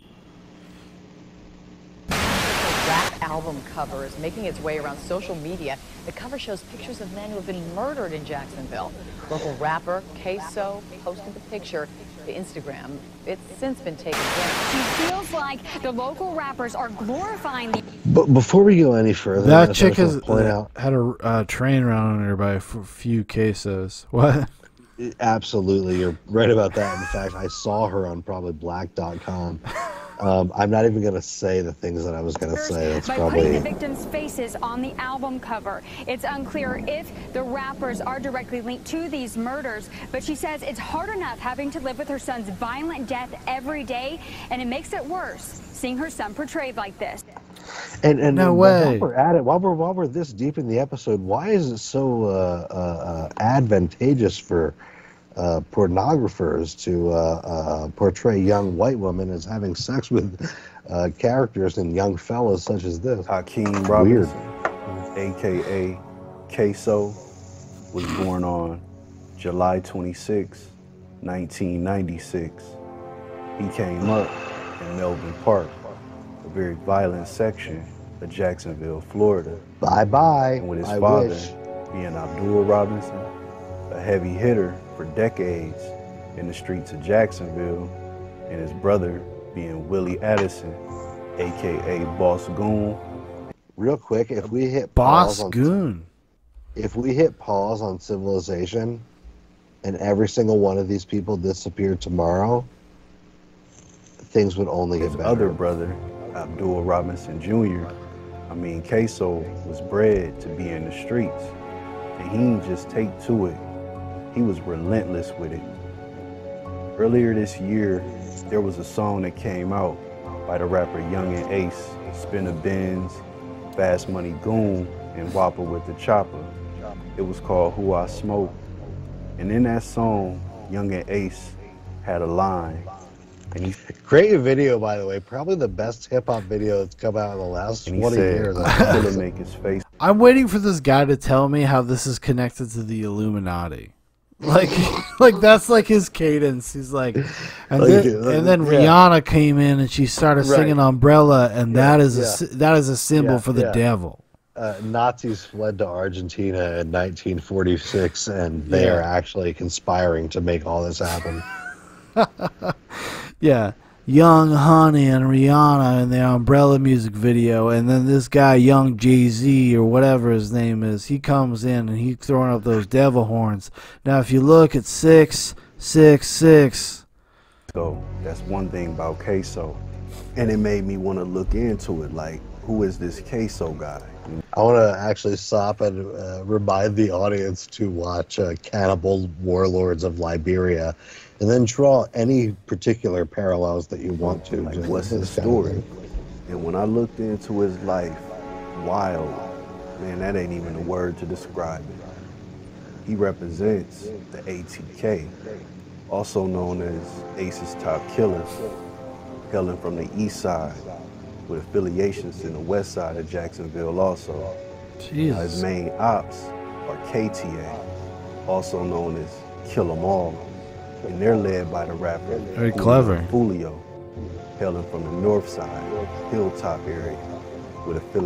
Rap album cover is making its way around social media. The cover shows pictures of men who have been murdered in Jacksonville. Local rapper Queso posted the picture to Instagram. It's since been taken down. He feels like the local rappers are glorifying the... But before we go any further, That I chick just has wanna point out, had a uh, train run on her by a f- few quesos. What? absolutely, you're right about that. In fact, I saw her on probably black dot com. Um, I'm not even going to say the things that I was going to say. That's by putting probably... the victims' faces on the album cover. It's unclear if the rappers are directly linked to these murders, but she says it's hard enough having to live with her son's violent death every day, and it makes it worse seeing her son portrayed like this. And, and No and way. While we're at it, while we're, while we're this deep in the episode, why is it so uh, uh, uh, advantageous for uh, pornographers to uh, uh, portray young white women as having sex with uh, characters and young fellas such as this? Hakeem Weird. Robinson, a k a. Queso, was born on July twenty-sixth, nineteen ninety-six. He came up in Melbourne Park, a very violent section of Jacksonville, Florida. Bye-bye. And with his I father wish. being Abdul Robinson, a heavy hitter for decades in the streets of Jacksonville, and his brother being Willie Addison, a k a. Boss Goon. Real quick, if we hit Boss pause on, Goon. if we hit pause on Civilization, and every single one of these people disappeared tomorrow, things would only His get better. other brother, Abdul Robinson Junior I mean, Queso was bred to be in the streets, and he didn't just take to it. He was relentless with it. Earlier this year, there was a song that came out by the rapper Young and Ace, Spinner Benz, Fast Money Goon, and Whopper with the Chopper. It was called Who I Smoke. And in that song, Young and Ace had a line. And he, Great video, by the way. Probably the best hip-hop video that's come out in the last and he twenty said, years. "I'm gonna make his face." I'm waiting for this guy to tell me how this is connected to the Illuminati. Like, like that's like his cadence. He's like, and Like, then, uh, and then yeah. Rihanna came in and she started Right. singing Umbrella, and that is a yeah. sy- that is a symbol Yeah, for the yeah. devil. Uh, Nazis fled to Argentina in nineteen forty-six, and they Yeah. are actually conspiring to make all this happen. Yeah, Young Honey and Rihanna in the Umbrella music video, and then this guy Young Jay-Z or whatever his name is, he comes in and he's throwing up those devil horns. Now, if you look at six six six, So that's one thing about Queso. And it made me want to look into it, like, who is this Queso guy? I want to actually stop and uh, remind the audience to watch uh, Cannibal Warlords of Liberia, and then draw any particular parallels that you want to. Like, to what's his this kind of story? thing. And when I looked into his life, wild, man, that ain't even a word to describe it. He represents the A T K, also known as Ace's Top Killers, hailing from the east side, with affiliations in the west side of Jacksonville also. Jesus. His main ops are K T A, also known as Kill 'Em All, and they're led by the rapper Very Julio clever. Julio, hailing from the north side, hilltop area, with affiliations.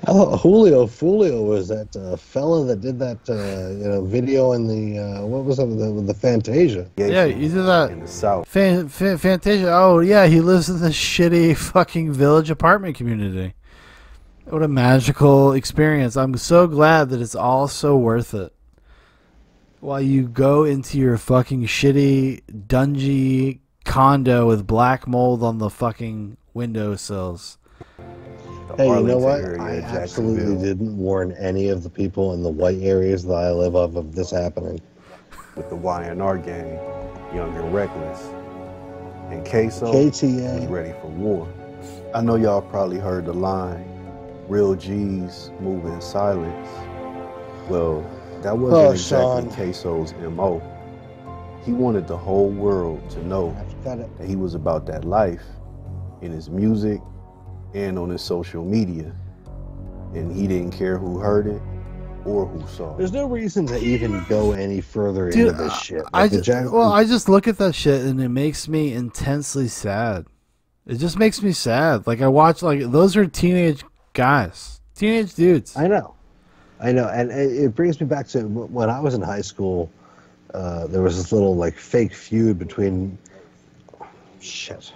Oh, Julio Fulio was that uh, fella that did that uh, you know video in the uh, what was it the, the Fantasia? Yeah, you did that in the South. Fan, Fan, Fantasia. Oh yeah, he lives in this shitty fucking village apartment community. What a magical experience! I'm so glad that it's all so worth it. While you go into your fucking shitty dungy condo with black mold on the fucking windowsills. Hey, you know Arlington what? area, I absolutely Jacksonville. didn't warn any of the people in the white areas that I live of of this happening. With the Y N R gang, Young and Reckless. And Queso K T A. was ready for war. I know y'all probably heard the line, real G's move in silence. Well, that wasn't Oh, exactly Shaun. Queso's M O. He wanted the whole world to know that he was about that life in his music and on his social media. And he didn't care who heard it or who saw it. There's no reason to even go any further Dude, into this shit. Like I the just, Jack- well, I just look at that shit and it makes me intensely sad. It just makes me sad. Like I watch, like those are teenage guys, teenage dudes. I know, I know, and it it brings me back to when I was in high school. Uh, there was this little like fake feud between. Shit.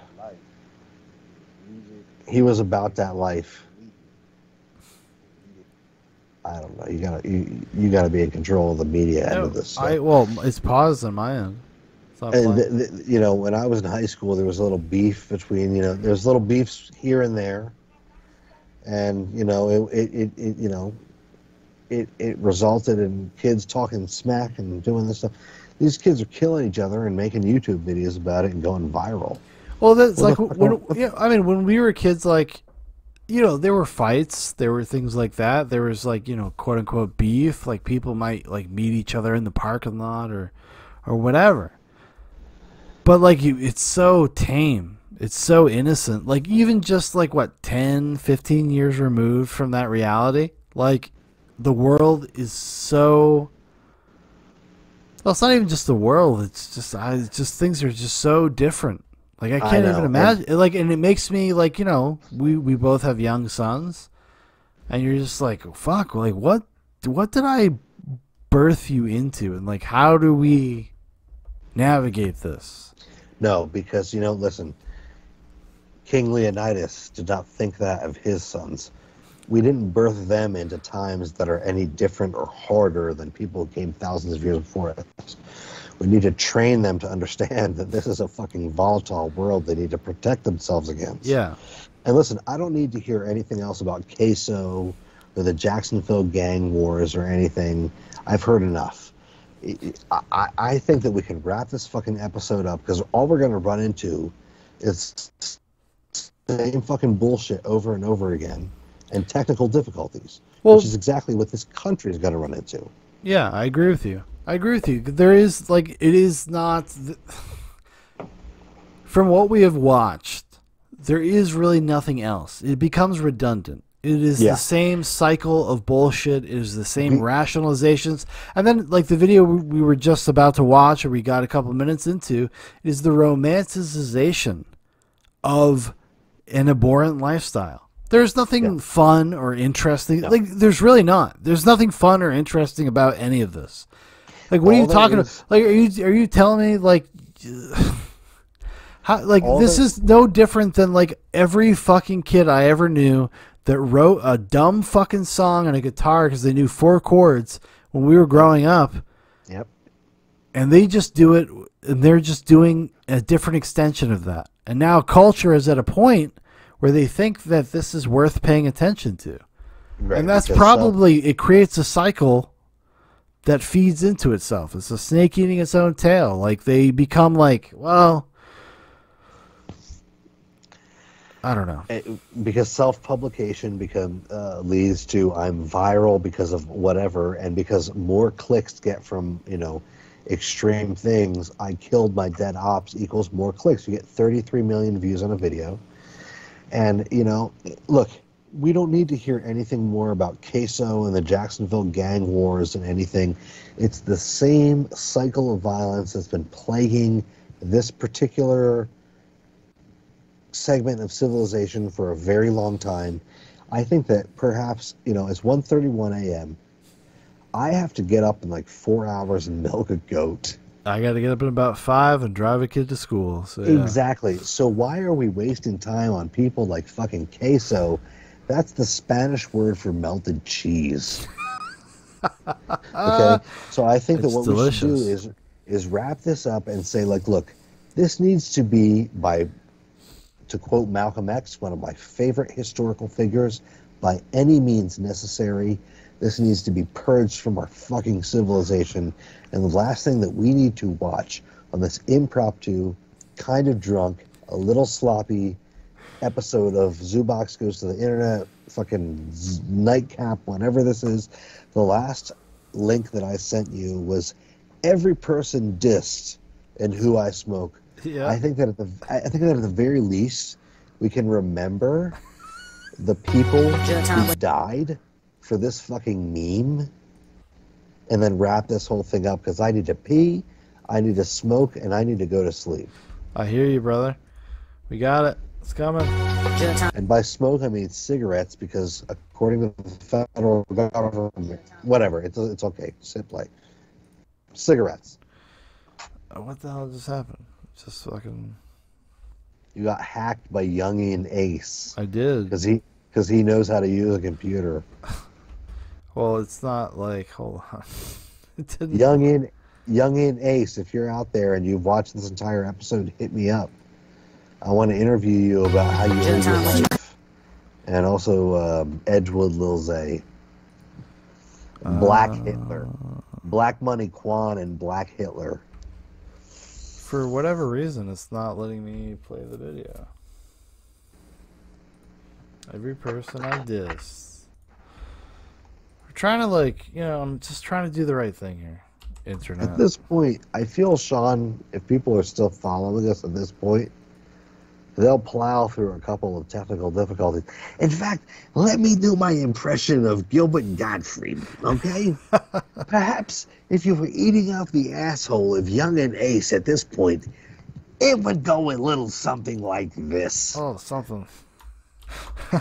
He was about that life. I don't know. You gotta you, you gotta be in control of the media end No, of this stuff. I well, it's paused on my end. It's not And playing. th- th- you know, when I was in high school, there was a little beef between you know, there's little beefs here and there, and you know, it it, it, it you know, it it resulted in kids talking smack and doing this stuff. These kids are killing each other and making YouTube videos about it and going viral. Well, that's Well, like the- when, yeah. I mean, when we were kids, like, you know, there were fights, there were things like that. There was like, you know, quote unquote beef. Like people might like meet each other in the parking lot or, or whatever. But like, you, it's so tame. It's so innocent. Like even just like what ten, fifteen years removed from that reality, like the world is so. Well, it's not even just the world. It's just, I it's just things are just so different. Like I I can't know, even and- imagine. Like, and it makes me like, you know, we we both have young sons, and you're just like, fuck. Like, what what did I birth you into, and like, how do we navigate this? No, because you know, listen, King Leonidas did not think that of his sons. We didn't birth them into times that are any different or harder than people who came thousands of years before us. We need to train them to understand that this is a fucking volatile world they need to protect themselves against. Yeah. And listen, I don't need to hear anything else about Queso or the Jacksonville gang wars or anything. I've heard enough. I, I, I think that we can wrap this fucking episode up because all we're going to run into is the same fucking bullshit over and over again and technical difficulties, Well- which is exactly what this country is going to run into. Yeah, I agree with you. I agree with you. There is like it is not th- from what we have watched. There is really nothing else. It becomes redundant. It is Yeah. the same cycle of bullshit. It is the same rationalizations. And then, like the video we we were just about to watch, or we got a couple minutes into, is the romanticization of an abhorrent lifestyle. There's nothing fun or interesting. Like, there's really not. There's nothing fun or interesting about any of this. Like, what are All you that talking is- about? Like, are you are you telling me like, how like All this that- is no different than like every fucking kid I ever knew that wrote a dumb fucking song on a guitar because they knew four chords when we were growing up. Yep. And they just do it, and they're just doing a different extension of that. And now culture is at a point where they think that this is worth paying attention to. Right, and that's because, probably, it creates a cycle that feeds into itself. It's a snake eating its own tail. Like, they become like, well, I don't know. It- because self-publication become uh, leads to I'm viral because of whatever, and because more clicks get from you know extreme things. I killed my dead ops equals more clicks. You get thirty-three million views on a video, and you know, look, we don't need to hear anything more about Queso and the Jacksonville gang wars and anything. It's the same cycle of violence that's been plaguing this particular segment of civilization for a very long time. I think that perhaps, you know, it's one thirty-one a m I have to get up in like four hours and milk a goat. I got to get up in about five and drive a kid to school. So yeah. Exactly. So why are we wasting time on people like fucking queso? That's the Spanish word for melted cheese. Okay. So I think It's that what delicious. we should do is is wrap this up and say, like, look, this needs to be, by, to quote Malcolm X, one of my favorite historical figures, by any means necessary. This needs to be purged from our fucking civilization. And the last thing that we need to watch on this impromptu, kind of drunk, a little sloppy episode of Zoobox Goes to the Internet, fucking Z- nightcap, whatever this is, the last link that I sent you was every person dissed in Who I Smoke. Yeah. I think that at the I think that at the very least we can remember the people who died for this fucking meme, and then wrap this whole thing up, because I need to pee, I need to smoke, and I need to go to sleep. I hear you, brother. We got it. It's coming. And by smoke, I mean cigarettes, because according to the federal government, whatever, it's it's okay. Sit play. Cigarettes. Uh, What the hell just happened? Just fucking. You got hacked by Youngin Ace. I did. Because he, because he knows how to use a computer. Well, it's not like. Hold on. It didn't. Youngin, Youngin Ace, if you're out there and you've watched this entire episode, hit me up. I want to interview you about how you live your life. And also um, Edgewood Lil Zay. Black Uh, Hitler. Black Money Quan and Black Hitler. For whatever reason, it's not letting me play the video. Every person I diss. We're trying to, like, you know, I'm just trying to do the right thing here. Internet. At this point, I feel, Shaun, if people are still following us at this point, they'll plow through a couple of technical difficulties. In fact, let me do my impression of Gilbert Gottfried, okay? Perhaps if you were eating out the asshole of Young and Ace at this point, it would go a little something like this. Oh, something. I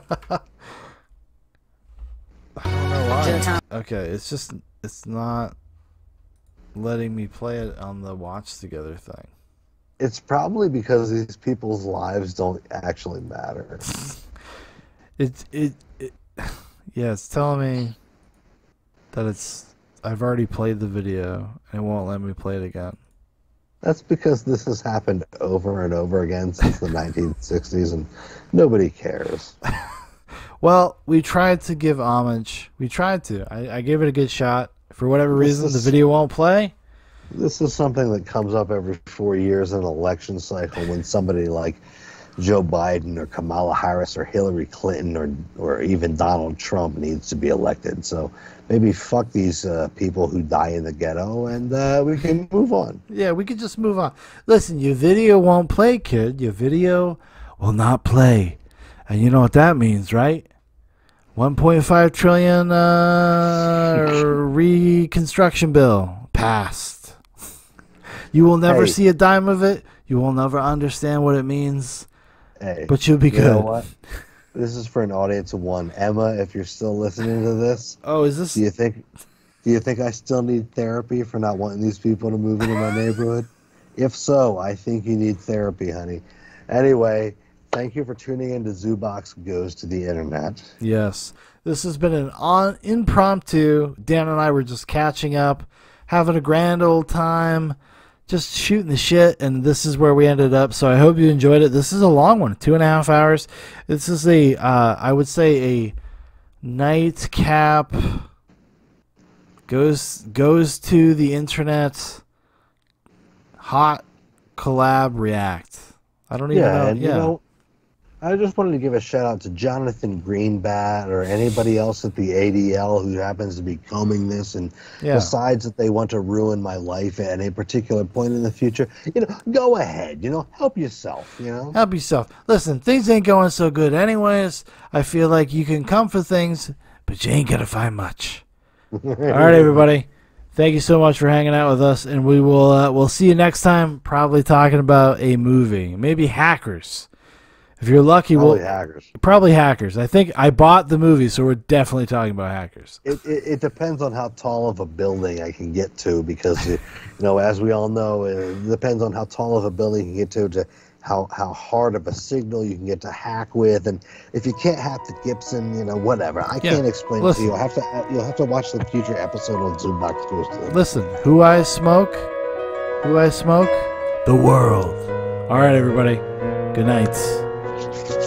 don't know why. Okay, it's just, it's not letting me play it on the watch together thing. It's probably because these people's lives don't actually matter. It, it, it, yeah, it's telling me that it's, I've already played the video and it won't let me play it again. That's because this has happened over and over again since the nineteen sixties, and nobody cares. Well, we tried to give homage. We tried to. I, I gave it a good shot. For whatever reason, This is- the video won't play. This is something that comes up every four years in an election cycle when somebody like Joe Biden or Kamala Harris or Hillary Clinton or or even Donald Trump needs to be elected. So maybe fuck these uh, people who die in the ghetto, and uh, we can move on. Yeah, we could just move on. Listen, your video won't play, kid. Your video will not play. And you know what that means, right? one point five trillion uh, reconstruction bill passed. You will never Hey. see a dime of it. You will never understand what it means. Hey, But you'll be you know good. what? This is for an audience of one. Emma, if you're still listening to this, oh, is this? Do you think? Do you think I still need therapy for not wanting these people to move into my neighborhood? If so, I think you need therapy, honey. Anyway, thank you for tuning in to Zoobox Goes to the Internet. Yes. This has been an on impromptu. Dan and I were just catching up, having a grand old time, just shooting the shit, and this is where we ended up. So I hope you enjoyed it. This is a long one, two and a half hours. This is a, uh, I would say, a nightcap. Goes goes to the internet. Hot collab react. I don't even Yeah, know. and Yeah. you know, I just wanted to give a shout out to Jonathan Greenbat or anybody else at the A D L who happens to be combing this and Yeah. decides that they want to ruin my life at a particular point in the future. You know, go ahead. You know, help yourself. You know, Help yourself. Listen, things ain't going so good anyways. I feel like you can come for things, but you ain't gonna find much. All right, everybody. Thank you so much for hanging out with us, and we will uh, we'll see you next time. Probably talking about a movie, maybe Hackers. If you're lucky, Probably we'll hackers. probably hackers. I think I bought the movie, so we're definitely talking about hackers. It, it, it depends on how tall of a building I can get to, because you know, as we all know, it depends on how tall of a building you can get to, to how how hard of a signal you can get to hack with, and if you can't hack the Gibson, you know, whatever. I Yeah, can't explain listen. it to you. I have to you'll have to watch the future episode on Zoombox Twisted. Listen, who I smoke, who I smoke, the world. All right, everybody. Good night.